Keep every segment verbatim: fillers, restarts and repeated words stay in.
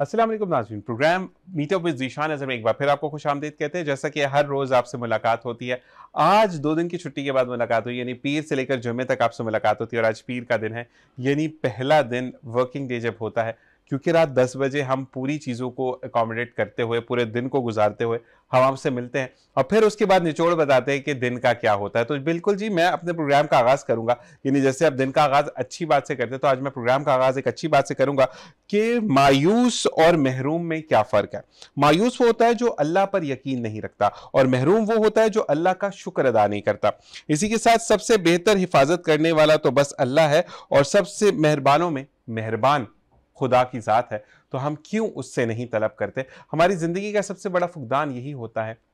अस्सलाम वालेकुम नाज़रीन, programme meetup with Zeeshan Azhar में एक बार फिर आपको खुशामदीद कहते हैं। जैसा कि हर रोज़ आपसे मुलाकात होती है, आज दो दिन की छुट्टी के बाद मुलाकात हुई, यानी पीर से लेकर जुम्मे तक आपसे मुलाकात होती है और आज पीर का दिन है, यानी पहला दिन वर्किंग डे जब होता है, क्योंकि रात दस बजे हम पूरी चीज़ों को अकोमोडेट करते हुए, पूरे दिन को गुजारते हुए हम आपसे मिलते हैं और फिर उसके बाद निचोड़ बताते हैं कि दिन का क्या होता है। तो बिल्कुल जी, मैं अपने प्रोग्राम का आगाज़ करूँगा, यानी जैसे आप दिन का आगाज़ अच्छी बात से करते हैं, तो आज मैं प्रोग्राम का आगाज़ एक अच्छी बात से करूँगा कि मायूस और महरूम में क्या फ़र्क है। मायूस वो होता है जो अल्लाह पर यकीन नहीं रखता और महरूम वो होता है जो अल्लाह का शुक्र अदा नहीं करता। इसी के साथ सबसे बेहतर हिफाजत करने वाला तो बस अल्लाह है और सबसे मेहरबानों में मेहरबान खुदा की ज़ात है, तो हम क्यों उससे नहीं तलब करते। हमारी ज़िंदगी का सबसे बड़ा फुकदान यही होता है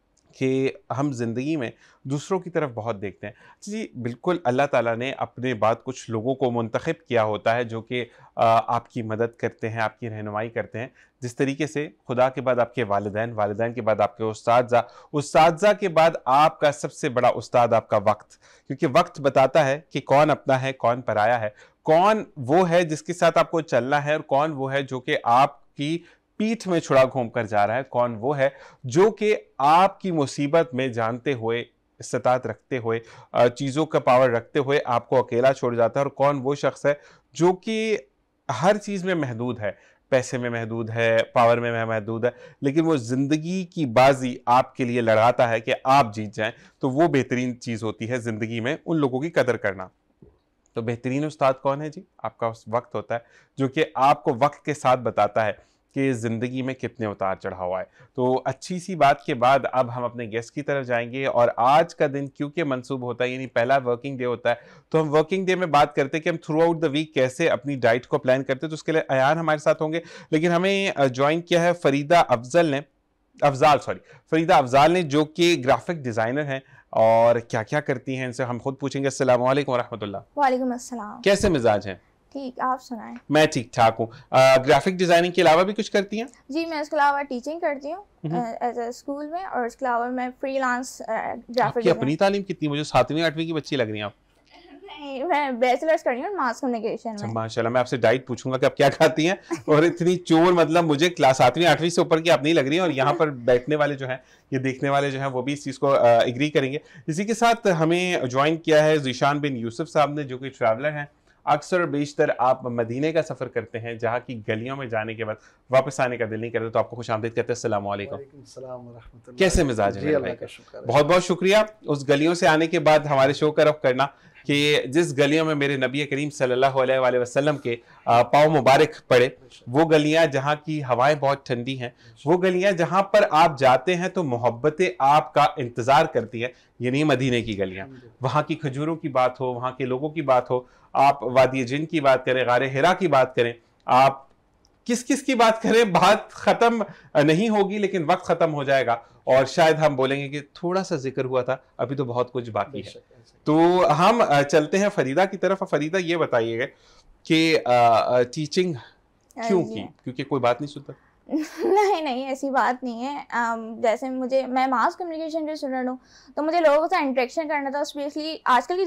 कि हम ज़िंदगी में दूसरों की तरफ बहुत देखते हैं। जी बिल्कुल, अल्लाह ताला ने अपने बाद कुछ लोगों को मुंतखब किया होता है जो कि आपकी मदद करते हैं, आपकी रहनुमाई करते हैं। जिस तरीके से खुदा के बाद आपके वालिदैन, वालिदैन के बाद आपके उस्तादज़ा, उस्तादज़ा के बाद आपका सबसे बड़ा उस्ताद आपका वक्त, क्योंकि वक्त बताता है कि कौन अपना है, कौन पराया है, कौन वो है जिसके साथ आपको चलना है और कौन वो है जो कि आपकी पीठ में छुरा घूम कर जा रहा है, कौन वो है जो कि आपकी मुसीबत में जानते हुए, इस्तात रखते हुए, चीज़ों का पावर रखते हुए आपको अकेला छोड़ जाता है, और कौन वो शख्स है जो कि हर चीज़ में महदूद है, पैसे में महदूद है, पावर में महदूद है, लेकिन वो ज़िंदगी की बाजी आपके लिए लड़ाता है कि आप जीत जाएं। तो वो बेहतरीन चीज़ होती है ज़िंदगी में उन लोगों की कदर करना। तो बेहतरीन उस्ताद कौन है जी? आपका उस वक्त होता है जो कि आपको वक्त के साथ बताता है कि ज़िंदगी में कितने उतार चढ़ाव आए। तो अच्छी सी बात के बाद अब हम अपने गेस्ट की तरफ जाएंगे और आज का दिन क्योंकि मंसूब होता है, यानी पहला वर्किंग डे होता है, तो हम वर्किंग डे में बात करते हैं कि हम थ्रू आउट द वीक कैसे अपनी डाइट को प्लान करते हैं। तो उसके लिए अयान हमारे साथ होंगे, लेकिन हमें ज्वाइन किया है फरीदा अफजल ने अफजाल सॉरी फरीदा अफजाल ने, जो कि ग्राफिक डिज़ाइनर हैं और क्या क्या करती हैं इनसे हम खुद पूछेंगे। अस्सलाम वालेकुम वरहमतुल्लाह। वालेकुम अस्सलाम। कैसे मिजाज हैं? ठीक, आप सुनाएं। मैं ठीक ठाक हूँ। ग्राफिक डिजाइनिंग के अलावा भी कुछ करती हैं? जी, मैं इसके अलावा टीचिंग करती हूँ एज ए स्कूल में, और इसके अलावा मैं फ्रीलांस ग्राफिक डिजाइनर। अपनी तालीम कितनी? मुझे सातवीं आठवीं की बच्ची लग रही हैं आप। नहीं, मैं बैचलर्स कर रही हूँ मास कम्युनिकेशन में। माशाल्लाह। मैं आपसे डाइट पूछूंगा कि आप क्या खाती हैं, और इतनी चोर, मतलब मुझे क्लास सातवीं आठवीं से ऊपर की आप नहीं लग रही हैं, और यहाँ पर बैठने वाले जो हैं, ये देखने वाले जो हैं, वो भी इस चीज़ को एग्री करेंगे। इसी के साथ हमें ज्वाइन किया है ज़ीशान बिन यूसुफ साहब ने, जो कि ट्रैवलर हैं। अक्सर बेशतर आप मदीने का सफ़र करते हैं, जहाँ की गलियों में जाने के बाद वापस आने का दिल नहीं करता, तो आपको खुशामदीद कहते हैं। अस्सलाम वालेकुम। कैसे मिजाज है? बहुत बहुत शुक्रिया उस गलियों से आने के बाद हमारे शो का रुख करना कि जिस गलियों में मेरे नबी करीम सल्लल्लाहु अलैहि वसल्लम के पाँव मुबारक पड़े, वो गलियां जहाँ की हवाएं बहुत ठंडी हैं, वो गलियां जहाँ पर आप जाते हैं तो मोहब्बतें आपका इंतज़ार करती हैं, यानी मदीने की गलियां। वहाँ की खजूरों की बात हो, वहाँ के लोगों की बात हो, आप वादी जिन की बात करें, गारे हिरा की बात करें, आप किस किस की बात करें, बात ख़त्म नहीं होगी, लेकिन वक्त ख़त्म हो जाएगा और शायद हम बोलेंगे कि थोड़ा सा जिक्र हुआ था, अभी तो बहुत कुछ बाकी है। तो हम चलते हैं फरीदा की तरफ। फरीदा, ये बताइएगा कि टीचिंग क्यों की? क्योंकि कोई बात नहीं सुनता। नहीं नहीं, ऐसी बात नहीं है। um, जैसे मुझे, मैं मास कम्युनिकेशन के स्टूडेंट हूँ, तो मुझे लोगों से इंटरेक्शन करना था, स्पेशली आजकल की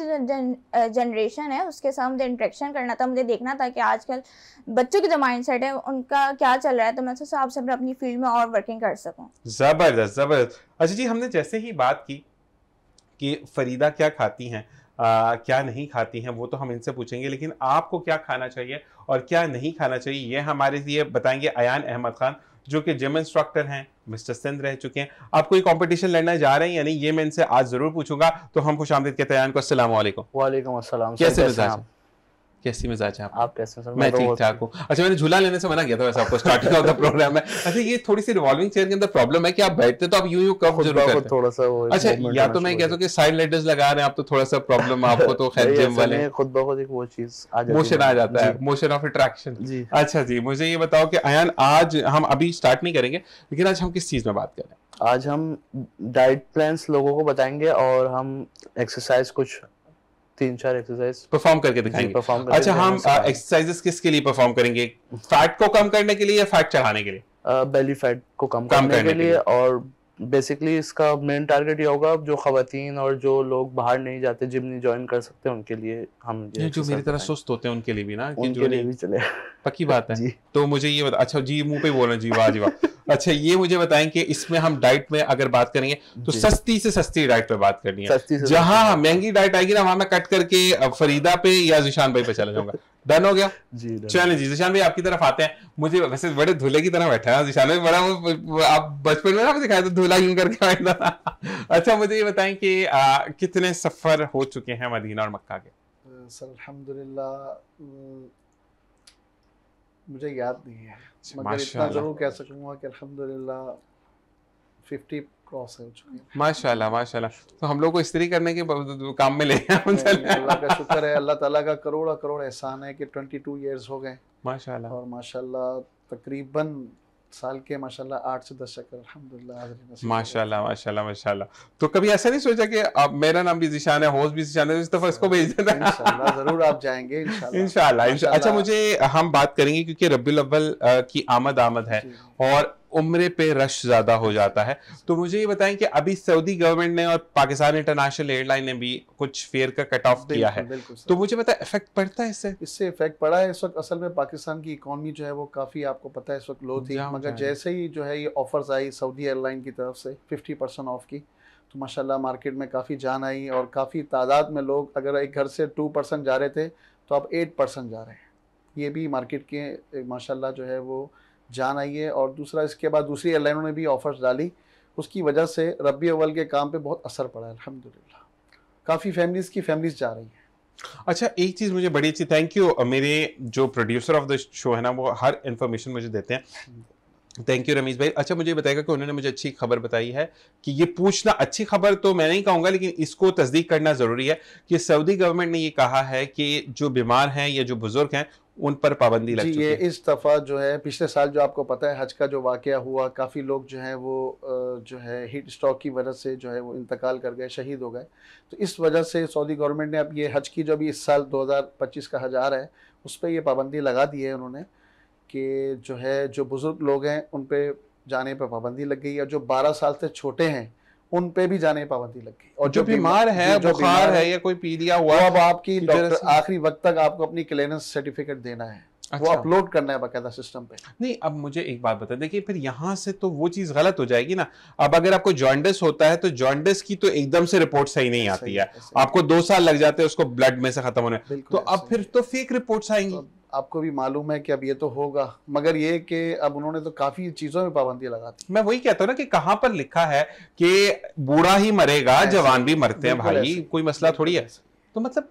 जनरेशन जन, है उसके साथ मुझे इंटरेक्शन करना था। मुझे देखना था कि आजकल बच्चों की जो माइंड सेट है उनका क्या चल रहा है, तो मैं उस हिसाब से अपनी फील्ड में और वर्किंग कर सकूँ। ज़बरदस्त ज़बरदस्त। अच्छा जी, हमने जैसे ही बात की कि फरीदा क्या खाती हैं, आ, क्या नहीं खाती हैं, वो तो हम इनसे पूछेंगे, लेकिन आपको क्या खाना चाहिए और क्या नहीं खाना चाहिए, ये हमारे लिए बताएंगे अयान अहमद खान, जो कि जिम इंस्ट्रक्टर हैं, मिस्टर सिंध रह चुके हैं। आप कोई कंपटीशन लड़ना जा रहे हैं या नहीं, ये मैं इनसे आज जरूर पूछूंगा। तो हम खुशामदीद कहते हैं अयान को। अस्सलाम वालेकुम। वालेकुम अस्सलाम। कैसे मिजाज? कैसी मिजाज है आप? आप कैसे सर? मैं ठीक ठाक हूँ। अच्छा, मैंने झूला लेने से मना किया था वैसे आपको स्टार्टिंग ऑफ द प्रोग्राम में। अच्छा, ये थोड़ी सी रिवॉल्विंग चेयर के अंदर प्रॉब्लम है कि आप बैठते तो आप यूं यूं कब जरूर करते हैं थोड़ा सा वो। अच्छा, या तो मैं कहता हूँ कि साइड लेटर्स लगा रहे हैं आप, तो थोड़ा सा प्रॉब्लम आपको, तो खैर जिम वाले खुद ब खुद एक वो चीज आ जाती है, मोशन आ जाता है, मोशन ऑफ अट्रैक्शन जी। अच्छा जी, मुझे ये बताओ कि अयान, आज हम अभी स्टार्ट नहीं करेंगे, लेकिन आज हम किस चीज में बात कर रहे हैं? आज हम डाइट प्लान्स लोगों को बताएंगे और हम एक्सरसाइज कुछ तीन चार एक्सरसाइज परफॉर्म करके दिखाएंगे। परफॉर्म अच्छा, हम एक्सरसाइजेस किसके लिए परफॉर्म करेंगे? फैट को कम करने के लिए या फैट चढ़ाने के लिए? बेली फैट को कम करने के लिए और बेसिकली इसका मेन टारगेट ये होगा जो खवातीन और जो लोग बाहर नहीं जाते, जिम नहीं ज्वाइन कर सकते, उनके लिए हम ये जो मेरी तरह सुस्त होते हैं उनके लिए भी ना, कि उनके जो लिए नहीं भी चले। पक्की बात है जी। तो मुझे ये बता, अच्छा जी मुंह पे बोल रहे हैं जी, वाह जी वाह। अच्छा ये मुझे बताएं कि इसमें हम डाइट में अगर बात करेंगे तो जी। सस्ती से सस्ती डाइट पे बात करनी है, सस्ती से जहां सस्ती महंगी डाइट आएगी ना वहां मैं कट करके फरीदा पे या जिशान भाई पे चला जाऊंगा। डन हो गया जी। चलिए जी, जिशान भाई आपकी तरफ आते हैं। मुझे वैसे बड़े धुले की तरह बैठा है जिशान भाई, बड़ा वो, वो, आप बचपन में ना दिखाया तो धुला यूं करके बैठा था। अच्छा मुझे ये बताएं कि आ, कितने सफर हो चुके हैं मदीना और मक्का के? सर अल्हम्दुलिल्लाह मुझे याद नहीं है, मगर इतना जरूर कह सकूंगा कि अल्हम्दुलिल्लाह फिफ्टी क्रॉस हो चुके हैं। माशाल्लाह माशाल्लाह। तो हम लोग को इस्त्री करने के काम में ले अल्लाह का शुक्र है, अल्लाह ताला का करोड़ करोड़ एहसान है कि बाईस इयर्स हो गए माशाल्लाह। और माशाल्लाह तकरीबन साल के माशाल्लाह आठ से दस चक्कर अल्हम्दुलिल्लाह माशाल्लाह माशाल्लाह माशाल्लाह। तो कभी ऐसा नहीं सोचा कि अब मेरा नाम भी जिशान है, होस्ट भी जिशान है, इस दफा इसको भेज देना? इंशाल्लाह जरूर आप जाएंगे इंशाल्लाह इंशाल्लाह। अच्छा मुझे हम बात करेंगे क्योंकि रब्बीउल अव्वल की आमद आमद है और उम्रे पे रश ज्यादा हो जाता है, तो मुझे ये बताएं कि अभी सऊदी गवर्नमेंट ने और पाकिस्तान इंटरनेशनल एयरलाइन ने भी कुछ फेयर का कट ऑफ किया है, तो मुझे पता है इफेक्ट पड़ता है इससे? इससे इफेक्ट पड़ा है। इस वक्त असल में पाकिस्तान की इकोनॉमी जो है वो काफ़ी आपको पता है इस वक्त लो थी, मगर जैसे ही जो है ये ऑफर्स आई सऊदी एयरलाइन की तरफ से फिफ्टी परसेंट ऑफ की, तो माशाल्लाह मार्केट में काफ़ी जान आई और काफ़ी तादाद में लोग अगर एक घर से टू परसेंट जा रहे थे तो अब एट परसेंट जा रहे हैं। ये भी मार्केट के माशाल्लाह जो है वो जान आई है। और दूसरा इसके बाद दूसरी एयरलाइनों ने भी ऑफर्स डाली, उसकी वजह से रब्बी अव्वल के काम पे बहुत असर पड़ा है अल्हम्दुलिल्लाह, काफ़ी फैमिलीज की फैमिलीज जा रही हैं। अच्छा एक चीज़ मुझे बड़ी अच्छी, थैंक यू, मेरे जो प्रोड्यूसर ऑफ द शो है ना वो हर इन्फॉर्मेशन मुझे देते हैं, थैंक यू रमीज भाई। अच्छा मुझे बताएगा कि उन्होंने मुझे अच्छी खबर बताई है कि ये पूछना, अच्छी खबर तो मैं नहीं कहूँगा लेकिन इसको तस्दीक करना ज़रूरी है कि सऊदी गवर्नमेंट ने ये कहा है कि जो बीमार हैं या जो बुजुर्ग हैं उन पर पाबंदी लग चुकी है। ये इस दफ़ा जो है पिछले साल जो आपको पता है हज का जो वाक़या हुआ, काफ़ी लोग जो है वो जो है हीट स्ट्रोक की वजह से जो है वो इंतकाल कर गए, शहीद हो गए। तो इस वजह से सऊदी गवर्नमेंट ने अब ये हज की जो भी इस साल दो हज़ार पच्चीस का हज आ रहा है उस पर ये पाबंदी लगा दी है उन्होंने कि जो है जो बुज़ुर्ग लोग हैं उन पे जाने पर पाबंदी लग गई है, जो बारह साल से छोटे हैं उन पे भी जाने पाबंदी लग गई। और जो बीमार है, बुखार है या कोई पीलिया हुआ, अब आपकी डॉक्टर आखिरी वक्त तक आपको अपनी क्लियरेंस सर्टिफिकेट देना है। अच्छा। वो अपलोड करना है बाकायदा सिस्टम पे। नहीं अब मुझे एक बात बता, देखिए फिर यहाँ से तो वो चीज गलत हो जाएगी ना। अब अगर आपको जॉन्डिस होता है तो जॉन्डिस की तो एकदम से रिपोर्ट सही नहीं आती है, आपको दो साल लग जाते हैं उसको ब्लड में से खत्म होने, तो अब फिर तो फेक रिपोर्ट्स आएंगी। आपको भी मालूम है कि अब ये तो होगा, मगर ये कि अब उन्होंने तो काफी चीजों में पाबंदी लगा दी। मैं वही कहता हूँ ना कि कहाँ पर लिखा है कि बूढ़ा ही मरेगा, जवान भी मरते हैं भाई, कोई मसला थोड़ी है। तो मतलब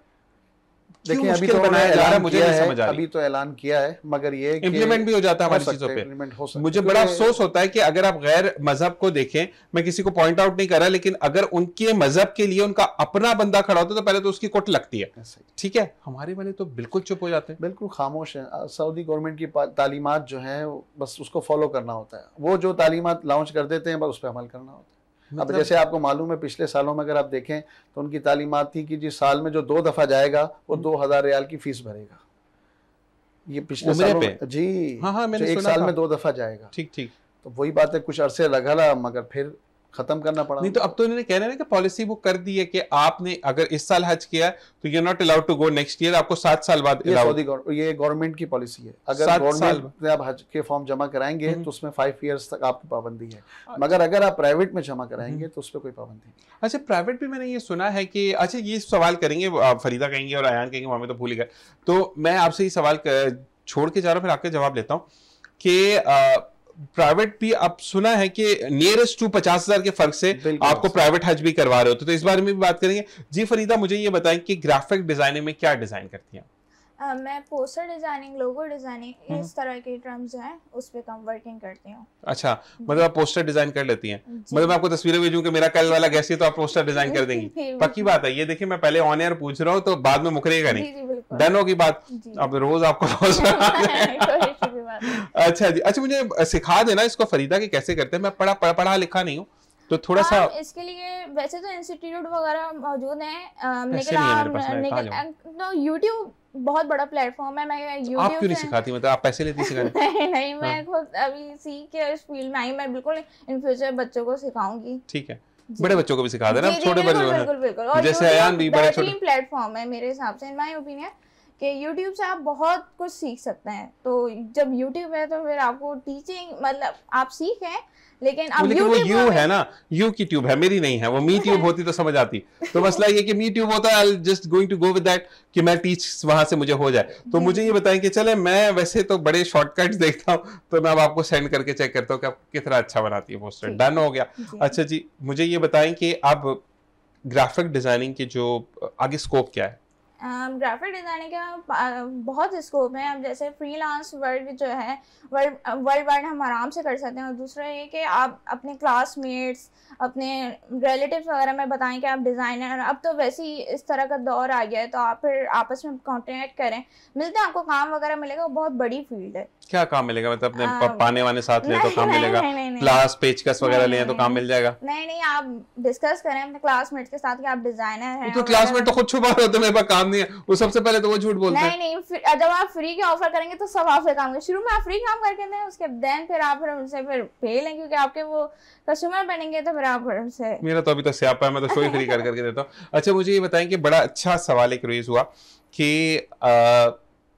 देखिए अभी तो बनाया जा रहा है, मुझे नहीं समझ आ रही। अभी तो ऐलान किया है मगर ये इम्प्लीमेंट भी हो जाता है हमारी चीजों पे। मुझे बड़ा अफसोस होता है कि अगर आप गैर मजहब को देखें, मैं किसी को पॉइंट आउट नहीं कर रहा, लेकिन अगर उनके मजहब के लिए उनका अपना बंदा खड़ा होता है तो पहले तो उसकी कुट लगती है, ठीक है। हमारे वाले तो बिल्कुल चुप हो जाते हैं, बिल्कुल खामोश है। सऊदी गवर्नमेंट की तालीमात जो है बस उसको फॉलो करना होता है, वो जो तालीमात लॉन्च कर देते हैं बस उस पर अमल करना होता है। मतलब अब जैसे आपको मालूम है पिछले सालों में अगर आप देखें तो उनकी तालीमात थी कि जिस साल में जो दो दफा जाएगा वो दो हजार रियाल की फीस भरेगा। ये पिछले सालों में जी हाँ हाँ मैंने एक साल में दो दफा जाएगा। ठीक ठीक, तो वही बात है, कुछ अरसे लगा रहा मगर फिर खत्म करना पड़ा। नहीं तो अब तो इन्होंने कह रहे हैं कि पॉलिसी वो कर दी है कि आपने अगर इस साल हज किया तो you are not allowed to go next year, आपको सात साल बाद। ये सऊदी ये गवर्नमेंट की पॉलिसी है, अगर गवर्नमेंट में आप हज के फॉर्म जमा कराएंगे तो उसमें फाइव इयर्स तक आपकी पाबंदी है, मगर अगर आप प्राइवेट में जमा कराएंगे तो उस पर कोई पाबंदी नहीं। अच्छा प्राइवेट भी मैंने ये सुना है कि, अच्छा ये सवाल करेंगे फरीदा कहेंगे और अयान कहेंगे वहां में तो भूल गए, तो मैं आपसे ये सवाल छोड़ के जा रहा हूँ फिर आपके जवाब लेता हूँ कि प्राइवेट भी आप सुना है कि नियरेस्ट टू पचास हजार के फर्क से आपको प्राइवेट हज भी करवा रहे हो, तो इस बारे में भी बात करेंगे। जी फरीदा मुझे ये बताएं कि ग्राफिक डिजाइनिंग में क्या डिजाइन करती हैं? Uh, मैं पोस्टर डिजाइनिंग, लोगो डिजाइनिंग, इस तरह के टर्म्स हैं उस पे कम वर्किंग करती हूँ। अच्छा मतलब आप पोस्टर डिजाइन कर लेती हैं, मतलब मैं आपको तस्वीरें भेजूं कि मेरा कल वाला गेस्ट है तो आप पोस्टर डिजाइन कर देंगी? पक्की बात है। ये देखिए मैं पहले ऑन एयर पूछ रहा हूँ तो बाद में मुकरेगा नहीं, डन होगी बात। अब रोज आपको अच्छा जी, अच्छा मुझे सिखा देना इसको फरीदा के कैसे करते हैं, मैं पढ़ा पढ़ा लिखा नहीं हूँ तो थोड़ा सा। इसके लिए वैसे तो इंस्टीट्यूट वगैरह मौजूद हैं, लेकिन आप यूट्यूब बहुत बड़ा प्लेटफॉर्म है। मैं यूट्यूब आप क्यों नहीं सिखाती, मतलब आप पैसे लेती सिखाने? नहीं नहीं मैं खुद अभी सीख के इस फील्ड में आई, मैं बिल्कुल इन फ्यूचर बच्चों को सिखाऊंगी। ठीक है, बड़े बच्चों को भी सिखा देना, छोटे बिल्कुल बच्चे बिल्कुल बिल्कुल। और जैसे अयान भी बड़े छोटे प्लेटफॉर्म है मेरे हिसाब से, इन माय ओपिनियन, कि YouTube से आप बहुत कुछ सीख सकते हैं। तो जब YouTube है तो फिर आपको टीचिंग मतलब आप सीखें, लेकिन अब लेकिन वो YouTube यू है ना, यू की ट्यूब है, मेरी नहीं है, वो मी ट्यूब होती तो समझ आती। तो मसला ये कि मी ट्यूब होता है, I just going to go with that कि मैं टीच वहां से मुझे हो जाए। तो मुझे ये बताएं कि चले, मैं वैसे तो बड़े शॉर्टकट्स देखता हूँ, तो मैं अब आपको सेंड करके चेक करता हूँ कि आप कितना अच्छा बनाती है पोस्टर। डन हो गया। अच्छा जी, मुझे ये बताएं कि अब ग्राफिक डिजाइनिंग के जो आगे स्कोप क्या है? ग्राफिक डिजाइनिंग का बहुत स्कोप है। अब जैसे फ्रीलांस वर्क जो है वर्ल्ड वर्ल्ड वाइड हम आराम से कर सकते हैं। और दूसरा ये कि आप अपने क्लासमेट्स, अपने रिलेटिव्स वगैरह में बताएं कि आप डिज़ाइनर, अब तो वैसे ही इस तरह का दौर आ गया है, तो आप फिर आपस में कॉन्टेक्ट करें, मिलते हैं, आपको काम वगैरह मिलेगा। वो बहुत बड़ी फील्ड है। क्या काम मिलेगा, मतलब अपने आ, पाने वाने साथ लें तो काम नहीं, मिलेगा, नहीं, नहीं, नहीं, क्लास पेचकस वगैरह लें तो काम मिल जाएगा? नहीं नहीं, आप डिस्कस करें अपने क्लासमेट्स के साथ कि आप डिजाइनर हैं। तो क्लासमेट तो खुद छुपा रहे होते हैं, मेरे पास काम नहीं है, वो सबसे पहले तो वो झूठ बोलते हैं। नहीं नहीं, जब आप फ्री के ऑफर करेंगे तो सब आपसे काम करेंगे। शुरू में आप फ्री काम करके दें, उसके देन फिर आप फिर उनसे फिर पे लें, क्योंकि आपके वो कस्टमर बनेंगे, तो फिर आप फिर उनसे। मेरा तो अभी तो स्यापा है, मैं तो शो ही फ्री कर करके देता हूँ। अच्छा, मुझे ये बताएं कि बड़ा अच्छा सवाल एक रेज हुआ कि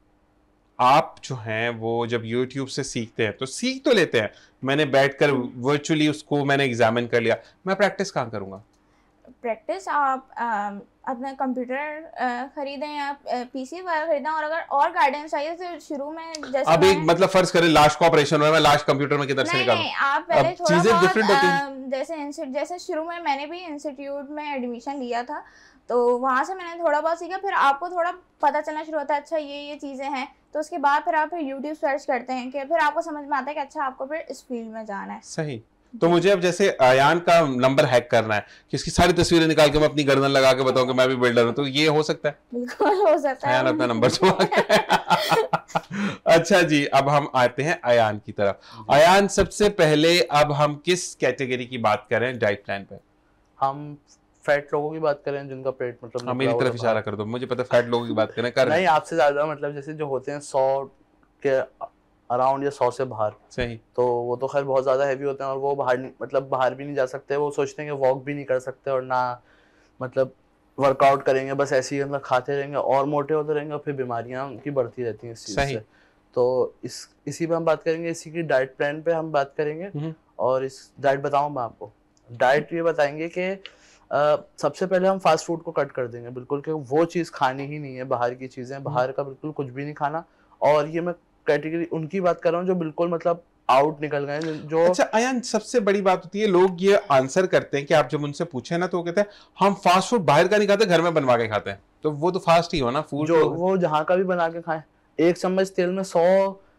आप जो हैं वो जब YouTube से सीखते हैं तो सीख तो लेते हैं, मैंने बैठकर वर्चुअली उसको मैंने एग्जामिन कर लिया, मैं प्रैक्टिस कहाँ करूँगा? प्रैक्टिस आप अपना कंप्यूटर खरीदें या पीसी वगैरह खरीदें, और अगर और गाइडेंस चाहिए तो शुरू में जैसे अब एक मतलब फर्ज करें लाश का ऑपरेशन हुआ, मैं लाश कंप्यूटर में किधर से निकालूं? नहीं, आप पहले थोड़ा चीजें बहुत डिफरेंट होती हैं। जैसे जैसे शुरू में मैंने भी इंस्टीट्यूट में एडमिशन लिया था, तो वहाँ से मैंने थोड़ा बहुत सीखा, फिर आपको थोड़ा पता चलना शुरू होता है, अच्छा ये ये चीज़ें हैं, तो उसके बाद फिर आप फिर यूट्यूब सर्च करते हैं, कि फिर आपको समझ में आता है कि अच्छा आपको फिर इस फील्ड में जाना है। सही। तो मुझे अब जैसे अयान का नंबर हैक करना है कि इसकी सारी तस्वीरें निकाल के मैं अपनी गर्दन लगा के बताऊं कि मैं भी बिल्डर हूं, तो ये हो सकता है? बिल्कुल हो सकता है। अयान अपना नंबर अच्छा जी, अब हम आते हैं अयान की तरफ। अयान, सबसे पहले अब हम किस कैटेगरी की बात करें डाइट प्लान पे? हम फैट लोगों की बात करें जिनका पेट मतलब हाँ, मेरी तरफ इशारा कर दो, मुझे पता फैट लोगों की बात करें कर नहीं, आपसे ज्यादा मतलब जैसे जो होते हैं सौ के अराउंड या सौ से बाहर। सही। तो वो तो खैर बहुत ज्यादा हैवी होते हैं और वो बाहर मतलब बाहर भी नहीं जा सकते, वो सोचते हैं कि वॉक भी नहीं कर सकते और ना मतलब वर्कआउट करेंगे, बस ऐसे ही मतलब खाते रहेंगे और मोटे होते रहेंगे और फिर बीमारियां उनकी बढ़ती रहती हैं इस चीज से। तो इस इसी पे हम बात करेंगे, इसी की डाइट प्लान पे हम बात करेंगे। और इस डाइट बताऊं मैं आपको, डाइट ये बताएंगे कि Uh, सबसे पहले हम फास्ट फूड को कट कर देंगे बिल्कुल, कि वो चीज़ खानी ही नहीं है, बाहर की चीज़ें, बाहर का बिल्कुल कुछ भी नहीं खाना। और ये मैं कैटेगरी उनकी बात कर रहा हूँ जो बिल्कुल मतलब आउट निकल गए जो। अच्छा अयान, सबसे बड़ी बात होती है लोग ये आंसर करते हैं कि आप जब उनसे पूछे ना तो वो कहते हैं हम फास्ट फूड बाहर का नहीं खाते, घर में बनवा के खाते हैं। तो वो तो फास्ट ही हो ना फूड, जो वो जहाँ का भी बना के खाएं। एक चम्मच तेल में सौ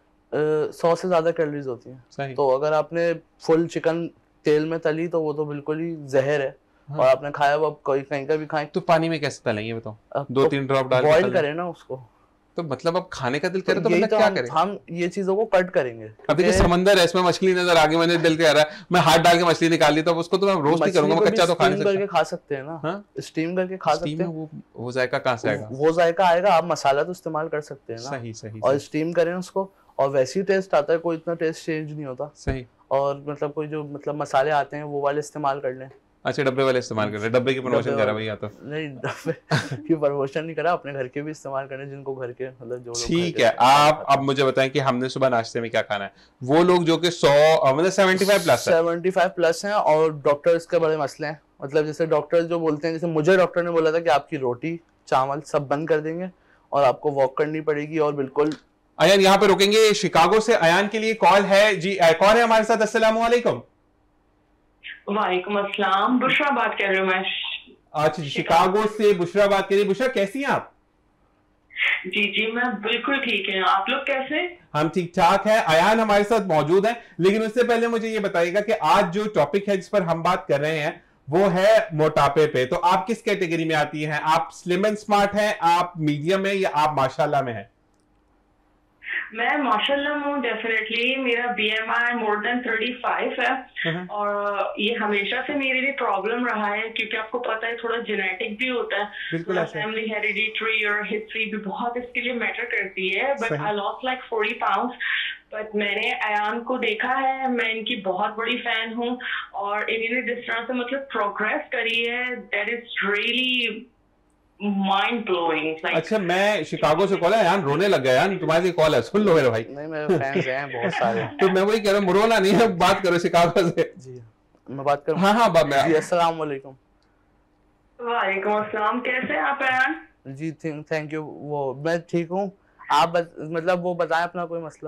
सौ से ज्यादा कैलोरीज होती हैं। तो अगर आपने फुल चिकन तेल में तली तो वो तो बिल्कुल ही जहर है। हाँ। और आपने खाया वो कोई कहीं का भी खाएं। तो पानी में कैसे तलेंगे बताओ? दो तो तीन ड्रॉप डाल के बॉईल करें ना उसको। तो मतलब अब खाने का दिल करे तो, तो मतलब तो क्या हम, करें? हम ये चीजों को कट करेंगे। अब देखिए समंदर है, इसमें मछली नजर आ गई, मैंने दिल कह रहा है मैं हाथ डाल के मछली निकाल ली, तो उसको तो मैं रोस्ट नहीं करूंगा, मैं कच्चा तो खा नहीं सकता। करके खा सकते हैं ना, स्टीम करके खा सकते हैं। वो वो जायका कहाँ से आएगा? वो जायका आएगा, आप मसाला तो इस्तेमाल कर सकते हैं ना। सही सही। और स्टीम करें उसको और वैसे ही टेस्ट आता है, कोई इतना टेस्ट चेंज नहीं होता। सही। और मतलब कोई जो मतलब मसाले आते हैं वो वाले इस्तेमाल कर लें। अच्छा, डब्बे वाले इस्तेमाल कर रहे हैं? डब्बे की प्रमोशन कर रहा भैया? तो नहीं, डब्बे की प्रमोशन नहीं करा, अपने घर के भी इस्तेमाल करने जिनको घर के मतलब जो लोग। ठीक है, आप अब मुझे बताएं कि हमने सुबह नाश्ते में क्या खाना है? वो लोग जो कि सौ मतलब सेवेंटी फाइव प्लस है, सेवेंटी फाइव प्लस हैं और डॉक्टर इसके बड़े मसले हैं। मतलब जैसे डॉक्टर जो बोलते हैं, जैसे मुझे डॉक्टर ने बोला था कि आपकी रोटी चावल सब बंद कर देंगे और आपको वॉक करनी पड़ेगी और बिल्कुल। अयान यहाँ पे रुकेंगे, शिकागो से अयान के लिए कॉल है जी। कौन है हमारे साथ? अस्सलाम वालेकुम। वालेकुम अस्सलाम, बुशरा बात कर रही हूँ मैं। अच्छा, शिकागो से बुशरा बात करिए। बुशरा कैसी हैं आप? जी जी मैं बिल्कुल ठीक है, आप लोग कैसे? हम ठीक ठाक है। अयान हमारे साथ मौजूद है, लेकिन उससे पहले मुझे ये बताइएगा कि आज जो टॉपिक है जिस पर हम बात कर रहे हैं वो है मोटापे पे। तो आप किस कैटेगरी में आती हैं? आप स्लिम एंड स्मार्ट हैं, आप मीडियम है, या आप माशाल्लाह में हैं? मैं माशाल्लाह हूँ डेफिनेटली। मेरा BMI more than thirty five है और ये हमेशा से मेरे लिए प्रॉब्लम रहा है, क्योंकि आपको पता है थोड़ा जेनेटिक भी होता है, बिल्कुल ऐसा है। फैमिली हेरिडिटरी और हिस्ट्री भी बहुत इसके लिए मैटर करती है। But I lost like forty pounds. But मैंने अयान को देखा है, मैं इनकी बहुत बड़ी फैन हूँ और इन्होंने जिस तरह से मतलब प्रोग्रेस करी है, that is really mind blowing. अच्छा, मैं शिकागो से कॉल है, यार रोने लग गया यार, तुम्हारी कॉल है, सुन लो मेरे भाई। नहीं, मेरे फैंस हैं बहुत सारे। तो मैं वही कह रहा हूँ, रोना नहीं है, बात करो शिकागो से। जी मैं बात करूँ? हाँ हाँ बात में। जी अस्सलाम वालेकुम। वालेकुम अस्सलाम, कैसे हैं आप अयान? जी थैंक यू। वो मैं ठीक हूँ, आप बत, मतलब वो बताएं अपना कोई मसला।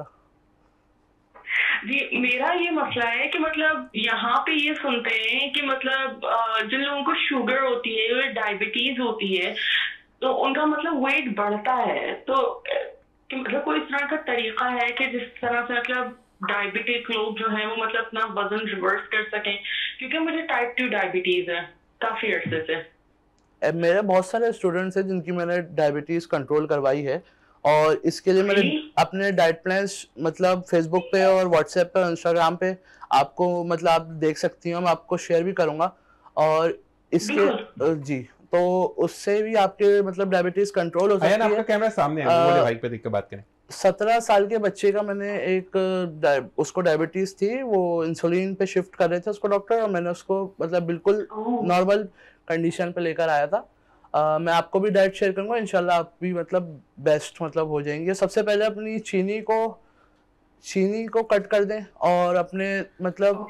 जी मेरा ये मसला है कि मतलब यहाँ पे ये सुनते हैं कि मतलब जिन लोगों को शुगर होती है, डायबिटीज होती है, तो उनका मतलब वेट बढ़ता है। तो कि मतलब कोई इस तरह का तरीका है कि जिस तरह से मतलब डायबिटिक लोग जो हैं वो मतलब अपना वजन रिवर्स कर सकें? क्योंकि मुझे टाइप टू डायबिटीज है काफी अरसे से। मेरे बहुत सारे स्टूडेंट्स हैं जिनकी मैंने डायबिटीज कंट्रोल करवाई है और इसके लिए मैंने अपने डाइट प्लान्स मतलब फेसबुक पे और व्हाट्सएप पे और इंस्टाग्राम पे आपको मतलब आप देख सकती हो, मैं आपको शेयर भी करूंगा। और इसके जी तो उससे भी आपके मतलब डायबिटीज कंट्रोल हो सकती है। आपका कैमरा सामने है, बोले भाई पे देख के बात करें। सत्रह साल के बच्चे का मैंने एक उसको डायबिटीज थी, वो इंसुलिन पे शिफ्ट कर रहे थे उसको डॉक्टर, और मैंने उसको मतलब बिल्कुल नॉर्मल कंडीशन पे लेकर आया था। Uh, मैं आपको भी डाइट शेयर करूंगा, इंशाल्लाह आप भी मतलब बेस्ट मतलब हो जाएंगे। सबसे पहले अपनी चीनी को चीनी को कट कर दें और अपने मतलब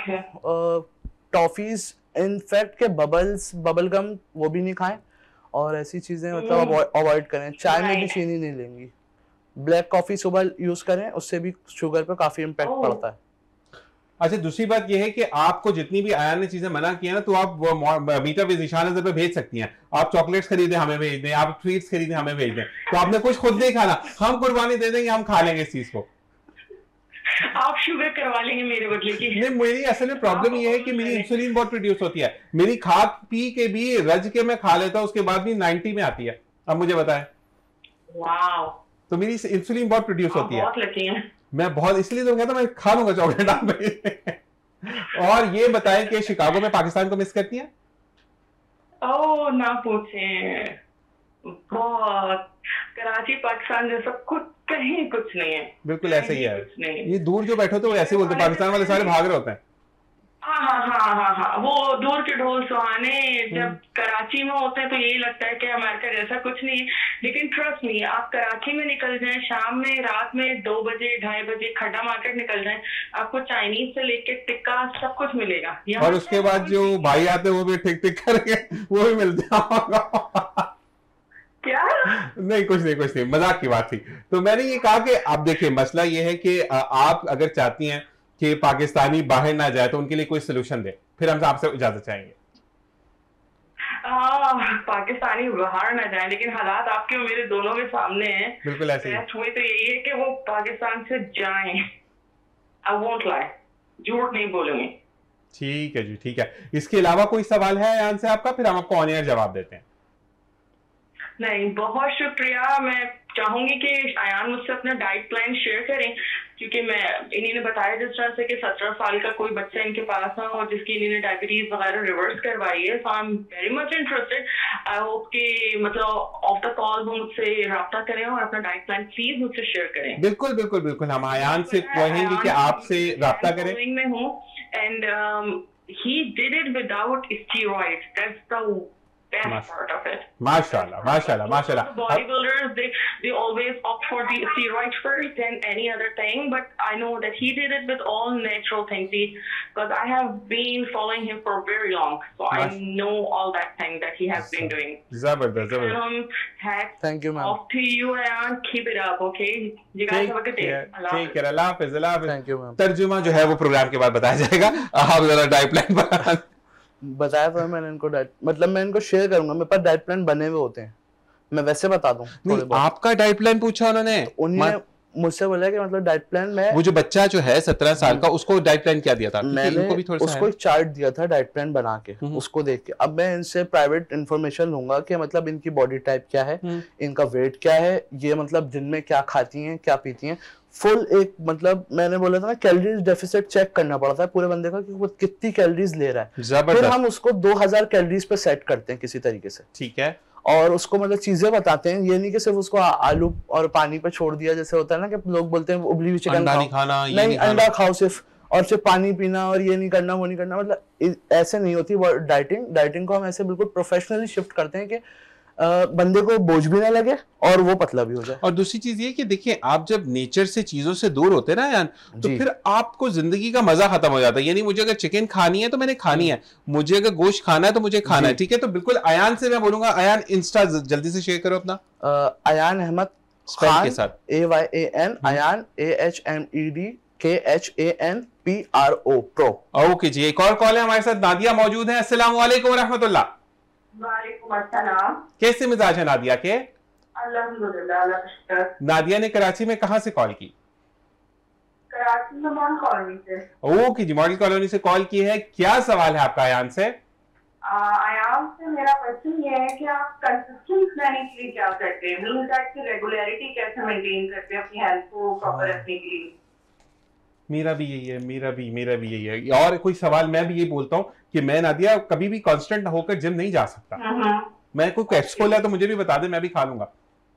टॉफीज इनफैक्ट के बबल्स बबल गम वो भी नहीं खाएं और ऐसी चीजें मतलब अवॉइड करें। चाय में भी चीनी नहीं लेंगी। ब्लैक कॉफी सुबह यूज करें, उससे भी शुगर पे काफी इम्पैक्ट पड़ता है। अच्छा, दूसरी बात यह है कि आपको जितनी भी आयान ने चीजें मना की है ना, तो आप मीटर विद ज़ीशान नज़र पे भेज सकती हैं। आप चॉकलेट्स खरीदें हमें भेज दें, आप स्वीट्स खरीदें हमें भेज दें, तो आपने कुछ खुद नहीं खाना, हम कुर्बानी दे देंगे, हम खा लेंगे इस चीज को। आप शुगर करवा लेंगे मेरे बदले की। नहीं, मेरी असल में प्रॉब्लम ये है कि मेरी इंसुलिन बहुत प्रोड्यूस होती है, मेरी खा पी के भी रज के मैं खा लेता हूँ, उसके बाद भी नाइनटी में आती है। अब मुझे बताएं। वाओ। तो मेरी इंसुलिन बहुत प्रोड्यूस होती है। बहुत लकी हैं। मैं बहुत, इसलिए तो कहता मैं खा लूंगा चॉकलेट आप में। और ये बताएं कि शिकागो में पाकिस्तान को मिस करती हैं? ओह ना पूछें, बहुत। कराची पाकिस्तान जैसा कुछ कहीं कुछ नहीं है। बिल्कुल ऐसे ही है। ये दूर जो बैठे होते हैं वो ऐसे बोलते, पाकिस्तान वाले सारे भाग रहे होते हैं। हाँ हाँ हाँ हाँ हाँ वो दूर के ढोल सुहाने जब कराची में होते हैं तो यही लगता है कि अमेरिका जैसा कुछ नहीं है। लेकिन ट्रस्ट नहीं, आप कराची में निकल जाएं, शाम में रात में दो बजे ढाई बजे खड्डा मार्केट निकल जाएं, आपको चाइनीज से लेके टिक्का सब कुछ मिलेगा। और उसके बाद जो भाई आते हैं वो भी टिक टिक करके वो भी मिलते हैं। क्या? नहीं कुछ नहीं कुछ नहीं, मजाक की बात थी। तो मैंने ये कहा कि आप देखिए, मसला ये है कि आप अगर चाहती हैं कि पाकिस्तानी बाहर ना जाए तो उनके लिए कोई सोल्यूशन दे, फिर हम आपसे इजाजत चाहेंगे। आ, पाकिस्तानी बाहर ना जाए, लेकिन हालात आपके और मेरे दोनों के सामने हैं। बिल्कुल ऐसे ही। हुई तो यही है कि वो पाकिस्तान से जाएं। आई वोंट लाई, झूठ नहीं बोलूंगी। ठीक है जी, ठीक है। इसके अलावा कोई सवाल है अयान से आपका, फिर हम आपको ऑन एयर जवाब देते हैं। नहीं, बहुत शुक्रिया। मैं चाहूंगी कि अयान मुझसे अपना डाइट प्लान शेयर करें, क्योंकि मैं इन्होंने बताया जिस तरह से कि सत्रह साल का कोई बच्चा इनके पास है और जिसकी इन्होंने डायबिटीज वगैरह रिवर्स करवाई है। So I am very much interested. I hope कि मतलब ऑफ द कॉल वो मुझसे रब्ता करें और अपना डाइट प्लान प्लीज मुझसे शेयर करें। बिल्कुल बिल्कुल बिल्कुल, हम अयान से कहेंगे कि आपसे रब्ता करें। में हूँ and he did it without steroids, that's the best part of it. माशाल्लाह माशाल्लाह माशाल्लाह। Bodybuilders they they always opt for the steroids first than any other thing, but I know that he did it with all natural things. Because I have been following him for very long, so I know all that thing that he has been doing. जबरदस्त जबरदस्त। Thank you, ma'am. Off to you and keep it up, okay? You guys have a good day. ठीक है, अल्लाह हाफिज़ अल्लाह हाफिज़। Thank you, ma'am. तर्जुमा जो है वो प्रोग्राम के बाद बताया जाएगा। आप जरा डाइट प्लान पर बताया था मैंने इनको डाइट, मतलब मैं इनको शेयर करूंगा, मेरे पास डाइट प्लान बने हुए होते हैं, मैं वैसे बता दूं। नहीं, आपका डाइट प्लान पूछा उन्होंने, तो उन्हें मुझसे बोला कि मतलब डाइट प्लान में वो जो बच्चा जो है सत्रह साल का उसको डाइट प्लान क्या दिया था? मैंने इनको भी थोड़ा उसको एक चार्ट दिया था डाइट प्लान बना के, उसको देख के अब मैं इनसे प्राइवेट इन्फॉर्मेशन लूंगा कि मतलब इनकी बॉडी टाइप क्या है, इनका वेट क्या है, ये मतलब दिन में क्या खाती हैं क्या पीती हैं, फुल एक मतलब मैंने बोला था ना कैलोरीज डेफिसिट चेक करना पड़ता है पूरे बंदे का कि वो कितनी कैलोरीज ले रहा है, फिर हम उसको दो हज़ार कैलोरीज पे सेट करते हैं किसी तरीके से, ठीक है, और उसको मतलब चीजें बताते हैं, ये नहीं कि सिर्फ उसको आलू और पानी पे छोड़ दिया जैसे होता है ना कि लोग बोलते हैं उबली हुई चिकन नहीं खाना, ये नहीं, नहीं अंडा खाओ सिर्फ और सिर्फ पानी पीना और ये नहीं करना वो नहीं करना, मतलब ऐसे नहीं होती डाइटिंग। डाइटिंग को हम ऐसे बिल्कुल प्रोफेशनली शिफ्ट करते हैं कि बंदे को बोझ भी ना लगे और वो पतला भी हो जाए। और दूसरी चीज ये कि देखिए आप जब नेचर से चीजों से दूर होते हैं ना यान, तो फिर आपको जिंदगी का मजा खत्म हो जाता है। यानी मुझे अगर चिकन खानी है तो मैंने खानी है, मुझे अगर गोश्त खाना है तो मुझे खाना है, ठीक है। तो बिल्कुल अयान से मैं बोलूंगा, अयान इंस्टा जल्दी से शेयर करो अपना। अयान अहमद खान के साथ, A Y A N Ayan A H M E D K H A N P R O pro. Okay ji, एक और कॉल है हमारे साथ, नादिया मौजूद है। अस्सलाम वालेकुम रहमतुल्लाह। वालेकुम अस्सलाम। कैसे मिजाज है नादिया के? अल्हम्दुलिल्लाह, अल्लाह का शुक्र। नादिया ने कराची में कहां से कॉल की? कराची में मॉडल कॉलोनी से। ओके जी, मॉडल कॉलोनी से कॉल की है। क्या सवाल है आपका अयान से? अयान से मेरा क्वेश्चन ये है कि आप कंसिस्टेंट रहने के लिए क्या करते हैं, मील डाइट की रेगुलरिटी कैसे मेंटेन करते हैं अपनी हेल्थ को प्रॉपर रखने के लिए? मेरा भी यही है, मेरा भी मेरा भी यही है। और कोई सवाल मैं भी यही बोलता हूँ कि मैं नादिया कभी भी कांस्टेंट होकर जिम नहीं जा सकता। मैं कोई कैप्स खोला तो मुझे भी बता दे, मैं भी खा लूंगा।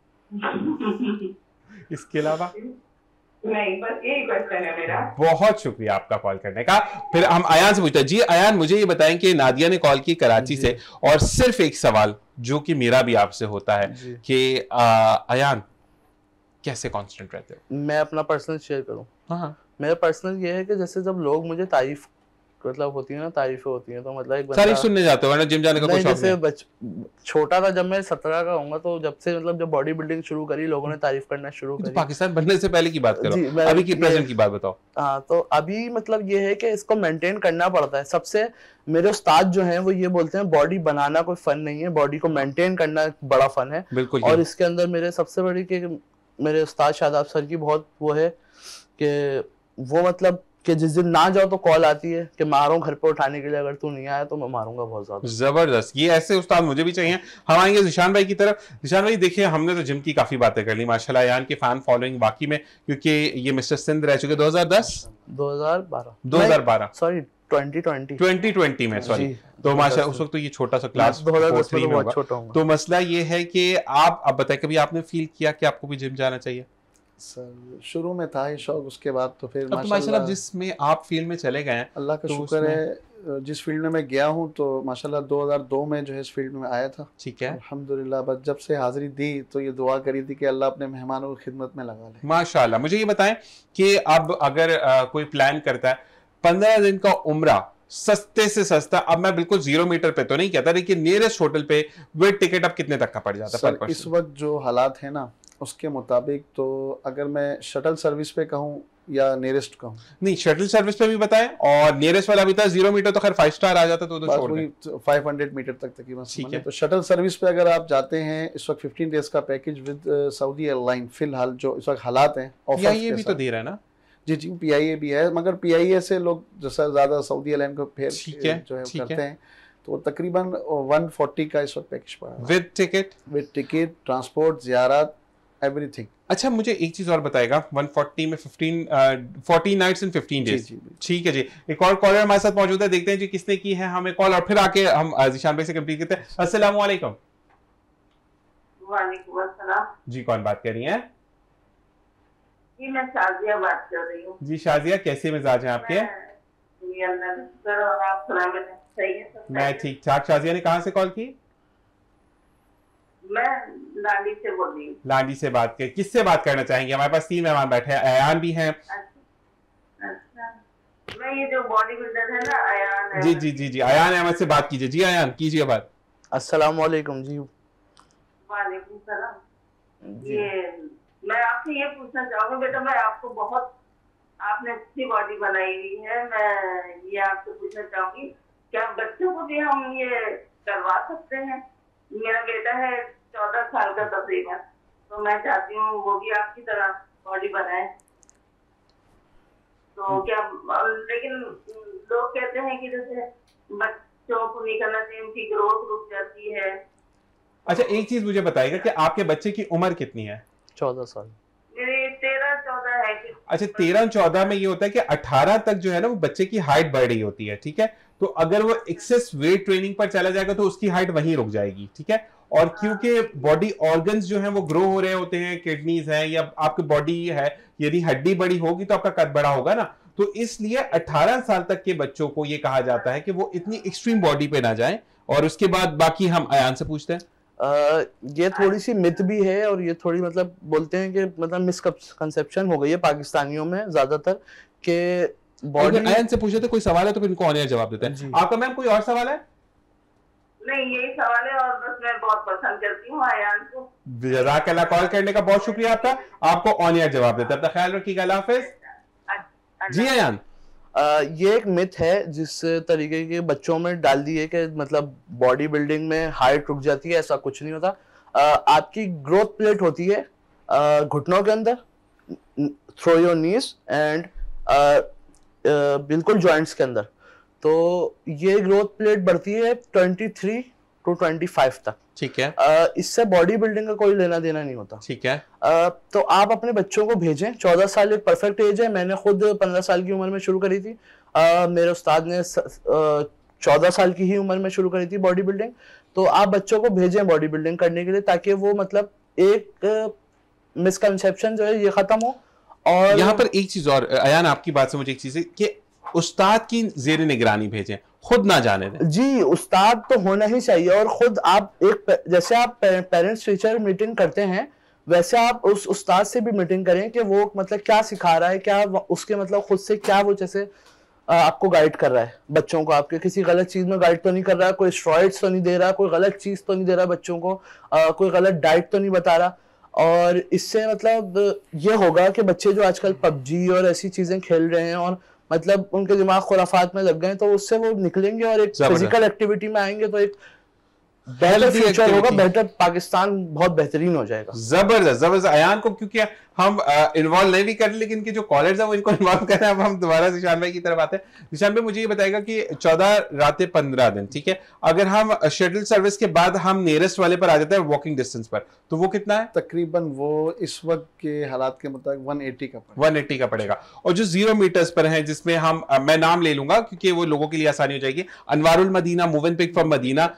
इसके अलावा नहीं, बस यही क्वेश्चन है मेरा। बहुत शुक्रिया आपका कॉल करने का। फिर हम अयान से पूछते हैं। जी अयान, मुझे ये बताएं कि नादिया ने कॉल की कराची से, और सिर्फ एक सवाल जो कि मेरा भी आपसे होता है कि अयान कैसे कांस्टेंट रहते हो? मैं अपना पर्सनल शेयर करूं? हाँ, मेरा पर्सनल ये है कि जैसे जब लोग मुझे तारीफ मतलब होती है ना, तारीफें होती हैं, तो मतलब एक तारीफ सुनने जाते हो ना, जिम जाने का कोई शौक नहीं? जैसे छोटा था, जब मैं सत्रह का होऊंगा तो जब से मतलब जब बॉडी बिल्डिंग शुरू करी लोगों ने तारीफ करना शुरू करी। तो पाकिस्तान बनने से पहले की बात करो, अभी की प्रेजेंट की बात बताओ। हाँ, तो अभी मतलब ये है कि इसको मेंटेन करना पड़ता है। सबसे मेरे उस्ताद जो हैं वो ये बोलते हैं बॉडी बनाना कोई फन नहीं है, बॉडी को मेंटेन करना बड़ा फन है। बिल्कुल। और इसके अंदर मेरे सबसे बड़ी कि मेरे उस्ताद शादाब सर की बहुत वो है कि वो मतलब कि जिस दिन ना जाओ तो कॉल आती है कि मारो घर पे उठाने के लिए, अगर तू नहीं आया तो मैं मारूंगा बहुत ज्यादा। जबरदस्त, ये ऐसे उस्ताद मुझे भी चाहिए। हम आएंगे जिशान भाई की तरफ। जिशान भाई देखिए, हमने तो जिम की काफी बातें कर ली माशाल्लाह, यान की फैन फॉलोइंग बाकी में, क्योंकि ये मिस्टर सिंध रह चुके दो हज़ार दस दो हज़ार बारह दो हज़ार बारह sorry twenty twenty twenty twenty में, सॉरी। तो माशाल्लाह उस वक्त तो ये छोटा सा क्लास दो हज़ार दस में बहुत छोटा हूं। तो मसला ये है कि आप अब बताएं, कभी आपने फील किया कि आपको भी जिम जाना चाहिए? सर शुरू में था ये शौक, उसके बाद तो फिर माशाल्लाह, माशाल्लाह जिसमें आप फील्ड में चले गए हैं, अल्लाह का तो शुक्र है जिस फील्ड में मैं गया हूं तो माशाल्लाह दो हज़ार दो में जो है इस फील्ड में आया था। ठीक है, अल्हम्दुलिल्लाह। बस जब से हाजिरी दी तो ये दुआ करी थी कि अल्लाह अपने मेहमानों की खिदमत में लगा ले। माशाल्लाह। मुझे ये बताएं कि अब अगर आ, कोई प्लान करता है पंद्रह दिन का उम्रा, सस्ते से सस्ता, अब मैं बिल्कुल जीरो मीटर पे तो नहीं कहता, लेकिन नियरेस्ट होटल पे विद टिकट अब कितने तक का पड़ जाता है? इस वक्त जो हालात है ना उसके मुताबिक तो अगर मैं शटल सर्विस पे कहूँ या नियरेस्ट कहूँ, नहीं शटल सर्विस पे भी बताएं और नियरेस्ट वाला भी था। जीरो मीटर तो खैर फाइव स्टार आ जाता तो, तो छोड़ वही पाँच सौ मीटर तक तकरीबन। ठीक है। तो शटल सर्विस पे अगर आप जाते हैं इस वक्त पंद्रह डेज का पैकेज विद सऊदी एयरलाइन, फिलहाल जो इस वक्त हालात हैं, ऑफर ये भी तो दे रहा है ना? जी जी, पीआईए भी है, मगर पीआईए से लोग जैसा ज्यादा सऊदी एयरलाइन को फेयर जो है करते हैं, तो तकरीबन एक सौ चालीस का इस वक्त पैकेज पड़ा है with ticket, with ticket, transport, ज़ियारत, एवरीथिंग। अच्छा, मुझे एक चीज और बताएगा, एक सौ चालीस में पंद्रह fourteen nights and fifteen days. ठीक है जी। एक और कॉलर हमारे साथ मौजूद है, देखते हैं जी किसने की है हमें कॉल, और फिर आके हम जिशान भाई से कंप्लीट करते हैं। अस्सलाम वालेकुम। वालेकुम अस्सलाम। जी, कौन बात कर रही हैं? जी मैं शाजिया बात कर रही हूँ। जी शाजिया, कैसे मिजाज हैं आपके? मैं ठीक ठाक। शाजिया ने कहाँ से कॉल की? मैं लाडी से बोल रही हूँ। लाडी से बात कर, किससे बात करना चाहेंगे? हमारे पास तीन मेहमान बैठे हैं, अयान भी हैं। अच्छा, मैं ये जो बॉडी बिल्डर है ना अयान है। जी जी जी जी, अयान अहमद से बात कीजिए। जी अयान, कीजिए बात। अस्सलाम वालेकुम जी। वालेकुम सलाम। ये मैं आपसे ये पूछना चाहूँगी बेटा, मैं आपको बहुत, आपने अच्छी बॉडी बनाई हुई है, मैं ये आपसे पूछना चाहूँगी क्या बच्चों को भी हम ये करवा सकते हैं? मेरा बेटा है चौदह साल का तकरीबन, तो मैं चाहती हूँ वो भी आपकी तरह बॉडी बनाए। तो क्या, लेकिन लोग कहते हैं कि जैसे बच्चों को नहीं करना चाहिए, उनकी ग्रोथ रुक जाती है। अच्छा, एक चीज मुझे बताइएगा कि आपके बच्चे की उम्र कितनी है? चौदह साल। मेरे तेरह चौदह है। अच्छा, तेरह चौदह में ये होता है कि अठारह तक जो है ना वो बच्चे की हाइट बढ़ रही होती है, ठीक है। तो अगर वो एक्सेस वेट ट्रेनिंग पर चला जाएगा तो उसकी हाइट वहीं रुक जाएगी, ठीक है। और क्योंकि बॉडी ऑर्गन्स जो हैं वो ग्रो हो रहे होते हैं, किडनीज हैं या आपकी बॉडी है, यदि हड्डी बड़ी होगी तो आपका कद बड़ा होगा ना, तो इसलिए अठारह साल तक के बच्चों को ये कहा जाता है कि वो इतनी एक्सट्रीम बॉडी पे ना जाएं। और उसके बाद बाकी हम अयान से पूछते हैं। Uh, ये थोड़ी सी मिथ भी है और ये थोड़ी मतलब बोलते हैं कि मतलब मिसकंसेप्शन हो गई है पाकिस्तानियों में ज्यादातर कि बॉडी। अयान से पूछे थे, कोई सवाल है तो फिर इनको ऑन एयर जवाब देते हैं। आपका मैम कोई और सवाल है? नहीं, यही सवाल है और बस मैं बहुत पसंद करती हूँ अयान को। जज़ाकल्लाह, कॉल करने का बहुत शुक्रिया आपका। आपको ऑन एयर जवाब देते हैं। अपना ख्याल रखिएगा, अल्लाह हाफिज। जी अयान, Uh, ये एक मिथ है जिस तरीके के बच्चों में डाल दी है कि मतलब बॉडी बिल्डिंग में हाइट रुक जाती है, ऐसा कुछ नहीं होता। uh, आपकी ग्रोथ प्लेट होती है uh, घुटनों के अंदर, थ्रो योर नीज एंड बिल्कुल जॉइंट्स के अंदर। तो ये ग्रोथ प्लेट बढ़ती है तेईस टू पच्चीस तक, ठीक है। uh, इससे बॉडी बिल्डिंग का कोई लेना देना नहीं होता, ठीक है। uh, तो आप अपने बच्चों को भेजें। चौदह साल एक परफेक्ट एज है। मैंने खुद पंद्रह साल की उम्र में शुरू करी थी। uh, मेरे उस्ताद ने चौदह साल की ही उम्र में शुरू करी थी बॉडी बिल्डिंग। तो आप बच्चों को भेजें बॉडी बिल्डिंग करने के लिए, ताकि वो मतलब एक मिसकंसेप्शन जो है ये खत्म हो। और यहाँ पर एक चीज और अयान, आपकी बात से मुझे एक चीज है कि उस्ताद की जेर निगरानी भेजें, खुद ना जाने दें। जी, उस्ताद तो होना ही चाहिए। और खुद आप एक, जैसे आप पेरेंट्स टीचर मीटिंग करते हैं वैसे आप उस उस्ताद से भी मीटिंग करें कि वो मतलब क्या सिखा रहा है, क्या उसके मतलब खुद से क्या वो जैसे आपको गाइड कर रहा है बच्चों को। आपके किसी गलत चीज में गाइड तो नहीं कर रहा, कोई स्टेरॉइड्स तो नहीं दे रहा, कोई गलत चीज तो नहीं दे रहा बच्चों को, आ, कोई गलत डाइट तो नहीं बता रहा। और इससे मतलब ये होगा कि बच्चे जो आजकल पबजी और ऐसी चीजें खेल रहे हैं और मतलब उनके दिमाग खुराफात में लग गए, तो उससे वो निकलेंगे और एक फिजिकल एक्टिविटी में आएंगे, तो एक बेहतर फ्यूचर होगा, बेहतर पाकिस्तान बहुत बेहतरीन हो जाएगा। जबरदस्त जबरदस्त। अयान को क्योंकि हम इन्वॉल्व नहीं भी कर, लेकिन इनके जो कॉलर्स हैं वो इनको इन्वॉल्व कर रहे हैं। अब हम दोबारा निशान भाई की तरफ आते हैं। निशान भाई, मुझे ये बताएगा कि चौदह रातें पंद्रह दिन, ठीक है, अगर हम शटल सर्विस के बाद हम नियरेस्ट वाले पर आ जाते हैं वॉकिंग डिस्टेंस पर, तो वो कितना है? तकरीबन वो इस वक्त के हालात के मुताबिक एक सौ अस्सी का पड़ेगा। एक सौ अस्सी का पड़ेगा। और जो जीरो मीटर्स पर है, जिसमें हम, मैं नाम ले लूंगा क्योंकि वो लोगों के लिए आसानी हो जाएगी, Anwarul Madinah move and pick from Madinah,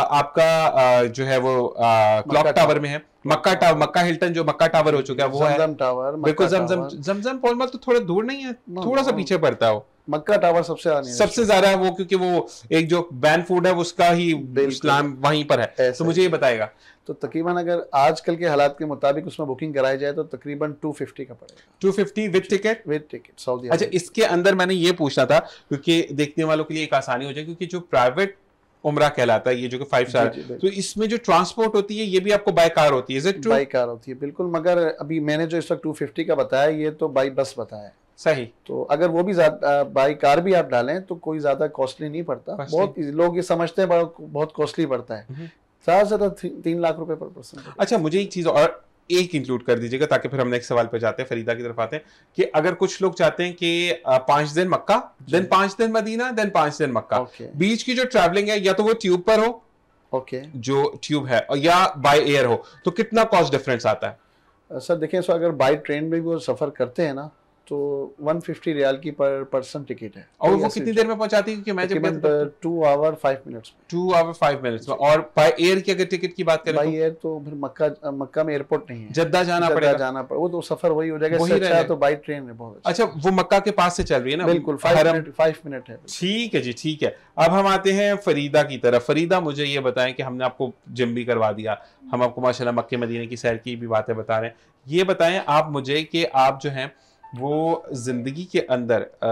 आपका जो है वो क्लॉक टावर में है। मक्का टावर, मक्का हिल्टन जो मक्का टावर हो चुका है वो है टावर, बिल्कुल। जमजम जमजम पॉलमल तो थोड़ा दूर नहीं है, थोड़ा सा पीछे पड़ता है वो। मक्का टावर सबसे ज्यादा सबसे ज्यादा है वो, क्योंकि वो एक जो बैन फूड है उसका ही इस्लाम वहीं पर है। तो मुझे ये बताएगा, तो तकरीबन अगर आजकल के हालात के मुताबिक उसमें बुकिंग कराई जाए तो तकरीबन दो सौ पचास का पड़ेगा। दो सौ पचास with ticket? With ticket Saudi. अच्छा, इसके अंदर मैंने ये पूछना था क्योंकि देखने वालों के लिए एक आसानी हो जाए, क्योंकि जो प्राइवेट उम्रा कहलाता है ये जो कि फाइव स्टार, तो इसमें जो ट्रांसपोर्ट होती है ये भी आपको बाय कार होती है? बाय कार होती है बिल्कुल, मगर अभी मैंने जो इस वक्त दो सौ पचास का बताया ये तो बाई बस बताया। सही। तो अगर वो भी बाई कार भी आप डालें तो कोई ज्यादा कॉस्टली नहीं पड़ता। बहुत लोग ये समझते हैं बहुत कॉस्टली पड़ता है, ज्यादा से ज्यादा तीन लाख रुपए पर पर्सन। अच्छा, मुझे एक चीज और एक इंक्लूड कर दीजिएगा ताकि फिर हम नेक्स्ट सवाल पे जाते हैं, फरीदा की तरफ आते हैं, कि अगर कुछ लोग चाहते हैं कि पांच दिन मक्का, देन पांच दिन मदीना, देन पांच दिन मक्का, बीच की जो ट्रैवलिंग है या तो वो ट्यूब पर हो, ओके, जो ट्यूब है, या बाय एयर हो, तो कितना कॉस्ट डिफरेंस आता है? सर देखिए, सो अगर बाय ट्रेन में भी वो सफर करते हैं ना तो एक सौ पचास रियाल की पर पर्सन टिकट है। और वो कितनी देर में पहुंचाती है? क्योंकि मैं जब टू आवर फाइव मिनट्स में टू आवर फाइव मिनट्स में। और बाय एयर की अगर टिकट की बात करें, बाय एयर तो फिर मक्का मक्का में एयरपोर्ट नहीं है, जद्दा जाना पड़ेगा, जाना पड़ेगा, वो तो सफर वही हो जाएगा। इससे अच्छा तो बाय ट्रेन है बहुत अच्छा। वो मक्का के पास से चल रही है ना? बिल्कुल, फाइव मिनट है। ठीक है जी, ठीक है। अब हम आते हैं फरीदा की तरफ। फरीदा, मुझे ये बताएं कि हमने आपको जिम भी करवा दिया, हम आपको माशाल्लाह मक्के मदीने की सैर की भी बातें बता रहे हैं, ये बताएं आप मुझे कि आप जो हैं वो जिंदगी के अंदर आ,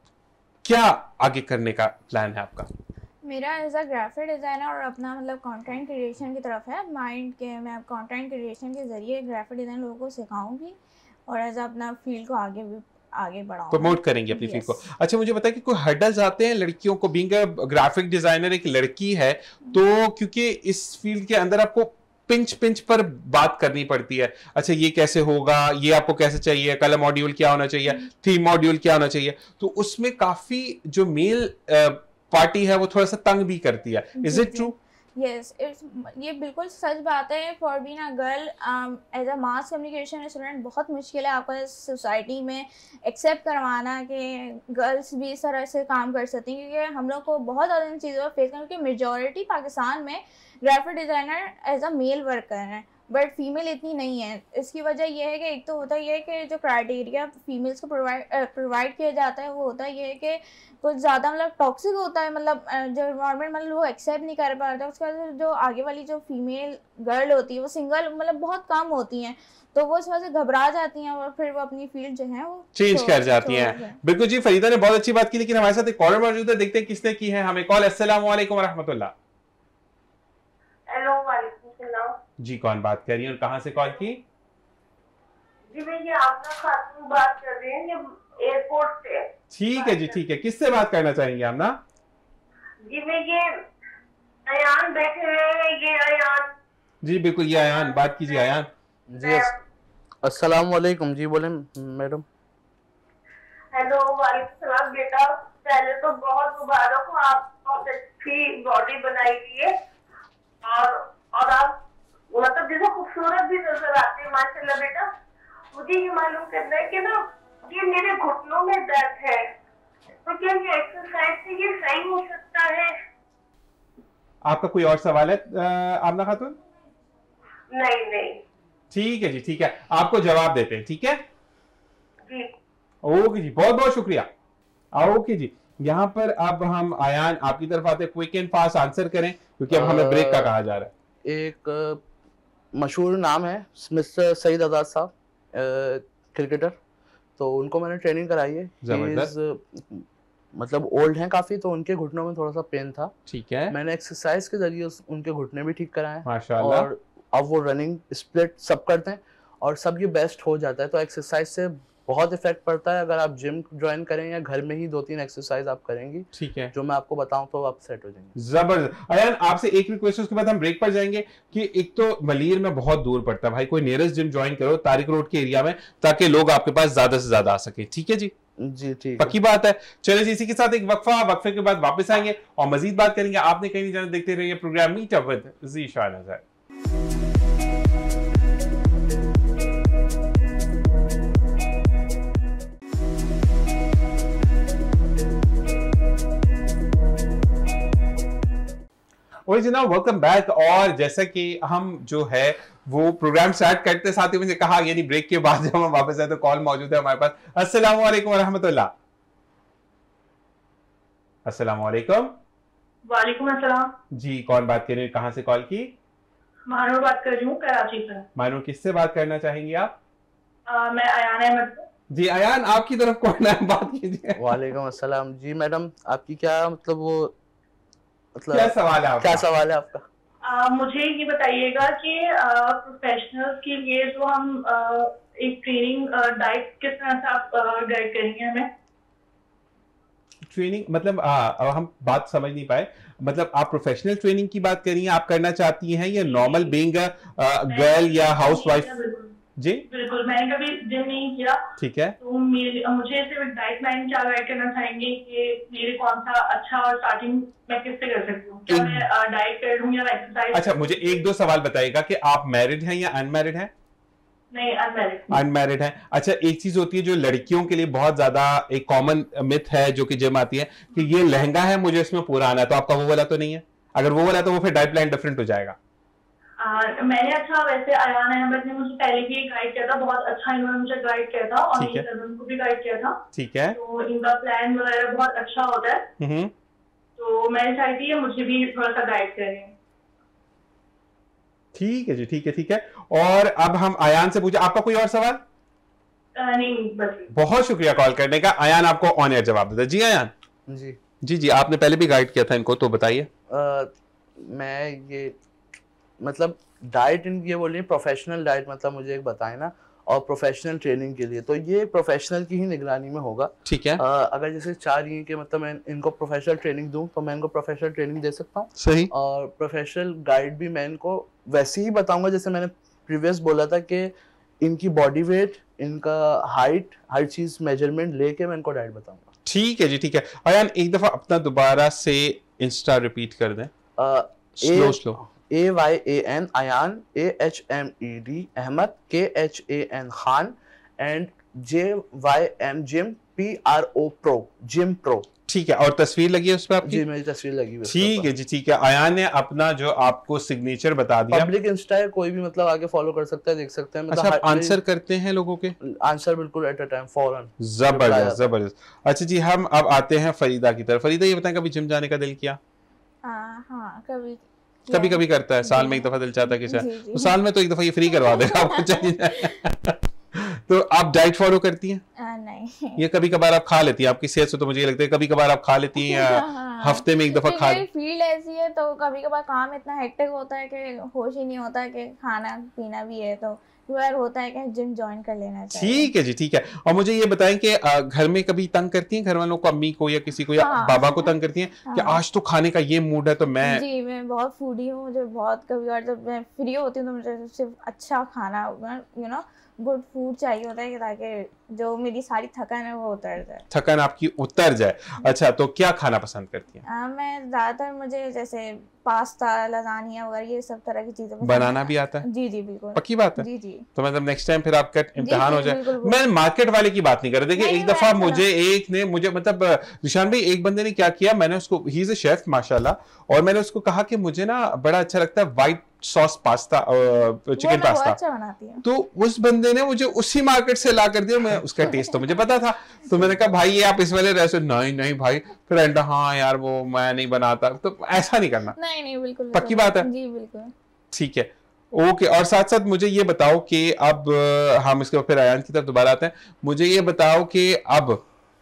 क्या आगे करने का प्लान है आपका? मेरा एज अ ग्राफिक डिज़ाइनर और अपना मतलब कंटेंट क्रिएशन की तरफ है माइंड के। मैं कंटेंट क्रिएशन के ज़रिए ग्राफिक डिज़ाइन लोगों को सिखाऊंगी और एज अपना फील्ड को आगे भी आगे बढ़ाऊंगी, प्रमोट करेंगे अपनी फील्ड को। अच्छा, मुझे बताइए कि कोई हर्डल्स आते हैं लड़कियों को? बीइंग अ ग्राफिक डिजाइनर एक लड़की है तो क्योंकि इस फील्ड के अंदर आपको पिंच पिंच पर बात करनी पड़ती है। अच्छा ये कैसे होगा, ये आपको कैसे चाहिए, कलर मॉड्यूल क्या होना चाहिए, थीम मॉड्यूल क्या होना चाहिए, तो उसमें काफी जो मेल पार्टी है वो थोड़ा सा तंग भी करती है। Is it true? Yes, it's ये बिल्कुल सच बात है। For being a girl as a mass communication student बहुत मुश्किल है आपको इस सोसाइटी में एक्सेप्ट करवाना कि गर्ल्स भी इस तरह से काम कर सकती हैं, क्योंकि हम लोग को बहुत ज़्यादा इन चीज़ों को फेस करना, क्योंकि मेजॉरिटी पाकिस्तान में graphic designer as a male worker हैं, बट फीमेल इतनी नहीं है। इसकी वजह यह है कि एक तो होता यह है कि जो क्राइटेरिया फीमेल्स को प्रोवाइड प्रोवाइड किया जाता है वो होता यह है कि कुछ ज़्यादा मतलब टॉक्सिक होता है, मतलब जो इन्वायरमेंट मतलब वो एक्सेप्ट नहीं कर पाता। उसके बाद जो आगे वाली जो फीमेल गर्ल होती है वो सिंगल मतलब बहुत कम होती हैं, तो वो इस वजह से घबरा जाती हैं और फिर वो अपनी फील्ड जो है वो चेंज कर जाती हैं। बिल्कुल जी, फरीदा ने बहुत अच्छी बात की, लेकिन हमारे साथ एक कॉलर मौजूद है, देखते हैं किसने की है हमें कॉल। अस्सलाम वालेकुम व रहमतुल्लाह। हेलो, वालेकुम सलाम जी, कौन बात कर रही है और कहाँ से कॉल की? जी मैं ये आपका खातून बात कर रहे हैं, ये एयरपोर्ट से। ठीक है जी, ठीक है, किससे बात करना चाहेंगे आप ना? जी मैं ये अयान बैठे हुए हैं, ये अयान। जी बिल्कुल, ये अयान, बात कीजिए अयान। जी अस्सलाम वालेकुम। जी बोले मैडम। हेलो, वालेकुम सलाम बेटा। पहले तो बहुत मुबारक हो, आप बहुत अच्छी बॉडी बनाई हुई है और और आप मतलब जैसे खूबसूरत भी नजर आते हैं माशाल्लाह बेटा। मुझे ये मालूम करना है कि ना ये मेरे घुटनों में दर्द है, तो क्या ये एक्सरसाइज से ये सही हो सकता है? आपका कोई और सवाल है आमना खातून? नहीं नहीं। ठीक है जी, ठीक है, आपको जवाब देते हैं, ठीक है जी। ओके जी, बहुत बहुत शुक्रिया। ओके जी, यहाँ पर अब हम आयान आपकी तरफ आते हैं, क्विक एंड फास्ट आंसर करें क्योंकि अब हमें ब्रेक का कहा जा रहा है। एक मशहूर नाम है मिस्टर सईद आजाद साहब, क्रिकेटर, तो उनको मैंने ट्रेनिंग कराई है। जबरदस्त। मतलब ओल्ड हैं काफी, तो उनके घुटनों में थोड़ा सा पेन था। ठीक है, मैंने एक्सरसाइज के जरिए उनके घुटने भी ठीक कराए माशाल्लाह, और अब वो रनिंग स्प्लिट सब करते हैं और सब ये बेस्ट हो जाता है। तो एक्सरसाइज से बहुत इफेक्ट पड़ता है। अगर आप जिम ज्वाइन करें या घर में ही दो तीन एक्सरसाइज आप करेंगी, ठीक है, जो मैं आपको बताऊं तो आप सेट हो जाएंगे। जबरदस्त। अयान आपसे एक रिक्वेस्ट, उसके बाद हम ब्रेक पर जाएंगे कि एक तो मलीर में बहुत दूर पड़ता है भाई, कोई नियरेस्ट जिम ज्वाइन करो तारिक रोड के एरिया में, ताकि लोग आपके पास ज्यादा से ज्यादा आ सके। ठीक है जी? जी ठीक, पक्की बात है। चलिए जी, इसी के साथ एक वक्फा, वक्फे के बाद वापस आएंगे और मजीद बात करेंगे। आपने कहीं नहीं जाना, देखते रहिए program meet up with Zeeshan Azhar. और जनाब वेलकम बैक। और जैसा कि हम जो है वो प्रोग्राम स्टार्ट करते साथ ही मुझे कहा, यानी ब्रेक के बाद जब हम वापस आए तो कॉल मौजूद है हमारे पास। अस्सलाम वालेकुम रहमतुल्लाह। अस्सलाम वालेकुम। वालेकुम अस्सलाम। जी, कौन बात कर रहे हैं, कहाँ से कॉल की? मानूर बात कर रही हूँ, कराची से। मानूर, किससे बात करना चाहेंगी आप? आ, मैं अयान अहमद। जी अयान, आपकी तरफ कौन है, बात कीजिए। वालेकुम अस्सलाम। जी मैडम, आपकी क्या मतलब वो मतलब क्या सवाल है आपका? क्या सवाल है आपका? आ, मुझे ये बताइएगा कि प्रोफेशनल्स के लिए जो हम आ, एक ट्रेनिंग डाइट किस तरह से आप गाइड करेंगे हमें? ट्रेनिंग मतलब आ, हम बात समझ नहीं पाए, मतलब आप प्रोफेशनल ट्रेनिंग की बात करिए, आप करना चाहती हैं या नॉर्मल बीइंग गर्ल या हाउसवाइफ? जी बिल्कुल, मैंने कभी जिम नहीं किया। ठीक है, तो मेरे मुझे सिर्फ डाइट प्लान क्या गाइड करना चाहेंगे कि मेरे कौन सा अच्छा और स्टार्टिंग मैं किससे कर सकती हूँ? क्या मैं डाइट कर लूँ या एक्सरसाइज? अच्छा, मुझे एक दो सवाल बताइएगा कि आप मैरिड हैं या अनमैरिड हैं? नहीं, अनमैरिड। अनमैरिड है। अच्छा, एक चीज होती है जो लड़कियों के लिए बहुत ज्यादा एक कॉमन मिथ है जो कि जिम आती है कि ये लहंगा है, मुझे इसमें पूरा आना है, तो आपका वो वाला तो नहीं है? अगर वो वाला है तो वो फिर डाइट प्लान डिफरेंट हो जाएगा। आ, मैंने अच्छा वैसे अयान अहमद ने मुझे पहले भी गाइड किया था, बहुत अच्छा इन्होंने मुझे गाइड किया था और मेरी कजन को भी गाइड किया था। ठीक है, तो इनका प्लान वगैरह बहुत अच्छा होता है, तो मैं चाहती है मुझे भी थोड़ा सा गाइड करें। ठीक है जी, ठीक है, ठीक है। और अब हम अयान से पूछे, आपका कोई और सवाल? आ, नहीं, बस बहुत शुक्रिया कॉल करने का। अयान आपको ऑन एयर जवाब देता। जी अयान। जी जी जी, आपने पहले भी गाइड किया था इनको, तो बताइए। मैं ये मतलब डाइट इन ये बोल रही प्रोफेशनल डाइट, मतलब मुझे एक बताएं ना। और प्रोफेशनल ट्रेनिंग के लिए। तो ये प्रोफेशनल की ही निगरानी में होगा। ठीक है। आ, अगर जैसे चाह रही है कि मतलब मैं इनको प्रोफेशनल ट्रेनिंग दूं तो मैं इनको प्रोफेशनल ट्रेनिंग दे सकता हूँ। सही। और प्रोफेशनल गाइड भी मैं इनको वैसे ही बताऊंगा जैसे मैंने प्रीवियस बोला था कि इनकी बॉडी वेट, इनका हाइट, हर चीज मेजरमेंट लेके मैं इनको डाइट बताऊंगा। ठीक है जी, ठीक है। अयान एक दफा अपना दोबारा से इंस्टा रिपीट कर दें। Slow slow. A Y A N Ayan, A H M E D Ahmed, K H A N Khan and J Y M Jym, P R O Pro, Jym Pro. ठीक है। और तस्वीर लगी है उस पर आपकी? जी मेरी तस्वीर लगी हुई है। ठीक है जी, ठीक है। अयान ने अपना जो आपको सिग्नेचर बता दिया। पब्लिक इंस्टा है, कोई भी मतलब आगे फॉलो कर सकता है, देख सकते हैं। मतलब अच्छा, आप आंसर करते हैं लोगों के? आंसर बिल्कुल एट अ टाइम, फौरन। जबरदस्त जबरदस्त। अच्छा जी, हम अब आते हैं फरीदा की तरफ। फरीदा ये बताएं, कभी जिम जाने का दिल किया? हाँ, कभी कभी कभी करता है, साल में एक दफा दिल चाहता है कि तो साल में तो एक दफा ये फ्री करवा देगा आपको चाहिए। तो आप डाइट फॉलो करती हैं? आ, नहीं। ये कभी कभार आप खा लेती हैं? आपकी सेहत से तो मुझे लगता है कभी कभार आप खा लेती हैं या हफ्ते में एक दफा खा? फील्ड ऐसी है तो कभी कभार काम इतना हेक्टिक होता है कि होश ही नहीं होता कि खाना पीना भी है, तो बार होता है कि जिम ज्वाइन कर लेना चाहिए। ठीक है जी, ठीक है। और मुझे ये बताएं कि घर में कभी तंग करती हैं घर वालों को, अम्मी को या किसी को या हाँ, बाबा को तंग करती हैं हाँ, कि आज तो खाने का ये मूड है तो मैं? जी मैं बहुत फूडी हूँ, मुझे बहुत कभी और जब मैं फ्री होती हूँ तो मुझे सिर्फ अच्छा खाना, यू नो गुड फूड चाहिए होता है कि ताकि जो मेरी सारी थकान है वो उतर जाए। थकान आपकी उतर जाए। अच्छा, तो क्या खाना पसंद करती हैं? आ, मैं ज्यादातर मुझे जैसे पास्ता, लजानिया वगैरह ये सब तरह की चीजें बनाना भी आता है? जी जी बिल्कुल। पक्की बात है? जी जी। तो मतलब नेक्स्ट टाइम फिर आपका इम्तिहान हो जाए। मैं मार्केट वाले की बात नहीं कर रहा। देखिए एक दफा मुझे एक ने मुझे मतलब निशान भाई एक बंदे ने क्या किया, मैंने उसको, ही इज अ शेफ माशाल्लाह, और मैंने उसको कहा कि मुझे ना बड़ा अच्छा लगता है white sauce pasta, chicken pasta. अच्छा बनाती है। तो उस बंदे ने मुझे उसी मार्केट से ला कर दिया। मैं उसका टेस्ट तो मुझे पता था, तो मैंने कहा भाई ये आप इस वाले रेस्टोरेंट, नहीं नहीं भाई, फिर एंड हाँ यार वो मैं नहीं बनाता। तो ऐसा नहीं करना। नहीं नहीं बिल्कुल पक्की बात है? जी बिल्कुल। ठीक है, ओके। और साथ साथ मुझे ये बताओ कि अब हम इसके फिर अयान की तरफ दोबारा आते हैं। मुझे ये बताओ कि अब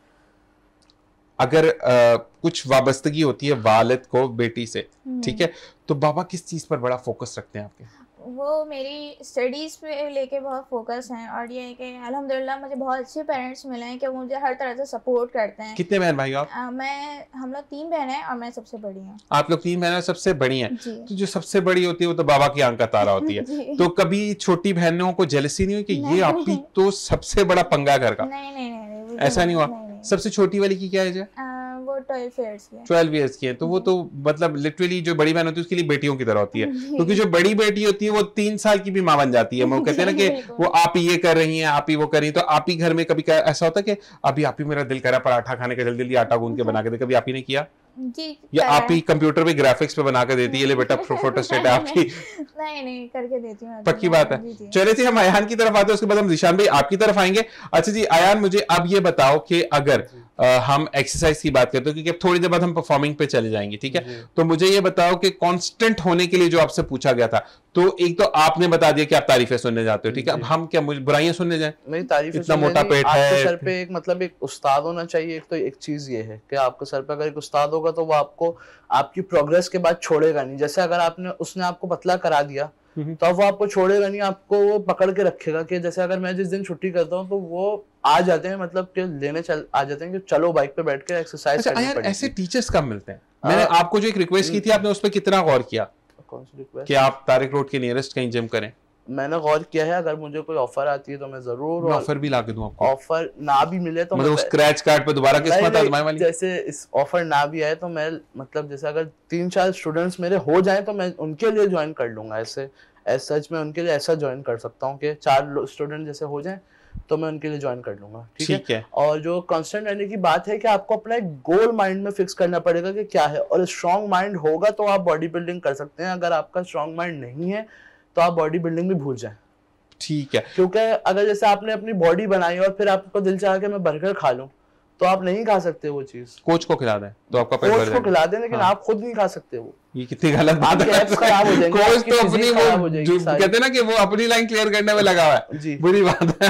अगर आ, कुछ वाबस्तगी होती है वालिद को बेटी से, ठीक है, तो बाबा किस चीज पर बड़ा फोकस रखते हैं आपके? वो मेरी स्टडीज पे लेके बहुत फोकस हैं, और ये है कि अल्हम्दुलिल्लाह मुझे बहुत अच्छे पेरेंट्स मिले हैं कि मुझे हर तरह से सपोर्ट करते हैं। कितने बहन भाई आप? आ, मैं हम लोग तीन बहन हैं और मैं सबसे बड़ी हूँ। आप लोग तीन बहन सबसे बड़ी हैं? तो जो सबसे बड़ी होती है वो तो बाबा की आंख का तारा होती है। तो कभी छोटी बहनों को जेलसी नहीं हुई कि ये आपकी तो सबसे बड़ा पंगा घर का? नहीं नहीं नहीं, ऐसा नहीं हुआ? सबसे छोटी वाली की क्या एज है? वो ट्वेल्व इयर्स की है। ट्वेल्व इयर्स की है, तो वो तो मतलब लिटरली जो बड़ी बहन होती है उसके लिए बेटियों की तरह होती है, क्योंकि जो बड़ी बेटी होती है वो तीन साल की भी मां बन जाती है। वो कहते हैं ना कि वो आप ही ये कर रही हैं, आप ही वो कर रही हैं। तो आप ही घर में कभी ऐसा होता है कि अभी आप ही मेरा दिल करा पराठा खाने का, जल्दी जल्दी आटा गूंद के बना के दे, कभी आप ही ने किया? जी। या आप ही कंप्यूटर पे ग्राफिक्स पे बना के देती है, ले बेटा फोटो स्टेट है आपकी? नहीं नहीं करके देती हूं। पक्की बात है। चलिए जी, हम अयान की तरफ आते हैं, उसके बाद हम निशान भाई आपकी तरफ आएंगे। अच्छा जी अयान, मुझे अब ये बताओ कि अगर आ, हम एक्सरसाइज की बात करते हैं, क्योंकि अब थोड़ी देर बाद हम परफॉर्मिंग पे चले जाएंगे, ठीक है, तो मुझे ये बताओ कि कांस्टेंट होने के लिए जो आपसे पूछा गया था, तो एक तो आपने बता दिया कि आप तारीफें सुनने जाते हो, ठीक है, अब हम क्या मुझे बुराइयां सुनने जाएं? मेरी तारीफें इतना मोटा पेट है, आपके सर पे एक मतलब एक उस्ताद होना चाहिए। एक तो एक चीज ये है कि आपके सर पे अगर एक उस्ताद होगा तो वो आपको आपकी प्रोग्रेस के बाद छोड़ेगा नहीं। जैसे अगर आपने उसने आपको पतला करा दिया तो अब वो आपको छोड़ेगा नहीं, आपको वो पकड़ के रखेगा। कि जैसे अगर मैं जिस दिन छुट्टी करता हूँ तो वो आ जाते हैं, मतलब कि लेने चल आ जाते हैं कि चलो बाइक पे बैठ के एक्सरसाइज करनी पड़ेगी। अच्छा, ऐसे टीचर्स कब मिलते हैं? मैंने आपको जो एक रिक्वेस्ट की थी, आपने उस पर कितना गौर किया? कौन सी रिक्वेस्ट? कि आप तारिक रोड के नियरेस्ट कहीं जिम करें। मैंने गौर किया है, अगर मुझे कोई ऑफर आती है तो मैं जरूर ऑफर भी ला के दूं आपको। ऑफर ना भी मिले तो मतलब स्क्रैच कार्ड पे दोबारा किस्मत आजमाने वाली? जैसे इस ऑफर ना भी आए तो मैं मतलब जैसे अगर तीन चार स्टूडेंट्स मेरे हो जाएं तो मैं उनके लिए ज्वाइन कर लूंगा। ऐसे एज सच मैं उनके लिए ऐसा ज्वाइन कर सकता हूँ कि चार स्टूडेंट जैसे हो जाएं तो मैं उनके लिए ज्वाइन कर लूंगा, ठीक है? है और जो कांस्टेंट रहने की बात है कि आपको अपना एक गोल माइंड में फिक्स करना पड़ेगा कि क्या है, और स्ट्रॉन्ग माइंड होगा तो आप बॉडी बिल्डिंग कर सकते हैं। अगर आपका स्ट्रॉन्ग माइंड नहीं है तो आप बॉडी बिल्डिंग भी भूल जाएं, ठीक है? क्योंकि अगर जैसे आपने अपनी बॉडी बनाई और फिर आपको दिल चाह के मैं बर्गर खा लूं तो आप नहीं खा सकते वो चीज। कोच को खिला दें तो आपका पेट भर जाएगा। कोच को खिला दें, लेकिन हाँ। आप खुद नहीं खा सकते वो। ये कितनी गलत बात है। खराब हो जाएंगे, कोच तो अपनी वो कहते हैं ना कि वो अपनी लाइन क्लियर करने में लगा हुआ है, बुरी बात है।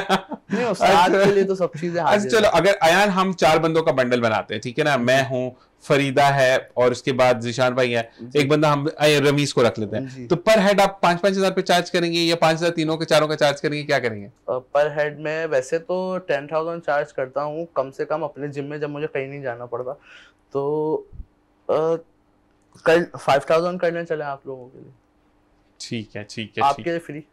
नहीं, उस्ताद के लिए तो सब चीजें हाजिर। चलो, अगर अयान हम चार बंदों का बंडल बनाते हैं, ठीक है ना, मैं हूँ, फरीदा है और उसके बाद जिशान भाई है, एक बंदा हम रमीज को रख लेते हैं, तो पर हेड आप पांच पांच हजार पे चार्ज करेंगे या पांच हजार तीनों के चारों का चार्ज करेंगे, क्या करेंगे? पर हेड में वैसे तो टेन थाउजेंड चार्ज करता हूँ कम से कम अपने जिम में, जब मुझे कहीं नहीं जाना पड़ता, तो कल फाइव थाउजेंड करने चले आप लोगों के लिए। ठीक है ठीक है, आपके लिए फ्री।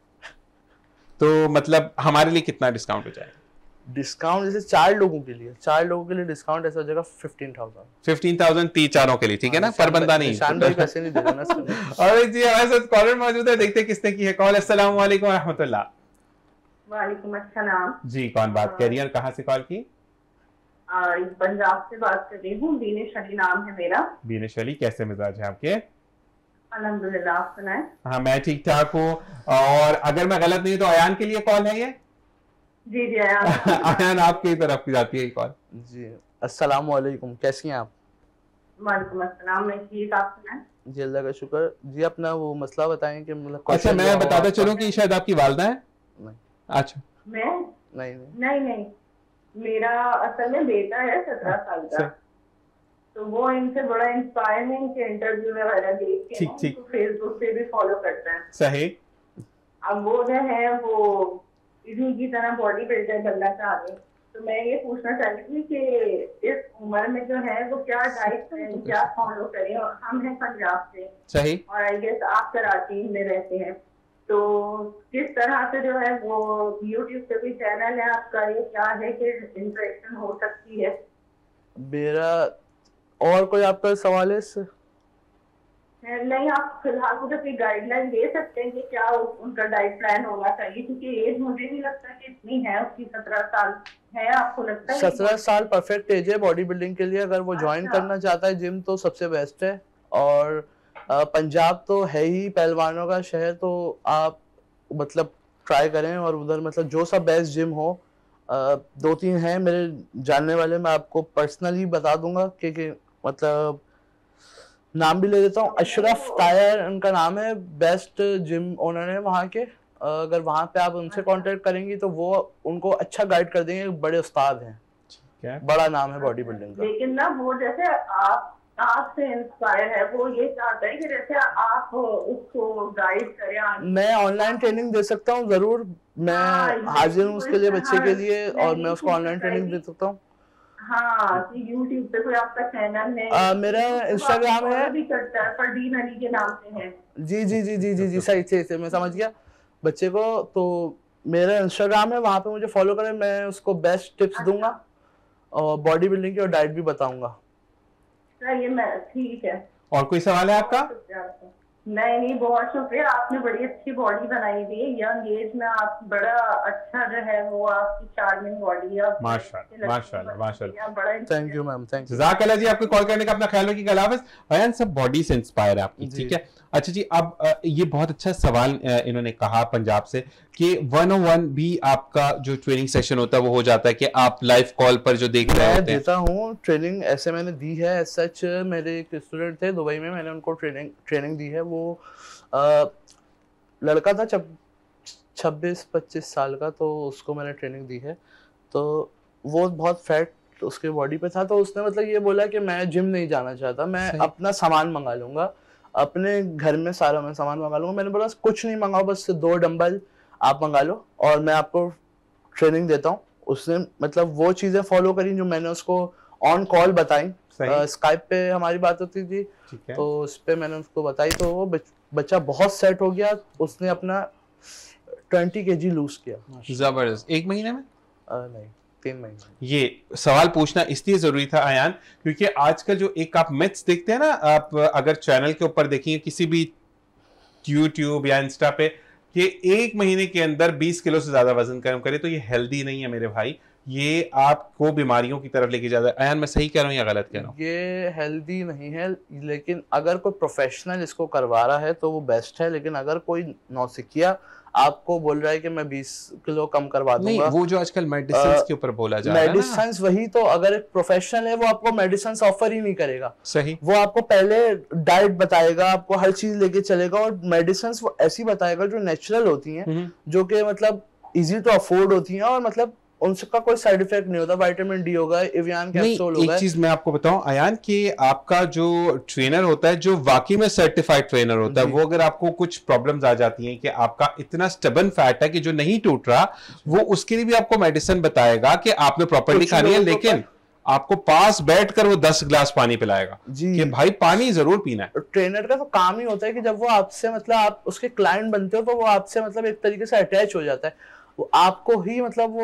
तो मतलब हमारे लिए कितना डिस्काउंट हो जाएगा? डिस्काउंट जैसे चार लोगों के लिए चार लोगों के लिए डिस्काउंट ऐसा हो जाएगा फिफ्टीन थाउजेंड फिफ्टीन थाउजेंड तीन चारों के लिए, ठीक है ना, पर बंदा नहीं। निशान भाई पैसे नहीं दे रहा ना। और जी हमारे साथ कॉलर मौजूद है, देखते हैं किसने की है कॉल। अस्सलाम वालेकुम व रहमतुल्लाह। वालेकुम अस्सलाम जी, कौन बात कर रही है और कहाँ से कॉल की? पंजाब से बात कर रही हूँ, बीनेश अली नाम है मेरा। बीनेश अली, कैसे मिजाज है आपके? अल्हम्दुलिल्लाह, आप सुनाएं? हाँ मैं ठीक ठाक हूँ, और अगर मैं गलत नहीं तो अयान के लिए कॉल है ये? जी जी अयान। अयान आपकी तरफ की जाती है कॉल। जी अस्सलाम वालेकुम, कैसी हैं आप? वालेकुम अस्सलाम, मैं ठीक, आप सुनाएं? जी अल्लाह का शुक्र। जी अपना वो मसला बताएं कि मतलब। अच्छा मैं बताता चलूं कि शायद आपकी वालदा है? नहीं। अच्छा। मैं नहीं नहीं नहीं मेरा असल में बेटा है सत्रह साल का, तो वो इनसे बड़ा इंस्पायरिंग के इंटरव्यू वगैरह देख के ठीक ठीक फेसबुक पे भी फॉलो करता है। सही। अब वो जो है वो इन्हीं की तरह बॉडी बिल्डर बनना चाह रहे हैं, तो मैं ये पूछना चाहती थी कि इस उम्र में जो है वो क्या डाइट करें, क्या फॉलो करें। और हम हैं पंजाब से, सही, और आई गेस आप कराची में रहते हैं, तो किस तरह से जो है वो यूट्यूब पे कोई चैनल है आपका, ये क्या है कि इंटरेक्शन हो सकती है? मेरा और कोई आपका सवाल है इससे? नहीं, आप फिलहाल मुझे कोई गाइडलाइन दे सकते हैं कि क्या उनका डाइट प्लान होना चाहिए, क्योंकि एज मुझे नहीं लगता कि इतनी है उसकी, सत्रह साल है, आपको लगता है? सत्रह साल परफेक्ट एज है बॉडी बिल्डिंग के लिए। अगर वो ज्वाइन अच्छा। करना चाहता है जिम तो सबसे बेस्ट है। और पंजाब तो है ही पहलवानों का शहर, तो आप मतलब ट्राई करें, और उधर मतलब जो सा बेस्ट जिम हो, दो तीन हैं मेरे जानने वाले, मैं आपको पर्सनली बता दूंगा कि, कि मतलब नाम भी ले देता हूँ। अशरफ टायर उनका नाम है, बेस्ट जिम ओनर है वहाँ के। अगर वहाँ पे आप उनसे कांटेक्ट करेंगी तो वो उनको अच्छा गाइड कर देंगे, बड़े उस्ताद हैं, बड़ा नाम है बॉडी बिल्डिंग का। लेकिन ना वो जैसे आप आपसे इंस्पायर है, वो ये चाहता है कि जैसे आप उसको गाइड करें। मैं ऑनलाइन ट्रेनिंग दे सकता हूँ, जरूर मैं हाजिर हूँ उसके लिए, बच्चे के लिए, और मैं उसको ऑनलाइन ट्रेनिंग दे सकता हूँ। हाँ, कि यूट्यूब पे कोई आपका चैनल है? आ, मेरा इंस्टाग्राम है, भी करता है, फरदीन अली के नाम से है। जी जी जी जी जी जी सही सही से मैं समझ गया बच्चे को। तो मेरा इंस्टाग्राम है, वहाँ पे मुझे फॉलो करें, मैं उसको बेस्ट टिप्स अच्छा। दूंगा और बॉडी बिल्डिंग की और डाइट भी बताऊंगा। ये मैं ठीक है। और कोई सवाल है आपका? नहीं नहीं, बहुत शुक्रिया, आपने बड़ी अच्छी बॉडी बनाई हुई है, यंग एज में आप बड़ा अच्छा जो है वो आपकी चार्मिंग बॉडी है। माशाल्लाह माशाल्लाह माशाल्लाह, thank you ma'am, thank you. जज़ाकल्लाह जी, आपको कॉल करने का अपना ख्याल रखिएगा। अल्लाह हाफ़िज़। अयान सब बॉडी से इंस्पायर है आपकी, ठीक है। अच्छा जी, अब ये बहुत अच्छा सवाल इन्होंने कहा पंजाब से कि वन ओ वन भी आपका जो ट्रेनिंग सेशन होता है वो हो जाता है कि आप लाइव कॉल पर जो देख रहे होते हैं? देता हूँ ट्रेनिंग, ऐसे मैंने दी है। सच मेरे एक स्टूडेंट थे दुबई में, मैंने उनको ट्रेनिंग ट्रेनिंग दी है। वो आ, लड़का था छब्बीस पच्चीस साल का, तो उसको मैंने ट्रेनिंग दी है। तो वो बहुत फैट उसके बॉडी पे था, तो उसने मतलब ये बोला कि मैं जिम नहीं जाना चाहता, मैं अपना सामान मंगा लूंगा, अपने घर में सारा मैं सामान मंगा लूंगा। मैंने बोला कुछ नहीं मंगाओ, बस दो डंबल आप मंगा लो और मैं आपको ट्रेनिंग देता हूँ। उसने मतलब वो चीजें फॉलो करी जो मैंने उसको ऑन कॉल बताई। स्काइप पे हमारी बात होती थी, तो उस पे मैंने उसको बताई, तो वो बच्चा बहुत सेट हो गया। उसने अपना ट्वेंटी के जी लूज किया। जबरदस्त। एक महीने में? आ, नहीं, तीन महीने। ये सवाल पूछना इसलिए जरूरी था अयान, क्योंकि आजकल जो एक आप मिथ्स देखते हैं ना, आप अगर चैनल के ऊपर देखेंगे किसी भी यूट्यूब या इंस्टा पे, कि एक महीने के अंदर बीस किलो से ज्यादा वजन कम करे, तो ये हेल्दी नहीं है मेरे भाई, ये आपको बीमारियों की तरफ लेके जाता है। अयान मैं सही कह रहा हूँ या गलत कह रहा हूँ? ये हेल्दी नहीं है, लेकिन अगर कोई प्रोफेशनल इसको करवा रहा है तो वो बेस्ट है। लेकिन अगर कोई नौसिखिया आपको बोल रहा है कि मैं बीस किलो कम करवा दूंगा, नहीं, वो जो आजकल मेडिसिन के ऊपर बोला जा रहा है ना, मेडिसिन वही तो, अगर एक प्रोफेशनल है वो आपको मेडिसिन ऑफर ही नहीं करेगा। सही। वो आपको पहले डाइट बताएगा, आपको हर चीज लेके चलेगा, और मेडिसिन वो ऐसी बताएगा जो नेचुरल होती हैं, जो कि मतलब इजी टू अफोर्ड होती हैं, और मतलब उनका कोई साइड इफेक्ट नहीं होता। विटामिन डी होगा, एवियन कैप्सूल होगा। एक चीज मैं आपको बताऊं अयान कि आपका जो ट्रेनर होता है, जो वाकई में सर्टिफाइड ट्रेनर होता है, वो अगर आपको कुछ प्रॉब्लम्स आ जाती हैं कि आपका इतना स्टबन फैट है कि जो नहीं टूट रहा, वो उसके लिए भी आपको मेडिसिन बताएगा कि आपने प्रॉपर्ली खानी है, लेकिन आपको पास बैठकर वो दस गिलास पानी पिलाएगा कि भाई पानी जरूर पीना है। ट्रेनर का तो काम ही होता है कि जब वो आपसे मतलब आप उसके क्लाइंट बनते हो तो वो आपसे मतलब एक तरीके से अटैच हो जाता है, वो आपको ही मतलब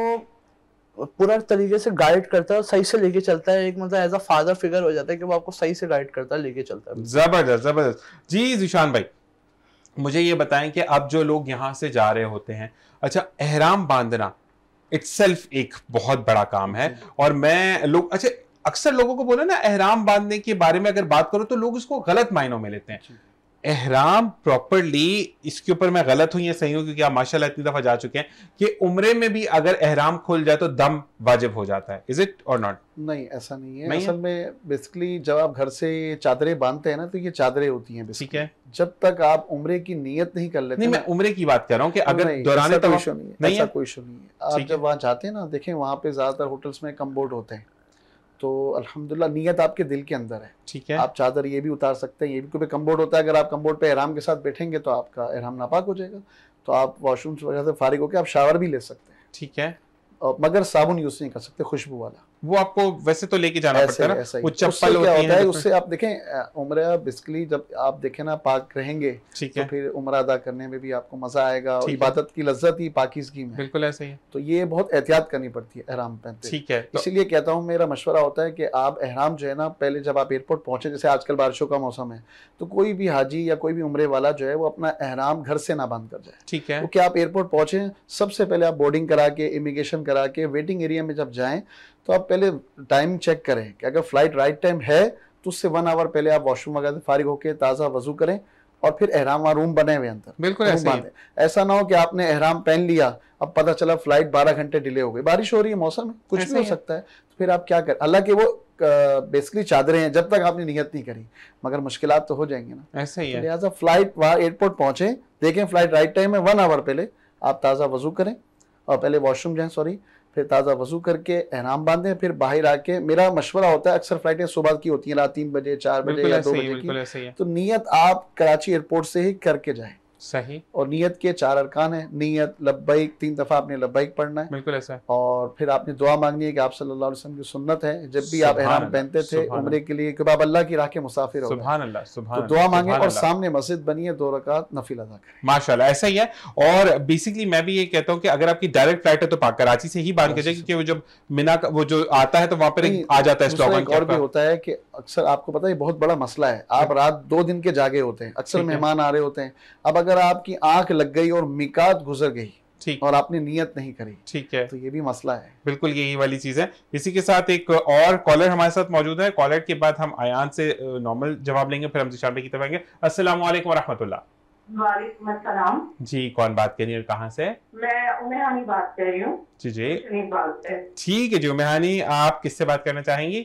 वो पूरा तरीके से गाइड करता है और सही से लेके चलता है। एक मतलब एज अ फादर फिगर हो जाता है कि वो आपको सही से गाइड करता है, लेके चलता है। जबरदस्त जबरदस्त। जी ज़ीशान भाई, मुझे ये बताएं कि अब जो लोग यहाँ से जा रहे होते हैं, अच्छा एहराम बांधना इटसेल्फ एक बहुत बड़ा काम है, और मैं लोग अच्छा अक्सर लोगों को बोले ना एहराम बांधने के बारे में अगर बात करो तो लोग इसको गलत मायनों में लेते हैं। एहराम प्रॉपरली, इसके ऊपर मैं गलत हूं या सही हूं, क्योंकि आप माशाल्लाह इतनी दफा जा चुके हैं कि उम्रे में भी अगर एहराम खुल जाए तो दम वाजिब हो जाता है, इज इट और नॉट? नहीं, ऐसा नहीं है। नहीं असल है? में बेसिकली जब आप घर से चादरें बांधते हैं ना, तो ये चादरें होती हैं, ठीक है। जब तक आप उम्रे की नियत नहीं कर लेते। नहीं, मैं उम्रे की बात कर रहा हूँ कि अगर दौरान कोई इशू नहीं है, ऐसा कोई इशू नहीं है। आप जब वहाँ जाते हैं ना, देखें वहाँ पे ज्यादातर होटल्स में कम बोर्ड होते हैं, तो अल्हम्दुलिल्लाह नियत आपके दिल के अंदर है, ठीक है। आप चादर ये भी उतार सकते हैं, ये भी कोई कम्बोर्ड होता है, अगर आप कम्बोर्ड पे एहराम के साथ बैठेंगे तो आपका एहराम नापाक हो जाएगा, तो आप वॉशरूम वगैरह से फारिग होकर आप शावर भी ले सकते हैं, ठीक है। मगर साबुन यूज नहीं कर सकते खुशबू वाला, वो आपको वैसे तो लेके जाना पड़ता है ना, वो चप्पल क्या होता है उससे आप देखें उम्रा बेसिकली जब आप देखें ना पाक रहेंगे तो फिर उम्रा अदा करने में भी आपको मजा आएगा, और इबादत की लज्जत ही पाकीज़गी में। बिल्कुल ऐसा ही है। तो ये बहुत एहतियात करनी पड़ती है एहराम पहनते, ठीक है। इसीलिए कहता हूँ, मेरा मशवरा होता है कि आप एहराम जो है ना, पहले जब आप एयरपोर्ट पहुंचे, जैसे आजकल बारिशों का मौसम है, तो कोई भी हाजी या कोई भी उम्रे वाला जो है वो अपना एहराम घर से ना बंद कर जाए, ठीक है। क्योंकि आप एयरपोर्ट पहुंचे, सबसे पहले आप बोर्डिंग करा के, इमिग्रेशन करा के, वेटिंग एरिया में जब जाएं तो आप पहले टाइम चेक करें कि अगर फ्लाइट राइट टाइम है तो उससे वन आवर पहले आप वॉशरूम वगैरह से फारिग होकर ताज़ा वजू करें, और फिर एहराम वहाँ रूम बने हुए अंदर, बिल्कुल ऐसा ही। ऐसा ना हो कि आपने एहराम पहन लिया, अब पता चला फ्लाइट बारह घंटे डिले हो गई, बारिश हो रही है, मौसम है, कुछ भी हो सकता है, तो फिर आप क्या करें। हालांकि वो बेसिकली चादरें हैं, जब तक आपने नियत नहीं करी, मगर मुश्किलात तो हो जाएंगी ना, ऐसा ही है। लिहाजा फ्लाइट वहाँ एयरपोर्ट पहुंचे, देखें फ्लाइट राइट टाइम है, वन आवर पहले आप ताज़ा वजू करें, और पहले वॉशरूम जाएं, सॉरी, फिर ताज़ा वजू करके एहराम बांधें, फिर बाहर आके, मेरा मशवरा होता है, अक्सर फ्लाइटें सुबह की होती हैं, रात तीन बजे चार बजे या दो बजे की, तो नियत आप कराची एयरपोर्ट से ही करके जाएं, सही। और नियत के चार अरकान है, नियत, लब्बैक, तीन दफा आपने लब्बैक पढ़ना है, बिल्कुल ऐसा है। और फिर आपने दुआ मांगनी है कि आप सल्लल्लाहु अलैहि वसल्लम की सुन्नत है, जब भी आप एहराम पहनते थे उम्रे के लिए, कि आप अल्लाह की राह के मुसाफिर हो, सुभान अल्लाह, सुभान, तो दुआ मांगे और सामने मस्जिद बनी है, दो रकात नफिल अदा करें, माशाल्लाह, ऐसा ही है। और बेसिकली मैं भी ये कहता हूँ कि अगर आपकी डायरेक्ट फ्लाइट है तो पाक कराची से ही बांध के जाए, क्योंकि वो जब मिना वो जो आता है तो वहाँ पर आ जाता है स्टॉक। और भी होता है कि अक्सर आपको पता है बहुत बड़ा मसला है, आप रात दो दिन के जागे होते हैं, अक्सर मेहमान आ रहे होते हैं, अब अगर आपकी आंख लग गई और मिकात गुजर गई, ठीक, और आपने नियत नहीं करी, ठीक है, तो ये भी मसला है। बिल्कुल यही वाली चीज है। इसी के साथ एक और कॉलर हमारे साथ मौजूद है, कॉलर के बाद हम अयान से नॉर्मल जवाब लेंगे, फिर हम ज़ीशान भाई की तरफ आएंगे। अस्सलाम वालेकुम रहमतुल्लाह। वालेकुम अस्सलाम जी, कौन बात कर रही है, कहाँ से? मैं उमेहानी बात कर रही हूँ। जी जी ठीक है जी उमेहानी, आप किससे बात करना चाहेंगी?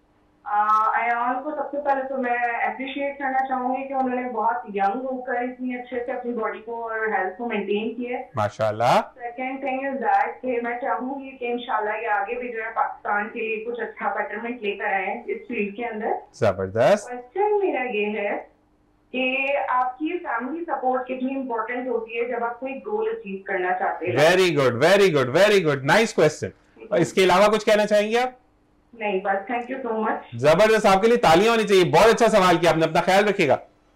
अयान को सबसे पहले तो मैं अप्रिशिएट करना चाहूंगी कि उन्होंने बहुत यंग होकर इतनी अच्छे से अपनी बॉडी को और हेल्थ को मेंटेन किया है, माशाल्लाह। सेकंड थिंग इज दैट कि मैं चाहूंगी कि इंशाल्लाह ये आगे भी जो है पाकिस्तान के लिए कुछ अच्छा बेटरमेंट लेकर आए इस फील्ड के अंदर। जबरदस्त। क्वेश्चन मेरा ये है कि आपकी फैमिली सपोर्ट कितनी इम्पोर्टेंट होती है जब आप कोई गोल अचीव करना चाहते हैं? Very good very good very good, nice question. इसके अलावा कुछ कहना चाहेंगे आप? नहीं बस, थैंक यू सो मच। जबरदस्त, आपके लिए तालियां होनी चाहिए, बहुत अच्छा सवाल किया आपने, अपना ख्याल रखिएगा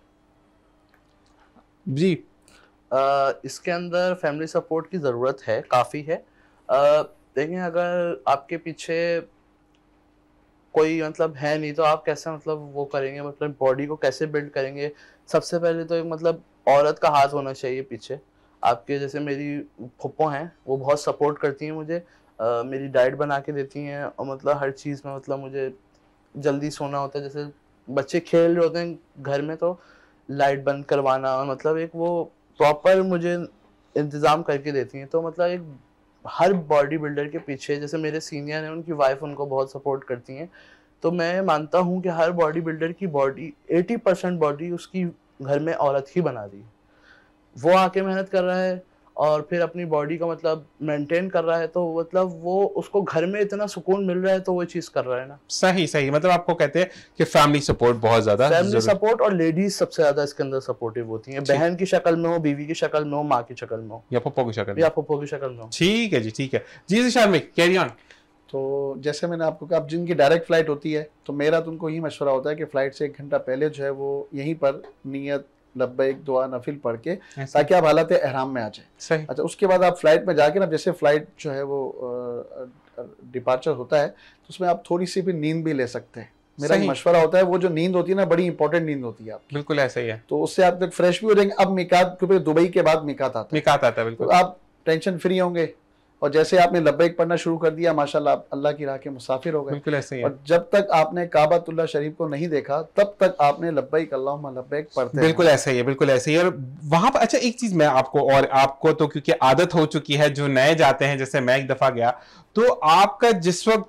जी। आ, इसके अंदर फैमिली सपोर्ट की ज़रूरत है, काफ़ी है। देखें अगर आपके पीछे कोई मतलब है नहीं तो आप कैसे मतलब वो करेंगे, मतलब बॉडी को कैसे बिल्ड करेंगे? सबसे पहले तो एक मतलब औरत का हाथ होना चाहिए पीछे आपके। जैसे मेरी फुप्पो हैं, वो बहुत सपोर्ट करती हैं मुझे, Uh, मेरी डाइट बना के देती हैं, और मतलब हर चीज़ में मतलब मुझे जल्दी सोना होता है, जैसे बच्चे खेल रहे होते हैं घर में तो लाइट बंद करवाना, और मतलब एक वो प्रॉपर मुझे इंतज़ाम करके देती हैं। तो मतलब एक हर बॉडी बिल्डर के पीछे, जैसे मेरे सीनियर हैं उनकी वाइफ उनको बहुत सपोर्ट करती हैं, तो मैं मानता हूँ कि हर बॉडी बिल्डर की बॉडी अस्सी परसेंट बॉडी उसकी घर में औरत ही बना दी है। वो आके मेहनत कर रहा है और फिर अपनी बॉडी का मतलब मेंटेन कर रहा है, तो मतलब वो उसको घर में इतना सुकून मिल रहा है तो वो चीज कर रहा है ना। सही सही, मतलब आपको कहते हैं कि फैमिली सपोर्ट बहुत ज्यादा, फैमिली सपोर्ट, और लेडीज सबसे ज्यादा इसके अंदर सपोर्टिव होती हैं, बहन की शक्ल में हो, बीवी की शक्ल में हो, माँ की शक्ल में हो, या पप्पो की शक्ल में, या पप्पो की शक्ल में हो। ठीक है जी, ठीक है जी। जिशान भाई कैरी ऑन। तो जैसे मैंने आपको कहा, अब जिनकी डायरेक्ट फ्लाइट होती है तो मेरा तो उनको यही मशवरा होता है कि फ्लाइट से एक घंटा पहले जो है वो यहीं पर नियत लब्बैक दुआ नफिल पढ़ के, ताकि आप हालत एहराम में आ जाए। सही। अच्छा, उसके बाद आप फ्लाइट में जाके ना, जैसे फ्लाइट जो है वो डिपार्चर होता है तो उसमें आप थोड़ी सी भी नींद भी ले सकते हैं। मेरा मशवरा होता है, वो जो नींद होती है ना, बड़ी इंपॉर्टेंट नींद होती है आपकी। बिल्कुल ऐसा ही है, तो उससे आप तक फ्रेश भी हो जाएंगे। अब मिकात, क्योंकि दुबई के बाद मिकात आता है, मिकात आता है, बिल्कुल तो आप टेंशन फ्री होंगे, और जैसे आपने लब्बैक पढ़ना शुरू कर दिया, माशाल्लाह अल्लाह की राह के मुसाफिर हो गए। बिल्कुल ऐसे ही है। और जब तक आपने काबतुल्लाह शरीफ को नहीं देखा तब तक आपने लब्बैक अल्लाहुम्मा लब्बैक पढ़ते। बिल्कुल ऐसा ही है, बिल्कुल ऐसे ही है। और वहां पर अच्छा एक चीज मैं आपको, और आपको तो क्योंकि आदत हो चुकी है, जो नए जाते हैं, जैसे मैं एक दफा गया तो आपका जिस वक्त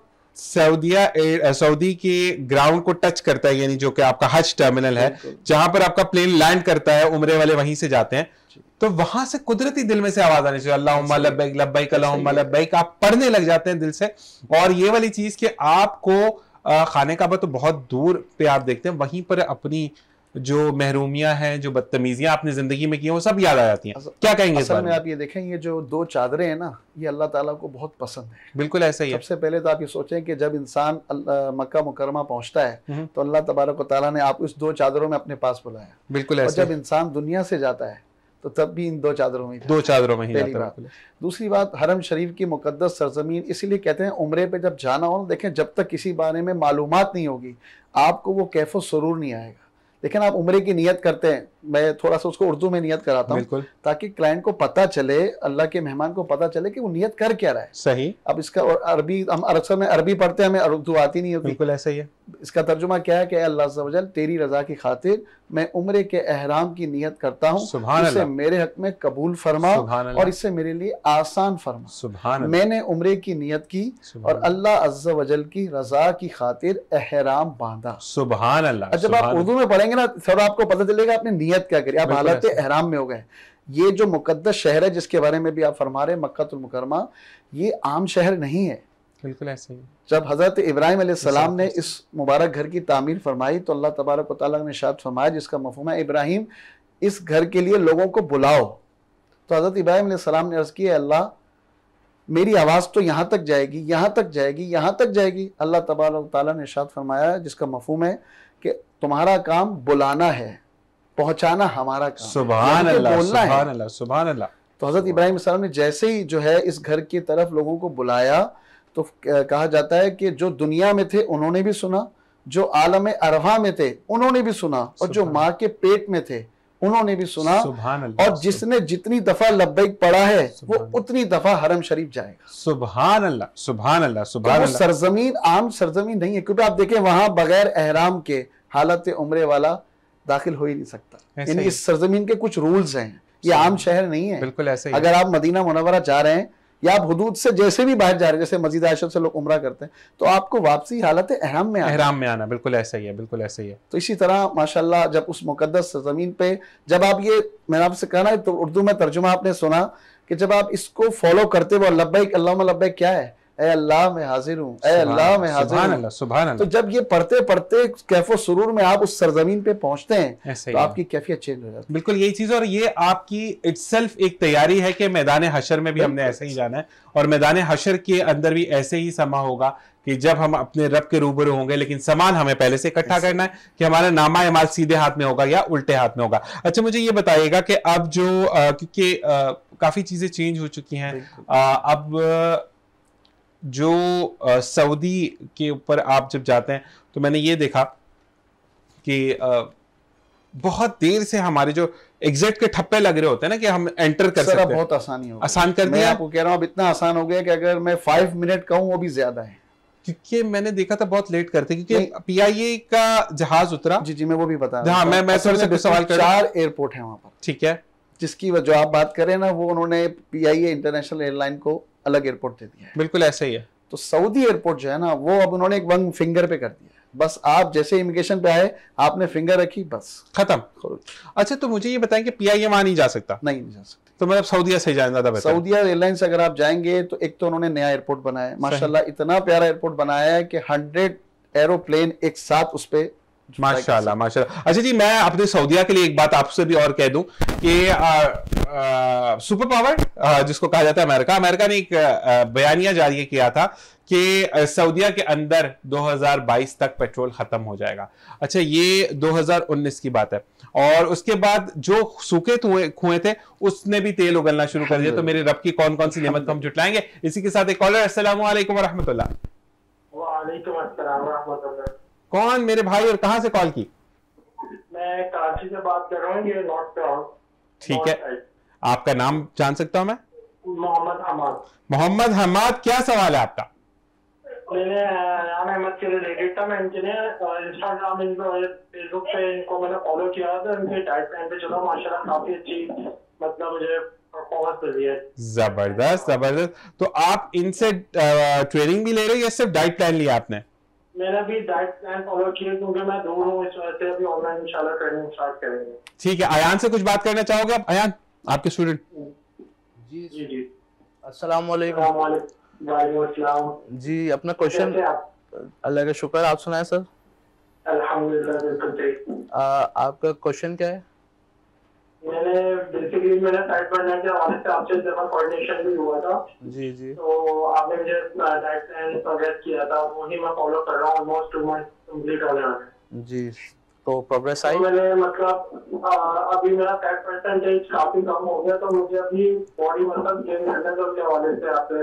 सऊदिया सऊदी के ग्राउंड को टच करता है, यानी जो कि आपका हज टर्मिनल है, जहां पर आपका प्लेन लैंड करता है, उम्रे वाले वहीं से जाते हैं, तो वहां से कुदरती दिल में से आवाज आनी चाहिए, अल्लाहुम्मा लब्बैक लब्बैक अल्लाहुम्मा लब्बैक, आप पढ़ने लग जाते हैं दिल से। और ये वाली चीज कि आपको खाने काबा तो बहुत दूर पे आप देखते हैं, वहीं पर अपनी जो महरूमियां हैं, जो बदतमीजियां आपने जिंदगी में की हैं, वो सब याद आ जाती हैं। क्या कहेंगे इस बारे में? आप ये देखें, ये जो दो चादरें हैं ना, ये अल्लाह ताला को बहुत पसंद है। बिल्कुल ऐसा ही है। सबसे पहले तो आप ये सोचें कि जब इंसान मक्का मुकरमा पहुंचता है तो अल्लाह तबारक व तआला ने आप इस दो चादरों में अपने पास बुलाया। बिल्कुल ऐसा। और जब इंसान दुनिया से जाता है तो तब भी इन दो चादरों में दो चादरों में ही पहली बात। दूसरी बात, हरम शरीफ की मुकद्दस सरजमीन, इसीलिए कहते हैं उम्रे पे जब जाना हो, देखें जब तक किसी बारे में मालूमात नहीं होगी आपको वो कैफो सुरूर नहीं आएगा। लेकिन आप उम्रे की नियत करते हैं, मैं थोड़ा सा उसको उर्दू में नियत कराता हूँ ताकि क्लाइंट को पता चले, अल्लाह के मेहमान को पता चले कि वो नियत कर क्या रहा है। सही। अब इसका और अरबी, हम अरसल में अरबी पढ़ते हैं, हमें उर्दू आती नहीं होती। बिल्कुल ऐसा ही है। इसका तर्जुमा क्या है कि अल्लाह अज़्ज़ व जल तेरी रजा की खातिर मैं उम्रे के एहराम की नियत करता हूँ, इसे मेरे हक में कबूल फरमा और इससे मेरे लिए आसान फरमा। सुभान अल्लाह। मैंने उम्रे की नियत की और अल्लाह अज़्ज़ व जल की रजा की खातिर एहराम बांधा। सुभान अल्लाह। जब आप उर्दू में पढ़ेंगे ना, थोड़ा आपको पता चलेगा आपने नियत क्या करी, आप हालत एहराम में हो गए। ये जो मुकद्दस शहर है जिसके बारे में भी आप फरमा रहे हैं, मक्कातुल मुकरमा, ये आम शहर नहीं है। बिल्कुल ऐसे ही। जब हजरत इब्राहिम अलैहिस्सलाम ने इस मुबारक घर की तामीर फरमाई तो अल्लाह तबारक व तआला ने इरशाद फरमाया, जिसका मफ़हूम है इब्राहिम इस घर के लिए लोगों को बुलाओ। तो हजरत इब्राहिम अलैहिस्सलाम ने अर्ज़ किया, अल्लाह मेरी आवाज़ तो यहाँ तक जाएगी, यहाँ तक जाएगी, यहाँ तक जाएगी। अल्लाह तबारक व तआला ने इरशाद फरमाया, जिसका मफ़हूम है कि तुम्हारा काम बुलाना है, पहुँचाना हमारा काम। सुभान अल्लाह, सुभान अल्लाह, सुभान अल्लाह। तो हजरत इब्राहिम अलैहिस्सलाम ने जैसे ही जो है इस घर की तरफ लोगों को बुलाया तो कहा जाता है कि जो दुनिया में थे उन्होंने भी सुना, जो आलम अरवा में थे उन्होंने भी सुना, और जो माँ के पेट में थे उन्होंने भी सुना। और जिसने जितनी दफा लब्बैक पढ़ा है वो उतनी दफा हरम शरीफ जाएगा। सुभान अल्लाह, सुभान अल्लाह, सुभान अल्लाह। सरजमीन आम सरजमीन नहीं है, क्योंकि आप देखें वहां बगैर एहराम के हालत उम्रे वाला दाखिल हो ही नहीं सकता। यानी इस सरजमीन के कुछ रूल्स हैं, ये आम शहर नहीं है। बिल्कुल ऐसे ही। अगर आप मदीना मुनव्वरा जा रहे हैं या आप हुदूद से जैसे भी बाहर जा रहे हैं, जैसे मस्जिद आयशा से लोग उम्रा करते हैं, तो आपको वापसी हालत एहराम में आना एहराम में आना बिल्कुल ऐसा ही है, बिल्कुल ऐसा ही है। तो इसी तरह माशाल्लाह जब उस मुकद्दस ज़मीन पे जब आप ये, मैंने आपसे कहा ना, तो उर्दू में तर्जुमा आपने सुना कि जब आप इसको फॉलो करते हो, लब्बैक अल्लाहुम्मा लब्बैक क्या है, ए अल्लाह मैं हाजिर हूँ, ए अल्लाह मैं हाजिर हूँ। सुभान अल्लाह। तो जब ये पढ़ते पढ़ते कैफो सुरूर में आप उस सरजमीन पे पहुंचते हैं तो आपकी कैफियत चेंज हो जाती है। बिल्कुल यही चीज, और ये आपकी इटसेल्फ एक तैयारी है कि मैदान हशर में भी हमने ऐसे ही जाना है, और मैदान हशर के अंदर भी ऐसे ही समा होगा कि जब हम अपने रब के रूबरू होंगे, लेकिन सामान हमें पहले से इकट्ठा करना है कि हमारा नामा अमाल सीधे हाथ में होगा या उल्टे हाथ में होगा। अच्छा, मुझे ये बताइएगा कि अब जो क्योंकि काफी चीजें चेंज हो चुकी हैं, अब जो सऊदी के ऊपर आप जब जाते हैं तो मैंने ये देखा कि आ, बहुत देर से हमारे जो एग्जिट के ठप्पे लग रहे होते हैं ना कि हम एंटर कर सकते हैं, बहुत आसानी हो आसान कर दिया। मैं आपको कह रहा हूँ, अब इतना आसान हो गया कि अगर मैं फाइव मिनट कहूँ वो भी ज्यादा है, क्योंकि मैंने देखा था बहुत लेट करते, क्योंकि पीआईए का जहाज उतरा। जी जी मैं वो भी बता रहा हूं। हाँ, मैं मैं थोड़ा सा सवाल कर, चार एयरपोर्ट है वहां पर, ठीक है, जिसकी जो आप बात करें ना, वो उन्होंने पीआईए इंटरनेशनल एयरलाइन को अलग एयरपोर्ट दे दिया है। बिल्कुल ऐसा ही है। तो सऊदी एयरपोर्ट जो है ना, वो अब उन्होंने एक वन फिंगर पे कर दिया है। बस आप जैसे इमिग्रेशन पे आए, आपने फिंगर रखी, बस खत्म। अच्छा, तो मुझे ये बताएं कि पीआईए वहां नहीं जा सकता? नहीं, नहीं जा सकती। तो मतलब सऊदीया से जाना ज्यादा बेहतर। सऊदीया एयरलाइंस अगर आप जाएंगे तो एक तो उन्होंने नया एयरपोर्ट बनाया है माशाल्लाह, इतना प्यारा एयरपोर्ट बनाया है कि हंड्रेड एरोप्लेन एक साथ उस पे माशाल्लाह माशाल्लाह। अच्छा जी, मैं अपने सऊदीया के लिए एक बात आपसे भी और कह दूं कि सुपर पावर जिसको कहा जाता है अमेरिका, अमेरिका ने एक बयानिया जारी किया था कि सऊदीया के अंदर दो हज़ार बाईस तक पेट्रोल खत्म हो जाएगा। अच्छा, ये दो हज़ार उन्नीस की बात है, और उसके बाद जो सूखे कुएं थे उसने भी तेल उगलना शुरू कर दिया। तो मेरे रब की कौन कौन सी नेमत को हम जुटलाएंगे। इसी के साथ एक कॉलर, अस्सलाम वालेकुम वरहमतुल्लाह। वालेकुम अस्सलाम वरहमतुल्लाह। कौन मेरे भाई और कहां से कॉल की? मैं कराची से बात कर रहा हूँ, ये नॉर्थ पे हूँ। ठीक है, आपका नाम जान सकता हूँ मैं? मोहम्मद हमाद। मोहम्मद हमाद, क्या सवाल है आपका? मैंने यान अहमद के रिलेटेड था, मैं इनके इंस्टाग्राम इन फेसबुक पे इनको मैंने फॉलो किया था, इनके डाइट प्लान पे चला, माशाल्लाह काफी अच्छी मतलब मुझे परफॉर्मेंस मिली है। जबरदस्त जबरदस्त। तो आप इनसे ट्रेनिंग भी ले रहे हो या सिर्फ डाइट प्लान लिया आपने? मैंने अभी डाइट प्लान फॉलो किया क्योंकि मैं दूर हूँ, इस वजह से अभी ऑनलाइन इंशाल्लाह ट्रेनिंग स्टार्ट करेंगे। ठीक है, अयान से कुछ बात करना चाहोगे आप? अयान, आपके स्टूडेंट। जी जी जी, अस्सलाम वालेकुम। जी, अपना क्वेश्चन। अल्लाह का शुक्र, आप सुनाए सर। अल्हम्दुलिल्लाह, बिल्कुल सही। आपका क्वेश्चन क्या है? मैंने बेसिकली मैंने साइड पढ़ने के हवाले से आपसे जब कोऑर्डिनेशन भी हुआ था। जी जी। तो आपने मुझे डाइट प्लान सजेस्ट किया था, वही मैं फॉलो कर रहा हूँ, ऑलमोस्ट टू मंथ कंप्लीट होने वाले हैं। जी, तो प्रोग्रेस आई? तो मैंने मतलब आ, अभी मेरा फैट परसेंटेज काफी कम हो गया, तो मुझे अभी बॉडी मतलब गेन करने के हवाले से आपसे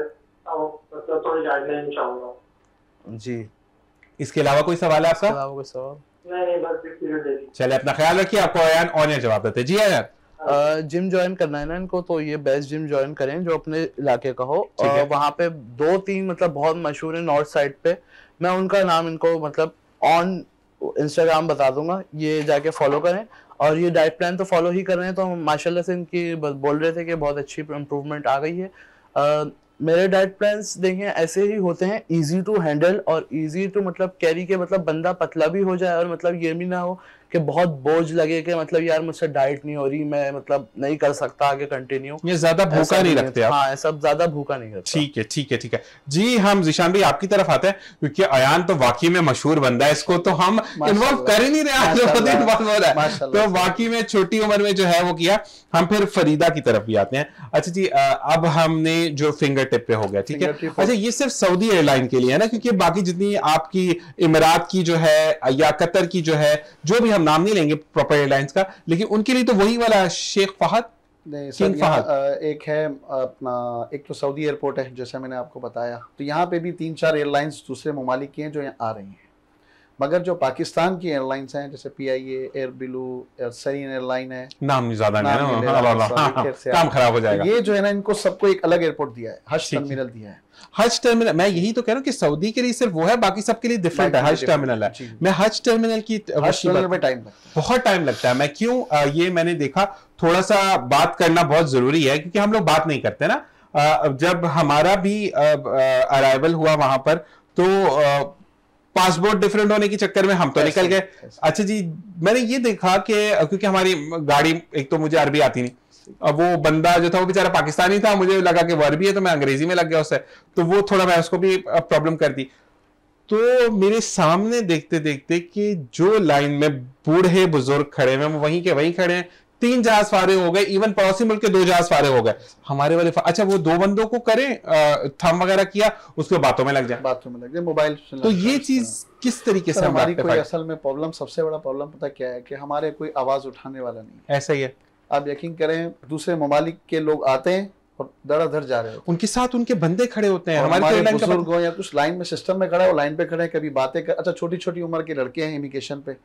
मतलब थोड़ी गाइडलाइन चाहूंगा। जी। इसके अलावा कोई सवाल है आपका? इसके अलावा कोई सवाल? नहीं नहीं, बस इस पीरियड दे। चले, अपना ख्याल रखिए। आपको अयान ऑन एयर जवाब देते। जी अयान, जिम ज्वाइन करना है ना इनको, तो ये बेस्ट जिम ज्वाइन करें जो अपने इलाके का हो। वहाँ पे दो तीन मतलब बहुत मशहूर है नॉर्थ साइड पे, मैं उनका नाम इनको मतलब ऑन इंस्टाग्राम बता दूंगा, ये जाके फॉलो करें। और ये डाइट प्लान तो फॉलो ही कर रहे हैं, तो माशाल्लाह से इनकी बोल रहे थे कि बहुत अच्छी इम्प्रूवमेंट आ गई है। आ, मेरे डाइट प्लान्स देखें ऐसे ही होते हैं, इजी टू हैंडल और इजी टू मतलब कैरी के, मतलब बंदा पतला भी हो जाए और मतलब ये भी ना हो कि बहुत बोझ लगे कि मतलब यार मुझसे डाइट नहीं हो रही, मैं मतलब नहीं कर सकता आगे कंटिन्यू। ये ज्यादा भूखा नहीं रखते आप? हाँ, सब ज्यादा भूखा नहीं रखता। ठीक है ठीक है ठीक है जी। हम जिशान भाई आपकी तरफ आते हैं, क्योंकि अयान तो वाकई में मशहूर बंदा है, इसको तो हम इन्वॉल्व कर ही नहीं रहे, इन्वॉल्व हो रहा है। तो वाकई में छोटी उम्र में जो है वो किया। हम फिर फरीदा की तरफ भी आते हैं। अच्छा जी, अब हमने जो फिंगर टिप पे हो गया, ठीक है। अच्छा, ये सिर्फ सऊदी एयरलाइन के लिए है ना, क्योंकि बाकी जितनी आपकी इमारात की जो है या कतर की जो है, जो भी हम नाम नहीं लेंगे प्रॉपर एयरलाइंस का, लेकिन उनके लिए तो वही वाला शेख फहद नहीं सर, यहाँ एक है अपना, एक तो सऊदी एयरपोर्ट है जैसे मैंने आपको बताया, तो यहाँ पे भी तीन चार एयरलाइंस दूसरे ममालिक की हैं जो यहाँ आ रही हैं। मगर जो पाकिस्तान की एयरलाइंस हैं जैसे P I A, Air Blue, Serene airline है, नाम नहीं ज्यादा नहीं है, काम खराब हो जाएगा। ये जो है ना, इनको सबको एक अलग एयरपोर्ट दिया है, हज टर्मिनल दिया है। हज टर्मिनल, मैं यही तो कह रहा हूँ कि सऊदी के लिए सिर्फ वो है, बाकी सबके लिए डिफरेंट है। हज टर्मिनल है। मैं हज टर्मिनल की हज टर्मिनल में टाइम लगता है, बहुत टाइम लगता है। मैं क्यों, ये मैंने देखा, थोड़ा सा बात करना बहुत जरूरी है, क्योंकि हम लोग बात नहीं करते ना। जब हमारा भी अराइवल हुआ वहां पर, तो पासपोर्ट डिफरेंट होने के चक्कर में हम तो निकल गए। अच्छा जी, मैंने ये देखा कि क्योंकि हमारी गाड़ी, एक तो मुझे अरबी आती नहीं, अब वो बंदा जो था वो बेचारा पाकिस्तानी था, मुझे लगा कि वो अरबी है, तो मैं अंग्रेजी में लग गया उससे, तो वो थोड़ा मैं उसको भी प्रॉब्लम कर दी। तो मेरे सामने देखते देखते कि जो लाइन में बूढ़े बुजुर्ग खड़े हैं, वहीं के वहीं खड़े हैं, तीन जहाज फारे हो गए, इवन पड़ोसी मुल्क के दो जहाज फारे हो गए, हमारे वाले अच्छा वो दो बंदों को करें, थम वगैरह किया, उसके बातों में लग जाए, बातों में लग जाए, मोबाइल। तो ये चीज किस तरीके से हमारी कोई असल में प्रॉब्लम, सबसे बड़ा प्रॉब्लम पता क्या है कि हमारे कोई आवाज उठाने वाला नहीं। ऐसा ही है, आप यकीन करें, दूसरे ममालिक के लोग आते हैं और धड़ाधड़ जा रहे होते हैं, उनके साथ उनके बंदे खड़े होते हैं, हमारे बुजुर्ग हो या कुछ लाइन में सिस्टम में खड़ा है, वो लाइन पे खड़े हैं, कभी बातें कर। अच्छा, छोटी छोटी उम्र के लड़के हैं इमिग्रेशन पे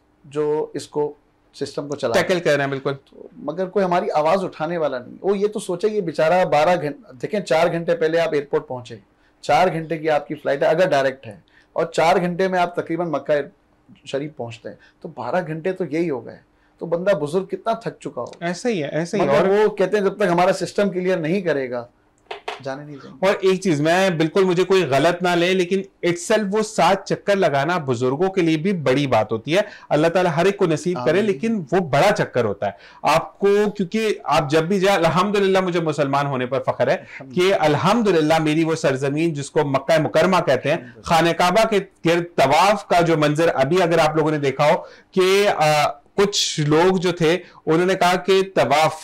जो इसको सिस्टम को चला टैकल कर रहे हैं, बिल्कुल। तो मगर कोई हमारी आवाज उठाने वाला नहीं। वो ये तो सोचे ये बेचारा बारह घंटे, देखें चार घंटे पहले आप एयरपोर्ट पहुंचे, चार घंटे की आपकी फ्लाइट है अगर डायरेक्ट है, और चार घंटे में आप तकरीबन मक्का शरीफ पहुंचते हैं, तो बारह घंटे तो यही हो गए। तो बंदा बुजुर्ग कितना थक चुका हो। ऐसा ही है, ऐसा ही। और वो कहते हैं जब तक हमारा सिस्टम क्लियर नहीं करेगा, जाने नहीं देंगे। और एक चीज, मैं बिल्कुल, मुझे कोई गलत ना ले, लेकिन इटसेल्फ वो सात चक्कर लगाना बुजुर्गों के लिए भी बड़ी बात होती है। अल्लाह ताला हर एक को नसीब करे, लेकिन वो बड़ा चक्कर होता है आपको, क्योंकि आप जब भी जाए, अल्हम्दुलिल्लाह मुझे मुसलमान होने पर फख्र है कि अल्हम्दुलिल्लाह मेरी वो सरजमीन जिसको मक्का मुकरमा कहते हैं, खाने काबा के गिर्द तवाफ का जो मंजर अभी अगर आप लोगों ने देखा हो कि कुछ लोग जो थे उन्होंने कहा कि तवाफ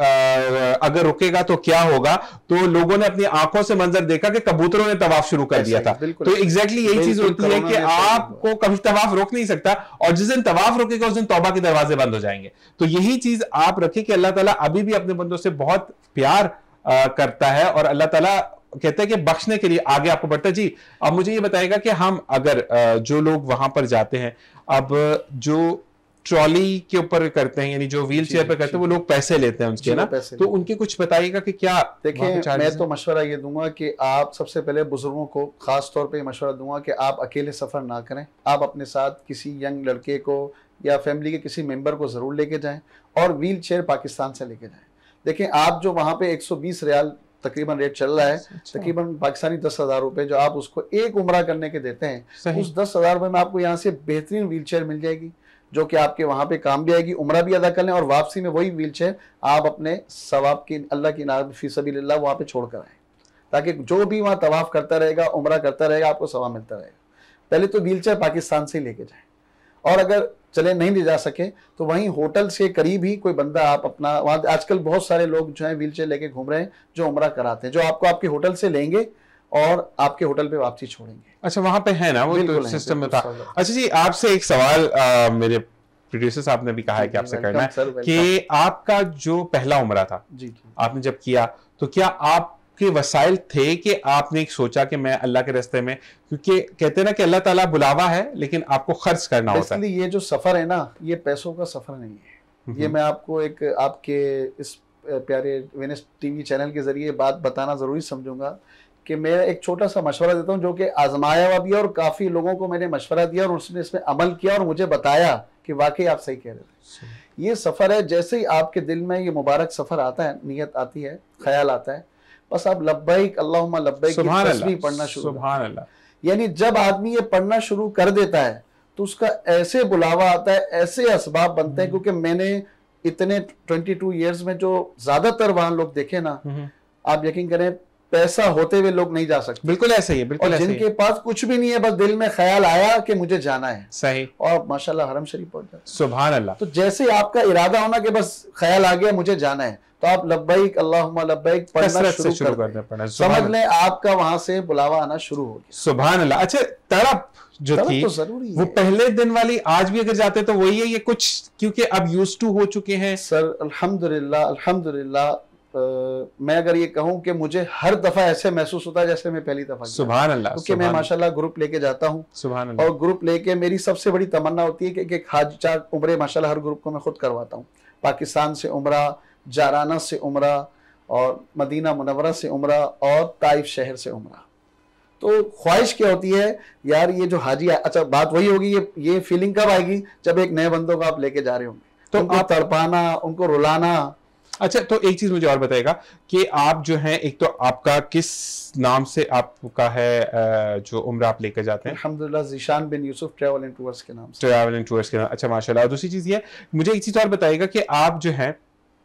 अगर रुकेगा तो क्या होगा, तो लोगों ने अपनी आंखों से मंजर देखा कि कबूतरों ने तवाफ शुरू कर दिया था। तो एग्जैक्टली यही चीज होती है कि आपको कभी तवाफ रोक नहीं सकता, और जिस दिन तवाफ रोकेगा उस दिन तौबा के दरवाजे बंद हो जाएंगे। तो यही चीज आप रखें कि अल्लाह ताला अभी भी अपने बंदों से बहुत प्यार आ, करता है, और अल्लाह ताला कहते हैं कि बख्शने के लिए आगे आपको बढ़ता है। जी, अब मुझे ये बताएगा कि हम अगर जो लोग वहां पर जाते हैं, अब जो ट्रॉली के ऊपर करते हैं, यानी जो व्हील चेयर पे करते हैं, वो लोग पैसे लेते हैं उनके ना, तो उनके कुछ बताइएगा कि क्या। देखिए, मैं तो मशवरा ये दूंगा कि आप सबसे पहले बुजुर्गों को खास तौर पे मशवरा दूंगा कि आप अकेले सफर ना करें। आप अपने साथ किसी यंग लड़के को या फैमिली के किसी मेंबर को जरूर लेके जाएं, और व्हील चेयर पाकिस्तान से लेके जाएं। देखिए, आप जो वहां पे एक सौ बीस रियाल तकरीबन रेट चल रहा है, तकरीबन पाकिस्तानी दस हजार रुपए जो आप उसको एक उम्रा करने के देते हैं, उस दस हजार रुपए में आपको यहाँ से बेहतरीन व्हील चेयर मिल जाएगी, जो कि आपके वहां पे काम भी आएगी, उम्रा भी अदा कर लें, और वापसी में वही व्हील चेयर आप अपने सवाब की, अल्लाह की नाम फी सबीलिल्लाह वहां पे छोड़ कर आए, ताकि जो भी वहां तवाफ करता रहेगा, उम्रा करता रहेगा, आपको सवाब मिलता रहेगा। पहले तो व्हील चेयर पाकिस्तान से ही लेके जाएं, और अगर चले नहीं ले जा सके तो वहीं होटल से करीब ही कोई बंदा आप अपना, वहां आजकल बहुत सारे लोग जो है व्हील चेयर लेके घूम रहे हैं, जो उम्रा कराते हैं, जो आपको आपके होटल से लेंगे और आपके होटल पे वापसी छोड़ेंगे। अच्छा, वहां पे है ना वो तो सिस्टम में था। अच्छा जी, आपसे एक सवाल, आ, मेरे प्रोड्यूसर साहब ने भी कहा है कि आपसे करना है कि आपका जो पहला उम्रा था, जी जी, आपने जब किया तो क्या आपके वसाइल थे कि आपने एक सोचा कि मैं अल्लाह के रास्ते में, क्योंकि कहते हैं ना कि अल्लाह ताला बुलावा है लेकिन आपको खर्च करना होता है। ये जो सफर है ना, ये पैसों का सफर नहीं है। ये मैं आपको एक आपके इस प्यारे वेनिस टीवी चैनल के जरिए बात बताना जरूरी समझूंगा कि मैं एक छोटा सा मशवरा देता हूँ जो कि आजमाया हुआ भी है, और काफी लोगों को मैंने मशवरा दिया और उसने इसमें अमल किया और मुझे बताया कि वाकई आप सही कह रहे थे। ये सफर है, जैसे ही आपके दिल में ये मुबारक सफर आता है, नियत आती है, ख्याल आता है, बस आप लब्बैक अल्लाहुम्मा लब्बैक की तस्बीह पढ़ना शुरू, सुभान अल्लाह। यानी जब आदमी ये पढ़ना शुरू कर देता है तो उसका ऐसे बुलावा आता है, ऐसे असबाब बनते हैं, क्योंकि मैंने इतने बाईस इयर्स में जो ज्यादातर वहां लोग देखे ना, आप यकीन करें पैसा होते हुए लोग नहीं जा सकते। बिल्कुल ऐसे ही है, बिल्कुल और ऐसे जिनके पास कुछ भी नहीं है, बस दिल में ख्याल आया कि मुझे जाना है, सही, और माशाल्लाह हरम शरीफ पहुंच जाते, सुभान अल्लाह। तो जैसे आपका इरादा होना कि बस ख्याल आ गया मुझे जाना है, तो आप लब्बैक अल्लाहुम्मा लब्बैक पढ़ना शुरू कर दें, समझ लें आपका वहां से बुलावा आना शुरू हो गया। सुभान अल्लाह। अच्छा, तड़प जो थी तो जरूरी वो पहले दिन वाली आज भी अगर जाते तो वही है, ये कुछ क्योंकि अब यूज्ड टू हो चुके हैं सर? अल्हम्दुलिल्लाह अल्हम्दुलिल्लाह। Uh, मैं अगर ये कहूं कि मुझे हर दफा ऐसे महसूस होता है जैसे मैं पहली दफा, सुभान अल्लाह, क्योंकि मैं माशाल्लाह ग्रुप लेके जाता हूं, सुभान अल्लाह, और ग्रुप लेके मेरी सबसे बड़ी तमन्ना होती है कि, कि हाज चार उम्रे माशाल्लाह हर ग्रुप को मैं खुद करवाता हूं। पाकिस्तान से उम्रा, जाराना से उम्रा, और मदीना मुनव्वरा से उम्रा, और ताइफ शहर से उम्रा। तो ख्वाहिश क्या होती है यार, ये जो हाजी, अच्छा बात वही होगी, ये ये फीलिंग कब आएगी जब एक नए बंदों को आप लेके जा रहे होंगे, तो आप तड़पाना, उनको रुलाना। अच्छा, तो एक चीज मुझे और बताएगा कि आप जो हैं, एक तो आपका किस नाम से आपका है जो उम्र आप लेकर जाते हैं? अल्हम्दुलिल्लाह Zeeshan bin Yusuf travel and tours के नाम से। ट्रैवल एंड टूर्स के नाम, अच्छा माशाल्लाह। दूसरी चीज ये, मुझे एक चीज और बताइएगा कि आप जो हैं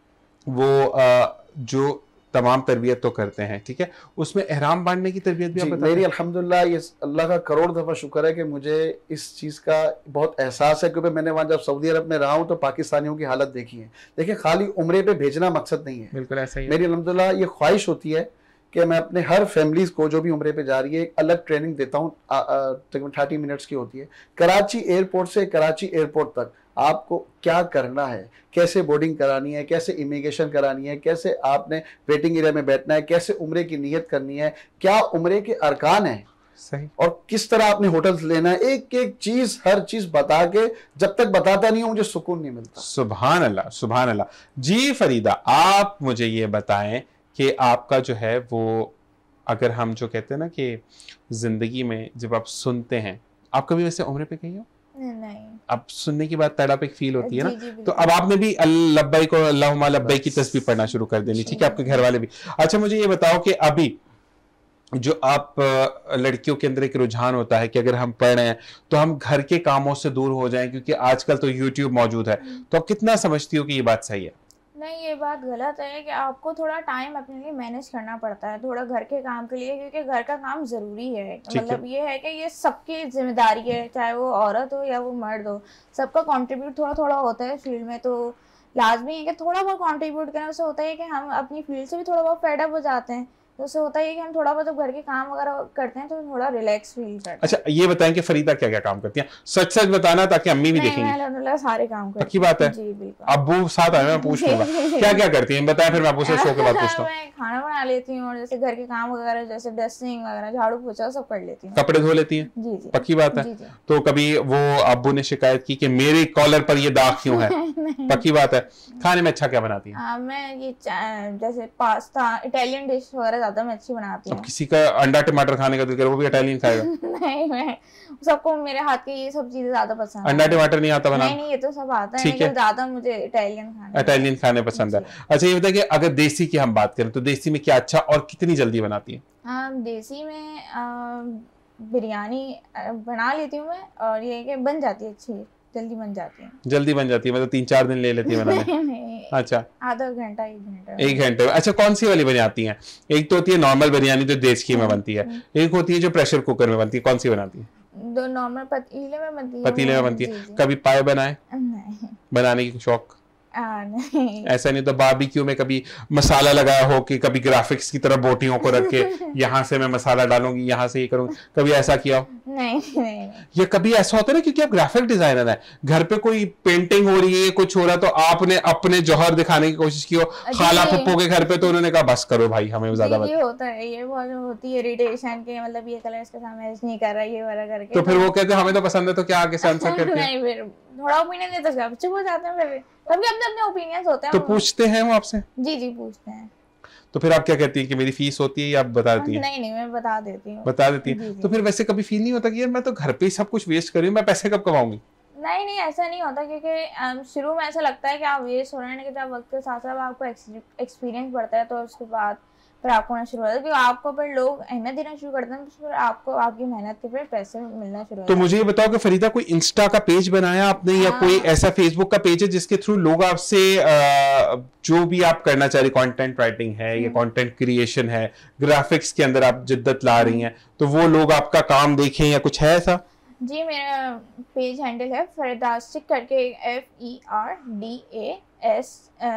वो जो तमाम तरबियत तो करते हैं, ठीक है, उसमें एहराम बांधने की तरबियत भी आप बताते हैं? मेरी अल्हम्दुलिल्लाह ये अल्लाह का करोड़ दफा शुक्र है कि मुझे इस चीज़ का बहुत एहसास है, क्योंकि मैंने वहाँ जब सऊदी अरब में रहा हूँ तो पाकिस्तानियों की हालत देखी है। देखिए, खाली उम्रे पे भेजना मकसद नहीं है, बिल्कुल ऐसा ही। मेरी अल्हम्दुलिल्लाह ये ख्वाहिश होती है कि मैं अपने हर फैमिलीज को जो भी उम्रे पे जा रही है एक अलग ट्रेनिंग देता हूँ, तकरीबन थर्टी मिनट्स की होती है। कराची एयरपोर्ट से कराची एयरपोर्ट तक आपको क्या करना है, कैसे बोर्डिंग करानी है, कैसे इमिग्रेशन करानी है, कैसे आपने वेटिंग एरिया में बैठना है, कैसे उम्रे की नियत करनी है, क्या उम्रे के अरकान है, सही, और किस तरह आपने होटल लेना है, एक एक चीज हर चीज बता के, जब तक बताता नहीं हूं मुझे सुकून नहीं मिलता। सुभान अल्लाह, सुभान अल्लाह। जी फरीदा, आप मुझे ये बताएं कि आपका जो है वो, अगर हम जो कहते हैं ना कि जिंदगी में जब आप सुनते हैं, आप कभी वैसे उम्रे पे गई हो? नहीं। अब सुनने की बात तड़प एक फील होती है ना, तो अब आपने भी लब्बैक और अल्लाहुम्मा लब्बैक की तस्बीह पढ़ना शुरू कर देनी, ठीक है, आपके घर वाले भी। अच्छा, मुझे ये बताओ कि अभी जो आप लड़कियों के अंदर एक रुझान होता है कि अगर हम पढ़ रहे हैं तो हम घर के कामों से दूर हो जाएं, क्योंकि आजकल तो यूट्यूब मौजूद है, तो आप कितना समझती हो कि ये बात सही है? नहीं, ये बात गलत है कि आपको थोड़ा टाइम अपने लिए मैनेज करना पड़ता है, थोड़ा घर के काम के लिए, क्योंकि घर का काम ज़रूरी है। मतलब ये है कि ये सबकी जिम्मेदारी है, चाहे वो औरत हो या वो मर्द हो, सबका कंट्रीब्यूट थोड़ा थोड़ा होता है फील्ड में। तो लाजमी है कि थोड़ा बहुत कंट्रीब्यूट करें। उससे होता है कि हम अपनी फील्ड से भी थोड़ा बहुत फेड अप हो जाते हैं, तो उससे होता है कि हम थोड़ा बहुत घर के काम वगैरह करते हैं तो थोड़ा रिलैक्स फील करते हैं। अच्छा, ये बताएं कि फरीदा क्या क्या काम करती हैं? सच सच बताना ताकि अम्मी भी देखेंगी। मैं अल्हम्दुलिल्लाह सारे काम करती हूं। पक्की बात है? जी बिल्कुल। अब्बू साथ आए, मैं पूछ लूंगा क्या क्या करती हैं, बताएं, फिर मैं अब्बू से शो के बाद पूछता हूं। मैं खाना बना लेती हूँ, और जैसे घर के काम वगैरह जैसे डस्टिंग वगैरह, झाड़ू पोछा सब कर लेती हूँ। कपड़े धो लेती हैं? जी जी। पक्की बात है? जी जी। तो कभी वो अब्बू ने शिकायत की कि मेरे कॉलर पर ये दाग क्यों है? पक्की बात है? खाने में अच्छा क्या बनाती हैं? हाँ, मैं ये जैसे पास्ता, इटालियन डिश वगैरह ज्यादा मैं अच्छी बनाती हूँ। किसी का अंडा टमाटर खाने का दिल करे, वो भी इटालियन खाएगा? नहीं, मैं सबको मेरे हाथ की ये सब चीजें ज्यादा पसंद है। अंडा टमाटर नहीं आता बनाना? नहीं नहीं, ये तो सब आता है, लेकिन ज्यादा मुझे इटालियन खाना इटालियन खाने पसंद है। अच्छा, ये बताइए कि अगर देसी की हम बात करें तो देसी में क्या अच्छा और कितनी जल्दी बनाती है? हाँ, देसी में आ, बिरयानी बना लेती हूँ मैं, और ये कि बन जाती है अच्छी, जल्दी बन जाती है। जल्दी बन जाती है मतलब तीन चार दिन ले लेती है बनाने? अच्छा, आधा घंटा एक घंटा एक घंटे में। अच्छा, कौन सी वाली बनाती हैं? एक तो होती है नॉर्मल बिरयानी जो देसी में बनती है, एक होती है जो प्रेशर कुकर में बनती है, कौन सी बनाती है? दो नॉर्मल पतीले में बनती है। पतीले में बनती है। कभी पाए बनाए? नहीं। बनाने की शौक? आ, नहीं। ऐसा नहीं तो बारबेक्यू में कभी मसाला लगाया हो कि कभी ग्राफिक्स की तरह बोटियों को रख के यहाँ से मैं मसाला डालूंगी, यहाँ से ये करूंगी, कभी ऐसा किया हो? नहीं नहीं। ये कभी ऐसा होता है ना, क्योंकि आप ग्राफिक डिजाइनर हैं, घर पे कोई पेंटिंग हो रही है, कुछ हो रहा है, तो आपने अपने जौहर दिखाने की कोशिश की हो खाला फुप्पो के घर पे, तो उन्होंने कहा बस करो भाई, हमें ज्यादा ये होता है, ये बहुत होती है इरिटेशन के, मतलब ये कलर इसके साथ मैच नहीं कर रहा, ये वाला करके। तो फिर वो कहते हैं हमें तो पसंद है, तो क्या आगे से आंसर करते हैं? नहीं, फिर थोड़ा ओपिनियन देते हैं, चुप हो जाते हैं, फिर सबके अपने अपने ओपिनियंस होते हैं। तो पूछते हैं वो आपसे? जी जी, पूछते हैं। तो फिर आप क्या कहती हैं कि मेरी फीस होती है या आप बता देती हैं? नहीं नहीं, मैं बता देती हूँ। बता देती हैं? तो फिर वैसे कभी फील नहीं होता कि यार मैं तो घर पे ही सब कुछ वेस्ट कर रही हूँ, मैं पैसे कब कमाऊंगी? नहीं नहीं, ऐसा नहीं होता, क्योंकि शुरू में ऐसा लगता है कि आप वेस्ट हो रहे हैं, लेकिन जब वक्त के साथ साथ आपको एक्सपीरियंस बढ़ता है तो उसके बाद फिर आपको होना शुरू होता है, क्योंकि आपको फिर लोग अहमियत देना शुरू करते हैं, तो फिर आपको आपकी मेहनत के फिर पैसे मिलना शुरू होता है। तो मुझे ये बताओ कि फरीदा कोई इंस्टा का पेज बनाया आपने या कोई ऐसा फेसबुक का पेज है जिसके थ्रू लोग आपसे जो भी आप करना चाह रही, कंटेंट राइटिंग है या कंटेंट क्रिएशन है, ग्राफिक्स के अंदर आप जिद्दत ला रही हैं, तो वो लोग आपका काम देखें या कुछ है ऐसा? जी, मेरा पेज हैंडल है फरीदास्टिक करके, F E R D A S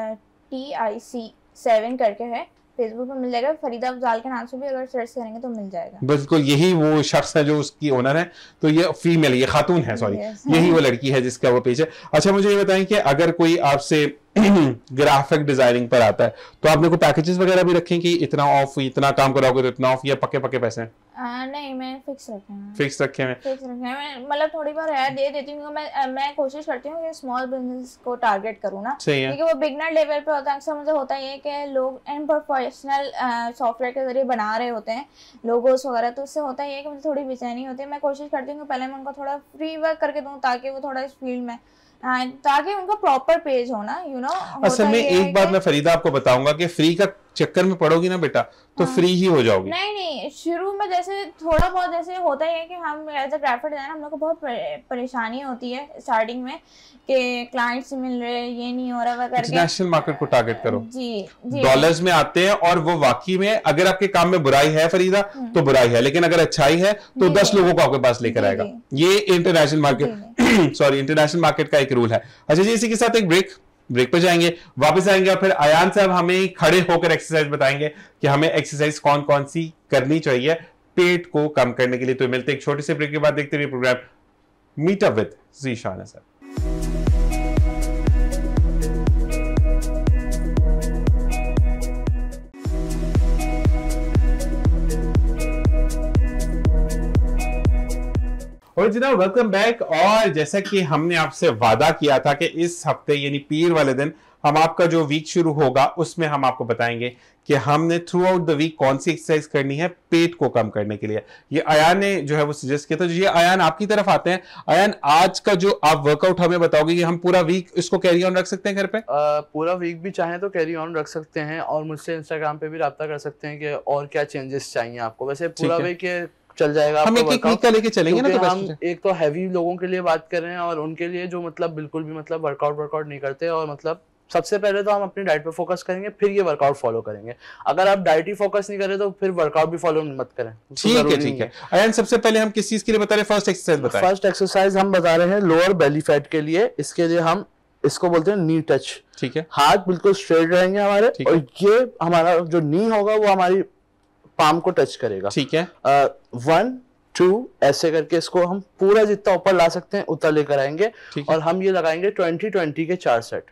T I C seven करके है, फेसबुक पे मिल जाएगा। फरीदा अफजाल के नाम से भी अगर सर्च करेंगे तो मिल जाएगा। बिल्कुल, यही वो शख्स है जो उसकी ओनर है, तो ये फीमेल, ये खातून है, सॉरी, यही वो लड़की है जिसका वो पेज है। अच्छा, मुझे ये बताएं कि अगर कोई आपसे ग्राफिक डिजाइनिंग पर आता है तो आपने कोई पैकेजेस वगैरह भी रखे कि इतना ऑफ, इतना काम कराओगे तो इतना ऑफ, या पक्के पक्के पैसे हैं? आ, नहीं, मैं फिक्स रखे हैं। फिक्स रखे हैं? फिक्स रखे हैं। मैं मतलब थोड़ी बार रियायत दे देती हूँ, मैं मैं कोशिश करती हूँ कि स्मॉल बिजनेस को टारगेट करूँ ना, क्योंकि वो बिगनर लेवल पे होता है। अक्सर मुझे होता है कि लोग अनप्रोफेशनल सॉफ्टवेयर के जरिए बना रहे होते हैं लोगोस वगैरह, तो उससे होता है कि मुझे थोड़ी बेचैनी होती है। मैं कोशिश करती हूँ कि पहले मैं उनको थोड़ा फ्री वर्क करके दूँ, ताकि वो थोड़ा इस फील्ड में, ताकि उनका प्रॉपर पेज हो ना, यू नो। असल में एक बात मैं फरीदा आपको बताऊंगा कि फ्री का चक्कर में पड़ोगी ना बेटा तो फ्री ही हो जाओगी। नहीं नहीं, शुरू में जैसे थोड़ा बहुत जैसे होता ही है कि हम एज अ ग्राफिक डिजाइनर हम लोग को बहुत परेशानी होती है स्टार्टिंग में कि क्लाइंट से मिल रहे, ये नहीं हो रहा वह करके। इंटरनेशनल मार्केट को टारगेट करो। जी जी, डॉलर्स में आते हैं, और वो वाकई में अगर आपके काम में बुराई है फरीदा तो बुराई है, लेकिन अगर अच्छाई है तो दस लोगों को आपके पास लेकर आएगा। ये international market sorry international market का एक रूल है। अच्छा जी, इसी के साथ एक ब्रेक ब्रेक पे जाएंगे, वापस आएंगे और फिर आयान साहब हमें खड़े होकर एक्सरसाइज बताएंगे कि हमें एक्सरसाइज कौन कौन सी करनी चाहिए पेट को कम करने के लिए। तो मिलते हैं एक छोटे से ब्रेक के बाद, देखते हुए program meet up with Zeeshan sir. और जनाब वेलकम बैक। और जैसा कि हमने आपसे वादा किया था कि इस हफ्ते यानी पीर वाले दिन हम आपका जो वीक शुरू होगा उसमें हम आपको बताएंगे कि हमने थ्रू आउट द वीक कौन सी एक्सरसाइज करनी है पेट को कम करने के लिए। ये अयान ने जो है वो सजेस्ट किया था। तो ये अयान आपकी तरफ आते हैं। अयान, आज का जो आप वर्कआउट हमें बताओगे कि हम पूरा वीक इसको कैरी ऑन रख सकते हैं घर पे? आ, पूरा वीक भी चाहें तो कैरी ऑन रख सकते हैं और मुझसे इंस्टाग्राम पे भी राब्ता कर सकते हैं कि और क्या चेंजेस चाहिए आपको। वैसे पूरा वीक ये चल जाएगा, हम एक एक वीक का लेके चलेंगे ना। तो हम एक तो हैवी लोगों के लिए बात कर रहे हैं और उनके लिए जो मतलब बिल्कुल भी मतलब वर्कआउट वर्कआउट नहीं करते, और मतलब सबसे पहले तो हम अपनी डाइट पे फोकस करेंगे, फिर ये वर्कआउट फॉलो करेंगे। अगर आप डाइट ही फोकस नहीं करें तो फिर वर्कआउट भी फॉलो मत करें। ठीक है, ठीक है। अयान, सबसे पहले हम किस चीज के लिए बता रहे हैं? फर्स्ट एक्सरसाइज बताएं। फर्स्ट एक्सरसाइज हम बता रहे हैं लोअर बेली फैट के लिए। इसके लिए हम इसको बोलते हैं नी टच। ठीक है। हाथ बिल्कुल स्ट्रेट रहेंगे हमारे, और ये हमारा जो नी होगा वो हमारी पाम को टच करेगा। ठीक है। वन टू ऐसे करके इसको हम पूरा जितना ऊपर ला सकते हैं उतना लेकर आएंगे, और हम ये लगाएंगे ट्वेंटी ट्वेंटी के चार सेट।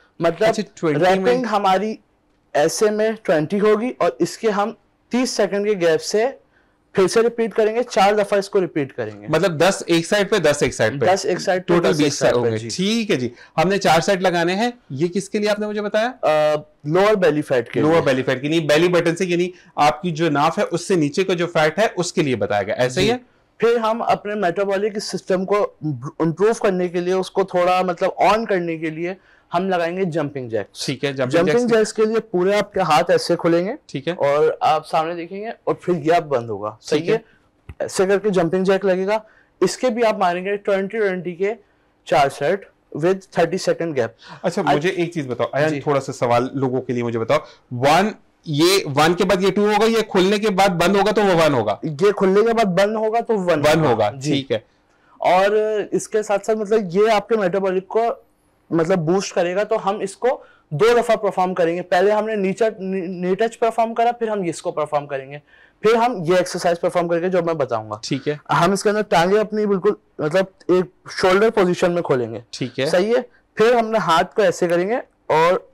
मतलब रैपिंग हमारी ऐसे में ट्वेंटी होगी और इसके हम तीस सेकंड के गैप से फिर से रिपीट करेंगे, चार दफा इसको रिपीट करेंगे। मतलब दस एक साइड पे, दस एक साइड पे, दस एक साइड, टोटल बीस साइड होंगे। ठीक है जी। हमने चार सेट लगाने हैं। ये किसके लिए आपने मुझे बताया? लोअर बेली फैट के। लोअर बेली फैट की नहीं, बेली बटन से, यानी आपकी जो नाफ है उससे नीचे का जो फैट है उसके लिए बताया गया, ऐसा ही है। फिर हम अपने मेटाबॉलिक सिस्टम को इम्प्रूव करने के लिए, उसको थोड़ा मतलब ऑन करने के लिए हम लगाएंगे जंपिंग जैक्स। ठीक है। जंपिंग जैक्स के लिए पूरे आपके हाथ ऐसे खुलेंगे, ठीक है, और आप सामने देखेंगे और फिर ये आप बंद होगा। सही है। ऐसे करके जंपिंग जैक लगेगा। इसके भी आप मारेंगे ट्वेंटी ट्वेंटी के चार set with thirty second gap. अच्छा, मुझे एक चीज बताओ अयान, थोड़ा सा सवाल लोगों के लिए मुझे बताओ। वन ये वन के बाद ये टू होगा, ये खुलने के बाद बंद होगा तो वो वन होगा? ये खुलने के बाद बंद होगा तो वन वन होगा। ठीक है। और इसके साथ साथ मतलब ये आपके मेटाबॉलिक को मतलब बूस्ट करेगा, तो हम इसको दो दफा परफॉर्म करेंगे। पहले हमने नीचा नी टच परफॉर्म करा, फिर हम इसको परफॉर्म करेंगे, फिर हम ये एक्सरसाइज परफॉर्म करेंगे जो मैं बताऊंगा। ठीक है। हम इसके अंदर टांगे अपनी बिल्कुल मतलब एक शोल्डर पोजीशन में खोलेंगे। ठीक है। सही है। फिर हमने हाथ को ऐसे करेंगे और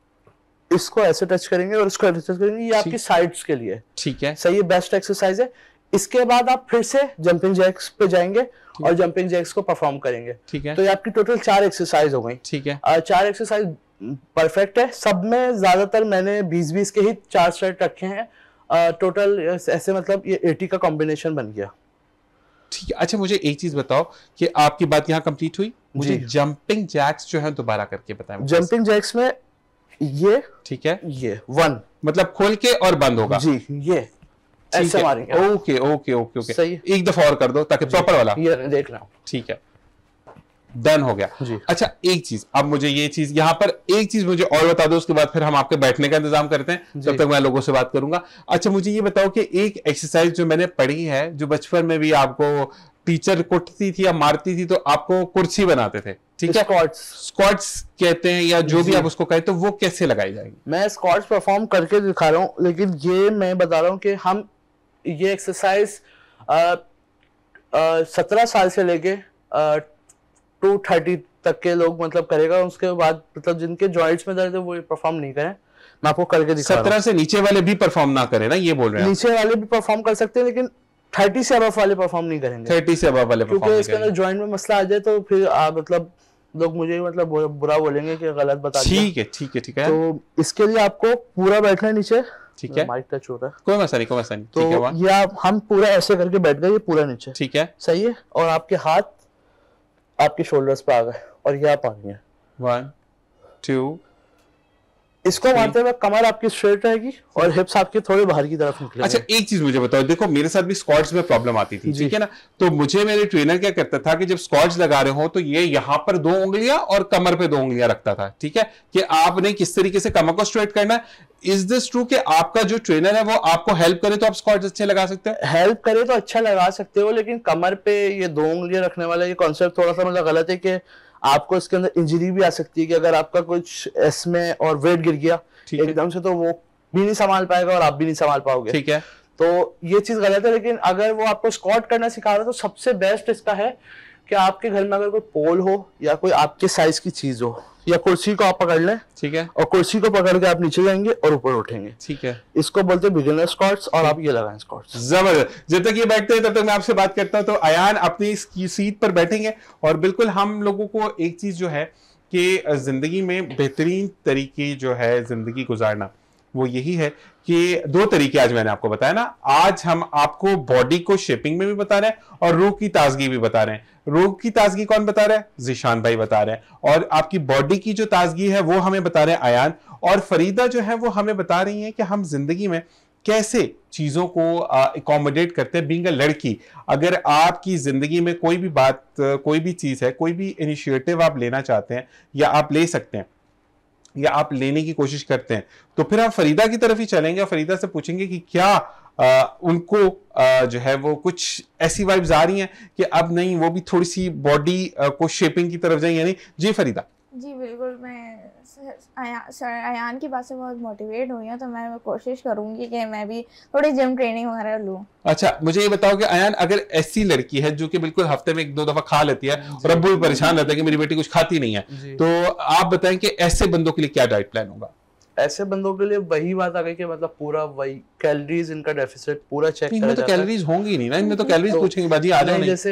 इसको ऐसे टच करेंगे और इसको ऐसे टच करेंगे। ये आपकी साइड्स के लिए। ठीक है। सही है। बेस्ट एक्सरसाइज है। इसके बाद आप फिर से जंपिंग जैक्स पे जाएंगे और जंपिंग जैक्स को परफॉर्म करेंगे। ठीक है। तो ये आपकी टोटल चार एक्सरसाइज हो गई। ठीक है। uh, चार एक्सरसाइज परफेक्ट है। सब में ज्यादातर मैंने बीस बीस के ही चार सेट रखे हैं। टोटल uh, ऐसे मतलब ये अस्सी का कॉम्बिनेशन बन गया। ठीक है। अच्छा, मुझे एक चीज बताओ कि आपकी बात यहाँ कंप्लीट हुई। मुझे जंपिंग जैक्स जो है दोबारा करके बताएं। जंपिंग जैक्स में ये, ठीक है, ये वन मतलब खोल के और बंद होगा। जी, ये ऐसे मारेंगे। Okay okay okay okay. सही। एक दफा और कर दो ताकि प्रॉपर वाला। ये देख रहा हूँ। ठीक है, डन हो गया जी। अच्छा, एक चीज अब मुझे ये चीज यहाँ पर एक चीज मुझे और बता दो, उसके बाद फिर हम आपके बैठने का इंतजाम करते हैं, तब तक मैं लोगों से बात करूंगा। अच्छा, मुझे ये बताओ कि एक एक्सरसाइज जो मैंने पढ़ी है, जो बचपन में भी आपको टीचर कुटती थी या मारती थी तो आपको कुर्सी बनाते थे, ठीक है, स्क्वाट्स स्क्वाट्स कहते हैं या जो भी आप उसको कहें, तो वो कैसे लगाई जाएगी? मैं स्क्वाट्स परफॉर्म करके दिखा रहा हूँ, लेकिन ये मैं बता रहा हूँ कि हम ये एक्सरसाइज सत्रह साल से लेके टू थर्टी तक के लोग मतलब करेगा। उसके बाद मतलब जिनके जॉइंट्स में दर्द है वो ये परफॉर्म नहीं करें। मैं आपको करके दिखा रहा हूं। सत्रह से नीचे वाले भी परफॉर्म ना करें ना, ये बोल रहे हैं? नीचे वाले भी परफॉर्म कर सकते हैं, लेकिन थर्टी से अबव वाले परफॉर्म नहीं करेंगे। थर्टी से अबव वाले परफॉर्म क्योंकि इसके अंदर जॉइंट में मसला आ जाए तो फिर आ, मतलब लोग मुझे मतलब बुरा बोलेंगे कि गलत बता दिया। ठीक है ठीक है ठीक है। तो इसके लिए आपको पूरा बैठना है नीचे। ठीक है। माइक टच हो रहा है, कोई मसला नहीं कोई मसला नहीं। तो ठीक है, ये आप हम पूरा ऐसे करके बैठ गए, ये पूरा नीचे। ठीक है, सही है। और आपके हाथ आपके शोल्डर्स पे आ गए और ये आप आ गए। वन टू, इसको मारते हुए कमर आपकी स्ट्रेट रहेगी और हिप्स आपके थोड़े बाहर की तरफ निकलेंगे। अच्छा, एक चीज मुझे बताओ, देखो मेरे साथ भी स्क्वाट्स में प्रॉब्लम आती थी, ठीक है ना, तो मुझे मेरे ट्रेनर क्या करता था कि जब स्क्वाट्स लगा रहे हो तो ये यहाँ पर दो उंगलियां और कमर पे दो उंगलियां रखता था, ठीक है, कि आपने किस तरीके से कमर को स्ट्रेट करना है। इज दिस ट्रू कि आपका जो ट्रेनर है वो आपको हेल्प करे तो आप स्क्वाट्स अच्छे लगा सकते हो? हेल्प करे तो अच्छा लगा सकते हो, लेकिन कमर पे ये दो उंगलियां रखने वाला ये कॉन्सेप्ट थोड़ा सा मतलब गलत है कि आपको इसके अंदर इंजरी भी आ सकती है कि अगर आपका कुछ इसमें और वेट गिर गया एकदम से तो वो भी नहीं संभाल पाएगा और आप भी नहीं संभाल पाओगे। ठीक है, तो ये चीज गलत है। लेकिन अगर वो आपको स्क्वाट करना सिखा रहा है तो सबसे बेस्ट इसका है कि आपके घर में अगर कोई पोल हो या कोई आपके साइज की चीज हो या कुर्सी को आप पकड़ लें, ठीक है, और कुर्सी को पकड़ के आप नीचे जाएंगे और ऊपर उठेंगे, ठीक है। इसको बोलते हैं बिगिनर स्क्वाट्स और आप ये लगाएं स्क्वाट्स। जबरदस्त। जब तक ये बैठते हैं तब तक मैं आपसे बात करता हूं। तो अयान अपनी सीट पर बैठेंगे और बिल्कुल हम लोगों को एक चीज जो है कि ज़िंदगी में बेहतरीन तरीके जो है ज़िंदगी गुजारना वो यही है कि दो तरीके आज मैंने आपको बताया ना। आज हम आपको बॉडी को शेपिंग में भी बता रहे हैं और रूह की ताजगी भी बता रहे हैं। रूह की ताजगी कौन बता रहा है? ज़ीशान भाई बता रहे हैं। और आपकी बॉडी की जो ताजगी है वो हमें बता रहे हैं अयान। और फरीदा जो है वो हमें बता रही हैं कि हम जिंदगी में कैसे चीज़ों को अकोमोडेट करते हैं। बीइंग अ लड़की, अगर आपकी ज़िंदगी में कोई भी बात, कोई भी चीज़ है, कोई भी इनिशिएटिव आप लेना चाहते हैं या आप ले सकते हैं या आप लेने की कोशिश करते हैं, तो फिर आप फरीदा की तरफ ही चलेंगे और फरीदा से पूछेंगे कि क्या आ, उनको आ, जो है वो कुछ ऐसी वाइब्स आ रही हैं कि अब नहीं, वो भी थोड़ी सी बॉडी को शेपिंग की तरफ जाए या नहीं। जी फरीदा। जी बिल्कुल, मैं आया, सर अयान की बात से बहुत मोटिवेट हुई हूँ, तो मैं कोशिश करूँगी कि मैं भी थोड़ी जिम ट्रेनिंग वगैरह लूँ। अच्छा, मुझे ये बताओ कि अयान, अगर ऐसी लड़की है जो कि बिल्कुल हफ्ते में एक दो दफा खा लेती है और अब्बू भी परेशान रहता है कि मेरी बेटी कुछ खाती नहीं है, तो आप बताएं कि ऐसे बंदों के लिए क्या डाइट प्लान होगा? ऐसे बंदों के लिए वही बात आ गई कि मतलब पूरा वही कैलोरीज, इनका डेफिसिट पूरा चेक करा जाता है। कैलोरीज होंगी नहीं ना इनमें, तो कैलोरीज पूछेंगे बाजी आ जाए। जैसे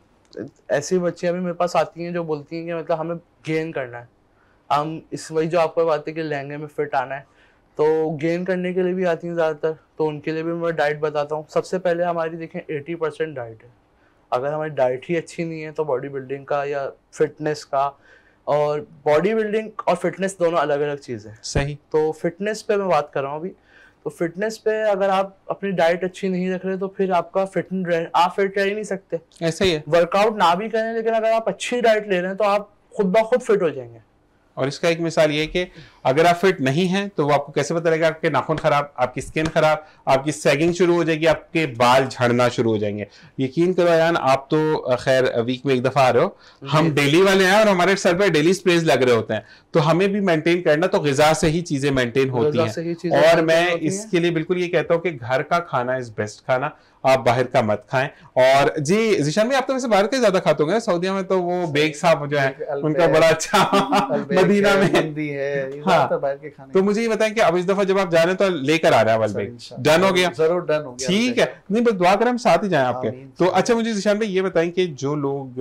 ऐसी बच्चियां भी मेरे पास आती हैं जो बोलती हैं कि मतलब हमें गेन करना है, हम इस वही जो आपको बात है कि लहंगे में फिट आना है, तो गेन करने के लिए भी आती हैं ज़्यादातर। तो उनके लिए भी मैं डाइट बताता हूँ। सबसे पहले हमारी देखें अस्सी परसेंट डाइट है। अगर हमारी डाइट ही अच्छी नहीं है तो बॉडी बिल्डिंग का या फिटनेस का, और बॉडी बिल्डिंग और फिटनेस दोनों अलग अलग चीज़ है। सही। तो फिटनेस पे मैं बात कर रहा हूँ अभी। तो फिटनेस पे अगर आप अपनी डाइट अच्छी नहीं रख रहे तो फिर आपका फिट आप फिट रह ही नहीं सकते। ऐसा ही है। वर्कआउट ना भी करें, लेकिन अगर आप अच्छी डाइट ले रहे हैं तो आप खुद ब खुद फिट हो जाएंगे। और इसका एक मिसाल ये है कि अगर आप फिट नहीं हैं तो वो आपको कैसे पता लगेगा? आपके नाखून खराब, आपकी स्किन खराब, आपकी सैगिंग शुरू हो जाएगी, आपके बाल झड़ना शुरू हो जाएंगे। यकीन करो यार, आप तो खैर वीक में एक दफा आ रहे हो, हम डेली वाले हैं और हमारे सर पे डेली स्प्रेज लग रहे होते हैं, तो हमें भी मेंटेन करना, तो ग़िज़ा से ही चीजें मेंटेन होती हैं। और मैं इसके लिए बिल्कुल ये कहता हूँ कि घर का खाना इज बेस्ट खाना, आप बाहर का मत खाएं। और जी ज़ीशान भाई, आप तो वैसे बाहर का ज्यादा खाते होंगे। सऊदीया में तो वो बेग साहब जो है उनका बड़ा अच्छा मदीना में है। हाँ, तो मुझे ये बताएं कि अब इस दफा जब आप जा रहे हैं तो लेकर आ रहे हैं बेग, डन हो गया? जरूर डन हो गया। ठीक है, नहीं बस दुआ करें हम साथ ही जाएं आपके। तो अच्छा, मुझे ज़ीशान भाई ये बताएं कि जो लोग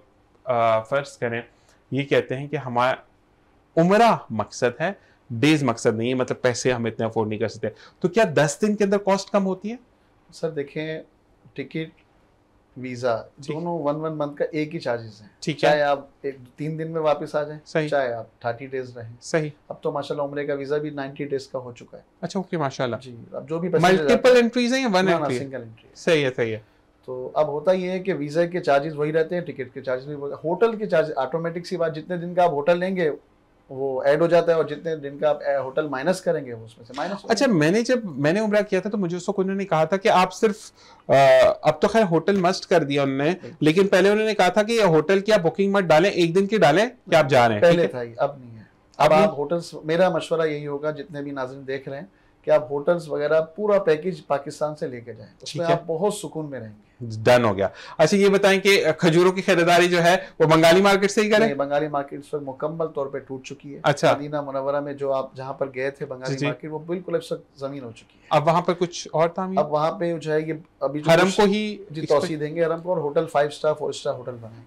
फर्ज करें ये कहते हैं कि हमारा उम्रा मकसद है, डेज मकसद नहीं है, मतलब पैसे हम इतने अफोर्ड नहीं कर सकते, तो क्या दस दिन के अंदर कॉस्ट कम होती है? सर देखें, टिकट, वीजा दोनों वन वन मंथ का एक ही चार्जेस है। ठीक है, चाहे आप एक तीन दिन में वापस आ जाएं, चाहे आप थर्टी डेज रहें। सही। अब तो माशाल्लाह उम्रे का वीजा भी नाइन्टी डेज का हो चुका है। अच्छा, ओके, माशाल्लाह जी। अब जो भी मल्टीपल एंट्रीज हैं या वन एंट्री? Single entry. सही है, सही है। तो अब होता ये है कि वीजा के चार्जेस वही रहते हैं, टिकट के चार्जेस भी, होटल के चार्जेस ऑटोमेटिक सी बात, जितने दिन का आप होटल लेंगे वो ऐड हो जाता है, और जितने दिन का आप होटल माइनस करेंगे वो उसमें से माइनस। अच्छा, मैंने जब मैंने उम्रा किया था तो मुझे उस वक्त उन्होंने कहा था कि आप सिर्फ आ, अब तो खैर होटल मस्ट कर दिया उन्होंने, लेकिन पहले उन्होंने कहा था कि होटल की आप बुकिंग मत डालें, एक दिन की डालें कि आप जा रहे हैं। पहले था, अब नहीं है। अब आप होटल्स, मेरा मशवरा यही होगा जितने भी नाज़रीन देख रहे हैं कि आप होटल्स वगैरह पूरा पैकेज पाकिस्तान से लेके जाएं, उसमें आप बहुत सुकून में रहेंगे। डन हो गया। अच्छा, ये बताएं कि खजूरों की खरीदारी जो है वो बंगाली मार्केट से ही करें? बंगाली मार्केट इस वक्त मुकम्मल तौर पे टूट चुकी है। अच्छा। मदीना मुनव्वरा में जो आप जहाँ पर गए थे बंगाली मार्केट, वो बिल्कुल इस वक्त जमीन हो चुकी है। अब वहाँ पर कुछ और तामीर? अब वहाँ पे जो है ये अभी हरम को ही तौसी देंगे, हरम को, और hotel five star four star hotel बनाएंगे।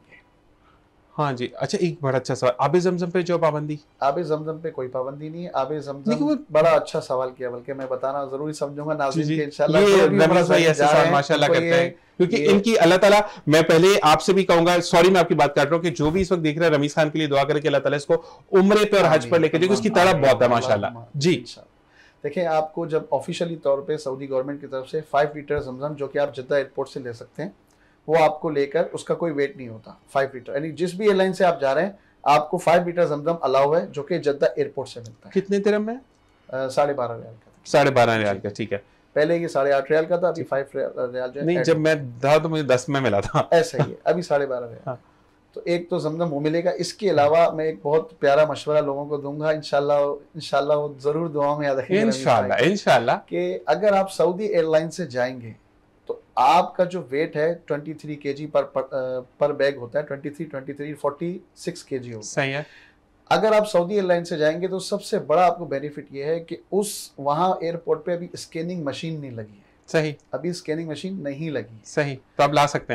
हाँ जी। अच्छा, एक बड़ा अच्छा सवाल, आबे जमजम पे जो पाबंदी? आबे जमजम पे कोई पाबंदी नहीं है। आबे जमजम बड़ा अच्छा सवाल किया, बल्कि मैं बताना जरूरी समझूंगा नाज़रीन के, इंशाल्लाह माशाल्लाह करते हैं, क्योंकि इनकी अल्लाह ताला, मैं पहले आपसे भी कहूंगा, सॉरी मैं आपकी बात काट रहा हूँ, कि जो भी इस वक्त देख रहे हैं रमीज खान के लिए दुआ करें कि अल्लाह ताला इसको उम्रे पे और हज पर लेकर जाए, उसकी तड़प बहुत है माशाल्लाह। जी देखिए, आपको जब ऑफिशियली तौर पे सऊदी गवर्नमेंट की तरफ से फाइव लीटर जमजम, जो कि आप जद्दा एयरपोर्ट से ले सकते हैं, वो आपको लेकर, उसका कोई वेट नहीं होता, फाइव लीटर, यानी जिस भी एयरलाइन से आप जा रहे हैं आपको फाइव लीटर जमजम अलाउ है, जो कि जद्दा एयरपोर्ट से मिलता है। कितने दिरहम में? साढ़े बारह रियाल का। साढ़े बारह रियाल का, ठीक है। पहले ये साढ़े आठ रियाल का था, अभी फाइव रियाल जो है। नहीं, जब मैं था तो मुझे दस में मिला था। ऐसा ही है, अभी साढ़े बारह रियाल। हाँ। तो एक तो जमजम वो मिलेगा। इसके अलावा मैं एक बहुत प्यारा मशवरा लोगों को दूंगा, इंशाल्लाह इंशाल्लाह वो जरूर दुआ में याद रखेंगे इंशाल्लाह इंशाल्लाह, कि अगर आप सऊदी एयरलाइन से जाएंगे तो आपका जो वेट है तेईस केजी पर पर बैग होता है, तेईस, तेईस, छियालीस केजी होता है। सही है। अगर आप सऊदी एयरलाइन से जाएंगे तो सबसे बड़ा आपको बेनिफिट ये है कि उस वहाँ एयरपोर्ट पे अभी स्कैनिंग मशीन नहीं लगी है। सही। अभी स्कैनिंग मशीन नहीं लगी। सही, तो आप ला सकते हैं।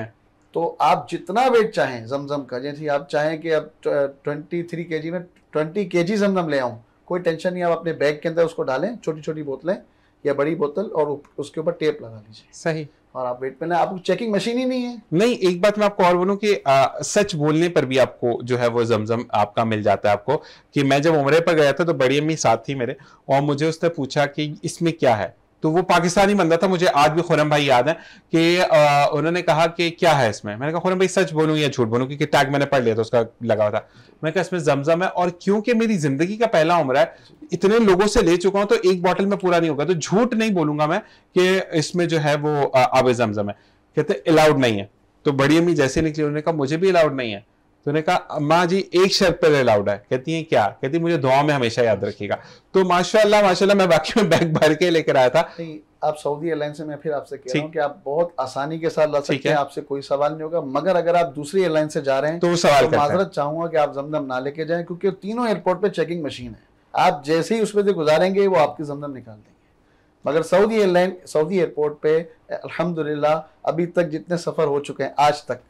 तो आप जितना वेट चाहें जमजम का, जैसे आप चाहें कि अब ट्वेंटी थ्री के जी में ट्वेंटी के जी जमजम ले आऊँ, कोई टेंशन नहीं, आप अपने बैग के अंदर उसको डालें, छोटी छोटी बोतलें या बड़ी बोतल, और उसके ऊपर टेप लगा लीजिए। सही। और आप वेट पे ना, आपको चेकिंग मशीन ही नहीं है। नहीं, एक बात मैं आपको और बोलूं कि आ, सच बोलने पर भी आपको जो है वो जमजम आपका मिल जाता है आपको। कि मैं जब उम्रे पर गया था तो बड़ी अम्मी साथ थी मेरे, और मुझे उसने पूछा कि इसमें क्या है, तो वो पाकिस्तानी बंदा था, मुझे आज भी खुरम भाई याद है कि आ, उन्होंने कहा कि क्या है इसमें। मैंने कहा खुरम भाई सच बोलूं या झूठ बोलूं, क्योंकि टैग मैंने पढ़ लिया था उसका लगा हुआ था। मैंने कहा इसमें जमजम है, और क्योंकि मेरी जिंदगी का पहला उम्र है, इतने लोगों से ले चुका हूं, तो एक बोतल में पूरा नहीं होगा, तो झूठ नहीं बोलूंगा मैं कि इसमें जो है वो आब जमजम है। कहते अलाउड नहीं है। तो बड़ी अम्मी जैसे निकली, उन्होंने कहा मुझे भी अलाउड नहीं है। तो उन्होंने कहा अम्मा जी एक शर्त पर अलाउड है। कहती है क्या? कहती मुझे दुआ में हमेशा याद रखिएगा। तो माशाल्लाह माशाल्लाह मैं वाकई में बैग भर के लेकर आया था। नहीं, आप सऊदी एयरलाइन से, मैं फिर आपसे कह रहा हूँ कि आप बहुत आसानी के साथ ला सकते हैं, आपसे कोई सवाल नहीं होगा। मगर अगर आप दूसरी एयरलाइन से जा रहे हैं तो सवाल तो माजरत चाहूंगा कि आप जमजम ना लेके जाएं, क्योंकि तीनों एयरपोर्ट पे चेकिंग मशीन है। आप जैसे ही उसमें से गुजारेंगे वो आपकी जमजम निकाल देंगे। मगर सऊदी एयरलाइन, सऊदी एयरपोर्ट पे अल्हम्दुलिल्लाह अभी तक जितने सफर हो चुके हैं आज तक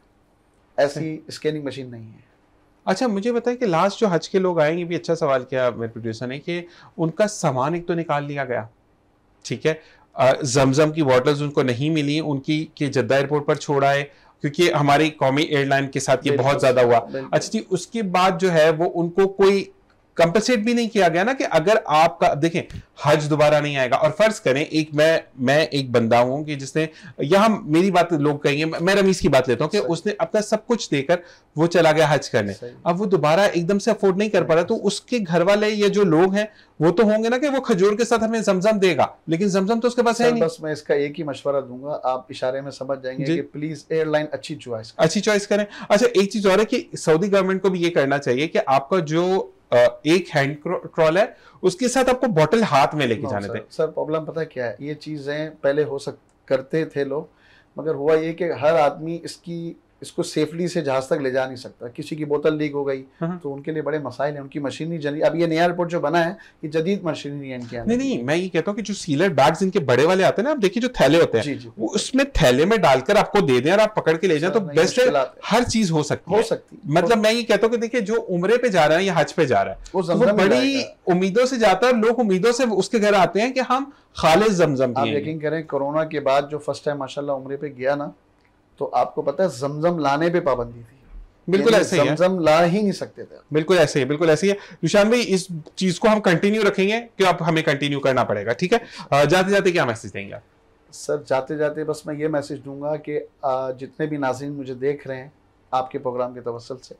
ऐसी स्कैनिंग मशीन नहीं है। अच्छा, मुझे बताएं कि लास्ट जो हज के लोग आए, ये भी अच्छा सवाल किया मेरे प्रोड्यूसर ने, कि उनका सामान एक तो निकाल लिया गया, ठीक है, जमजम की बॉटल्स उनको नहीं मिली, उनकी के जद्दा एयरपोर्ट पर छोड़ा है, क्योंकि हमारी कौमी एयरलाइन के साथ ये बहुत ज्यादा हुआ। अच्छा जी, उसके बाद जो है वो उनको कोई कंपनसेट भी नहीं किया गया ना, कि अगर आपका देखें हज दोबारा नहीं आएगा, और फर्ज करें एक मैं मैं एक बंदा हूं कि जिसने, यहाँ मेरी बात लोग कहेंगे, मैं रमीज की बात लेता हूं कि उसने अपना सब कुछ देकर वो चला गया हज करने, अब वो दोबारा एकदम से अफोर्ड नहीं कर पा रहा, तो उसके घर वाले या जो लोग हैं वो तो होंगे ना कि वो खजूर के साथ हमें जमजम देगा, लेकिन जमजम तो उसके पास है नहीं। बस मैं इसका एक ही मशवरा दूंगा, आप इशारे में समझ जाएंगे कि प्लीज एयरलाइन अच्छी चॉइस अच्छी चॉइस करें। अच्छा, एक चीज और है कि सऊदी गवर्नमेंट को भी ये करना चाहिए कि आपका जो एक हैंड क्रॉल है उसके साथ आपको बोतल हाथ में लेके जाने दें। सर प्रॉब्लम पता है क्या है, ये चीजें पहले हो सक करते थे लोग, मगर हुआ ये कि हर आदमी इसकी इसको सेफली से जहाज तक ले जा नहीं सकता। किसी की बोतल लीक हो गई तो उनके लिए बड़े मसाइल हैं, उनकी मशीनरी जनी, अब ये नया एयरपोर्ट जो बना है ये जदीद मशीनरी है इनके। नहीं नहीं, मैं ये कहता हूँ कि जो सीलर बैग्स इनके बड़े वाले आते हैं ना, आप देखिए जो थैले होते हैं, जी, जी, वो उसमें थैले में डालकर आपको दे दें और आप पकड़ के ले जाएं तो बेस्ट है। हर चीज हो सकती हो सकती मतलब मैं ये कहता हूँ कि देखिए जो उम्रे पे जा रहा है या हज पे जा रहा है वो बड़ी उम्मीदों से जाता है, लोग उम्मीदों से उसके घर आते हैं कि हम खालिस जमजम आप यकीन करें कोरोना के बाद जो फर्स्ट टाइम माशाल्लाह उम्रे पे गया ना, तो आपको पता है जमजम लाने पे पाबंदी थी। बिल्कुल ऐसे ही है, जमजम ला ही नहीं सकते थे। बिल्कुल ऐसे ही बिल्कुल ऐसे ही है। निशान भाई, इस चीज को हम कंटिन्यू रखेंगे कि आप हमें कंटिन्यू करना पड़ेगा, ठीक है। जाते जाते क्या मैसेज देंगे आप? सर जाते जाते बस मैं ये मैसेज दूंगा कि जितने भी नाज़रीन मुझे देख रहे हैं आपके प्रोग्राम के तवस्सुल से,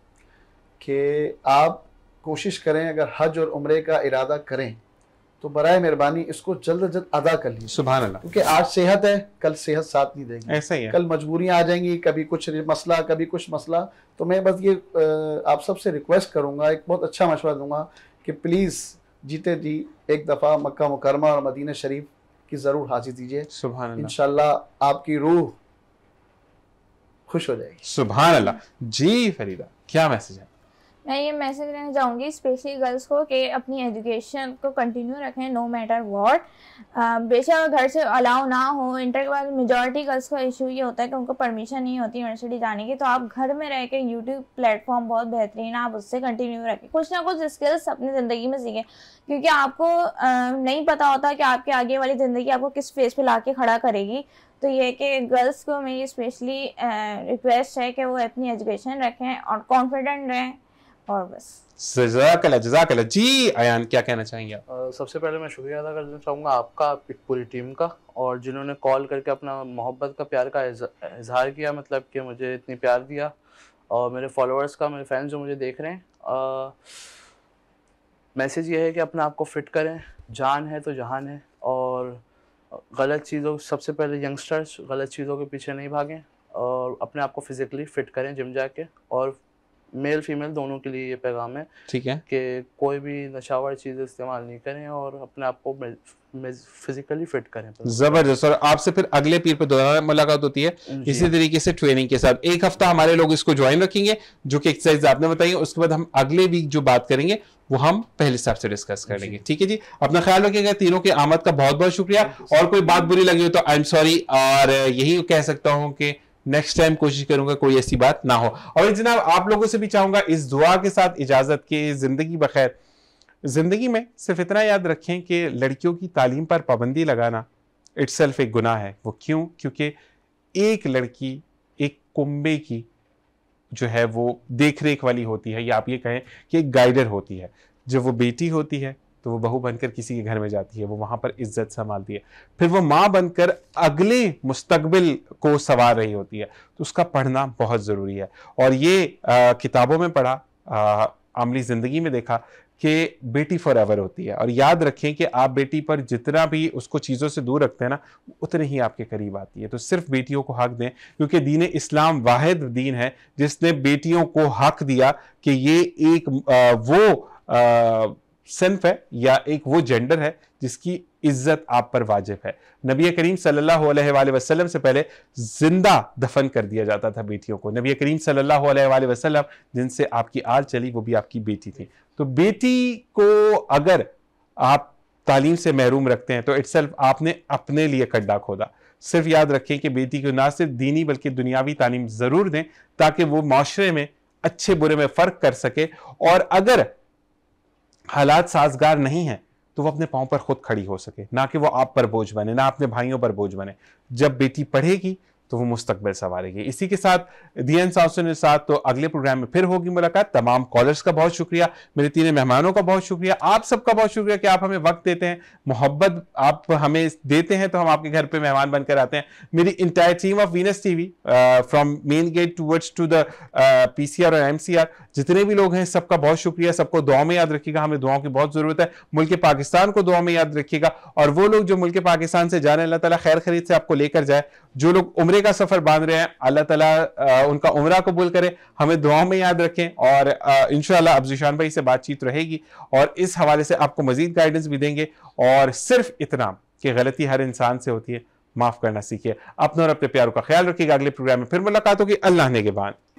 कि आप कोशिश करें अगर हज और उम्रे का इरादा करें तो बराए मेहरबानी इसको जल्द अज जल्द अदा कर लीजिए। सुभान अल्लाह। क्योंकि आज सेहत है, कल सेहत साथ नहीं देगी, ऐसा ही है। कल मजबूरियां आ जाएंगी, कभी कुछ मसला कभी कुछ मसला। तो मैं बस ये आप सबसे रिक्वेस्ट करूंगा, एक बहुत अच्छा मशवरा दूंगा कि प्लीज़ जीते जी एक दफ़ा मक्का मुकरमा और मदीना शरीफ की ज़रूर हाजिर दीजिए। सुभान अल्लाह। इंशाल्लाह आपकी रूह खुश हो जाएगी। सुभान अल्लाह। जी फरीदा, क्या मैसेज है? मैं ये मैसेज देना चाहूँगी स्पेशली गर्ल्स को कि अपनी एजुकेशन को कंटिन्यू रखें नो मैटर व्हाट। बेशक घर से अलाउ ना हो, इंटर के बाद मेजॉरिटी गर्ल्स का इशू ये होता है कि उनको परमिशन नहीं होती यूनिवर्सिटी जाने की, तो आप घर में रह के यूट्यूब प्लेटफॉर्म बहुत बेहतरीन है, आप उससे कंटिन्यू रखें, कुछ ना कुछ स्किल्स अपनी ज़िंदगी में सीखें, क्योंकि आपको नहीं पता होता कि आपके आगे वाली ज़िंदगी आपको किस फेस पे ला के खड़ा करेगी। तो ये कि गर्ल्स को मेरी स्पेशली रिक्वेस्ट है कि वो अपनी एजुकेशन रखें और कॉन्फिडेंट रहें, और बस। जज़ाकल्लाह जज़ाकल्लाह। जी अयान, क्या कहना चाहेंगे आप? uh, सबसे पहले मैं शुक्रिया अदा करना चाहूँगा आपका, आपकी पूरी टीम का, और जिन्होंने कॉल करके अपना मोहब्बत का प्यार का इजहार किया, मतलब कि मुझे इतनी प्यार दिया, और मेरे फॉलोअर्स का, मेरे फैंस जो मुझे देख रहे हैं। मैसेज ये है कि अपने आप को फिट करें, जान है तो जहान है, और गलत चीज़ों, सबसे पहले यंगस्टर्स गलत चीज़ों के पीछे नहीं भागें, और अपने आप को फिज़िकली फ़िट करें जिम जाके, और मेल फीमेल दोनों के लिए ये पैगाम है, ठीक है, कि कोई भी नशावर चीज़ इस्तेमाल नहीं करें और अपने आप को फिजिकली फिट करें। जबरदस्त। और आपसे फिर अगले पीर पे दोबारा मुलाकात होती है इसी तरीके से ट्रेनिंग के साथ। एक हफ्ता हमारे लोग इसको ज्वाइन रखेंगे, जो कि एक्सरसाइज आपने बताई, उसके बाद हम अगले वीक जो बात करेंगे वो हम पहले हिसाब से डिस्कस कर लेंगे। ठीक है जी, अपना ख्याल रखिएगा। तीनों के आमद का बहुत बहुत शुक्रिया, और कोई बात बुरी लगी हो तो आई एम सॉरी, और यही कह सकता हूँ कि नेक्स्ट टाइम कोशिश करूंगा कोई ऐसी बात ना हो। और जनाब आप लोगों से भी चाहूंगा इस दुआ के साथ इजाजत के, जिंदगी बखैर। जिंदगी में सिर्फ इतना याद रखें कि लड़कियों की तालीम पर पाबंदी लगाना इट्सेल्फ एक गुनाह है। वो क्यों? क्योंकि एक लड़की एक कुंबे की जो है वो देख रेख वाली होती है, या आप ये कहें कि एक गाइडर होती है। जब वो बेटी होती है तो वो बहू बनकर किसी के घर में जाती है, वो वहां पर इज्जत संभालती है, फिर वो माँ बनकर अगले मुस्तकबिल को संवार रही होती है। तो उसका पढ़ना बहुत ज़रूरी है। और ये आ, किताबों में पढ़ा, आ, अमली ज़िंदगी में देखा कि बेटी फॉर एवर होती है। और याद रखें कि आप बेटी पर जितना भी उसको चीज़ों से दूर रखते हैं ना, उतने ही आपके करीब आती है। तो सिर्फ बेटियों को हक दें, क्योंकि दीन इस्लाम वाहिद दीन है जिसने बेटियों को हक दिया कि ये एक आ, वो आ, सिन्फ है या एक वो जेंडर है जिसकी इज्जत आप पर वाजिब है। नबी करीम सल्लल्लाहु अलैहि वसल्लम से पहले जिंदा दफन कर दिया जाता था बेटियों को। नबी करीम सल्लल्लाहु अलैहि वसल्लम जिनसे आपकी आल चली वो भी आपकी बेटी थी। तो बेटी को अगर आप तालीम से महरूम रखते हैं तो इट्सेल्फ आपने अपने लिए खड्डा खोदा। सिर्फ याद रखें कि बेटी को ना सिर्फ दीनी बल्कि दुनियावी तालीम जरूर दें ताकि वो माशरे में अच्छे बुरे में फर्क कर सके। और अगर हालात साजगार नहीं है तो वो अपने पांव पर खुद खड़ी हो सके, ना कि वो आप पर बोझ बने, ना अपने भाइयों पर बोझ बने। जब बेटी पढ़ेगी तो वो मुस्तकबिल संवारेगी। इसी के साथ दीन साउसन के साथ तो अगले प्रोग्राम में फिर होगी मुलाकात। तमाम कॉलर्स का बहुत शुक्रिया, मेरे तीनों मेहमानों का बहुत शुक्रिया, आप सबका बहुत शुक्रिया कि आप हमें वक्त देते हैं, मोहब्बत आप हमें देते हैं तो हम आपके घर पे मेहमान बनकर आते हैं। मेरी entire team of Venus TV from main gate towards to the PCR और एमसीआर, जितने भी लोग हैं सबका बहुत शुक्रिया। सबको दुआ में याद रखिएगा, हमें दुआओं की बहुत जरूरत है। मुल्क पाकिस्तान को दुआ में याद रखिएगा। और वो लोग जो मुल्क पाकिस्तान से जा रहे हैं, अल्लाह ताला खैर खरीद से आपको लेकर जाए। जो लोग उम्रे का सफर बांध रहे हैं, अल्लाह ताला उनका उम्रा कबूल करे, हमें दुआओं में याद रखें। और इंशाअल्लाह अब ज़ीशान भाई से बातचीत रहेगी और इस हवाले से आपको मजीद गाइडेंस भी देंगे। और सिर्फ इतना कि गलती हर इंसान से होती है, माफ करना सीखिए। अपने और अपने प्यारों का ख्याल रखिएगा। अगले प्रोग्राम में फिर मुलाकात होगी। अल्लाह ने के बाद।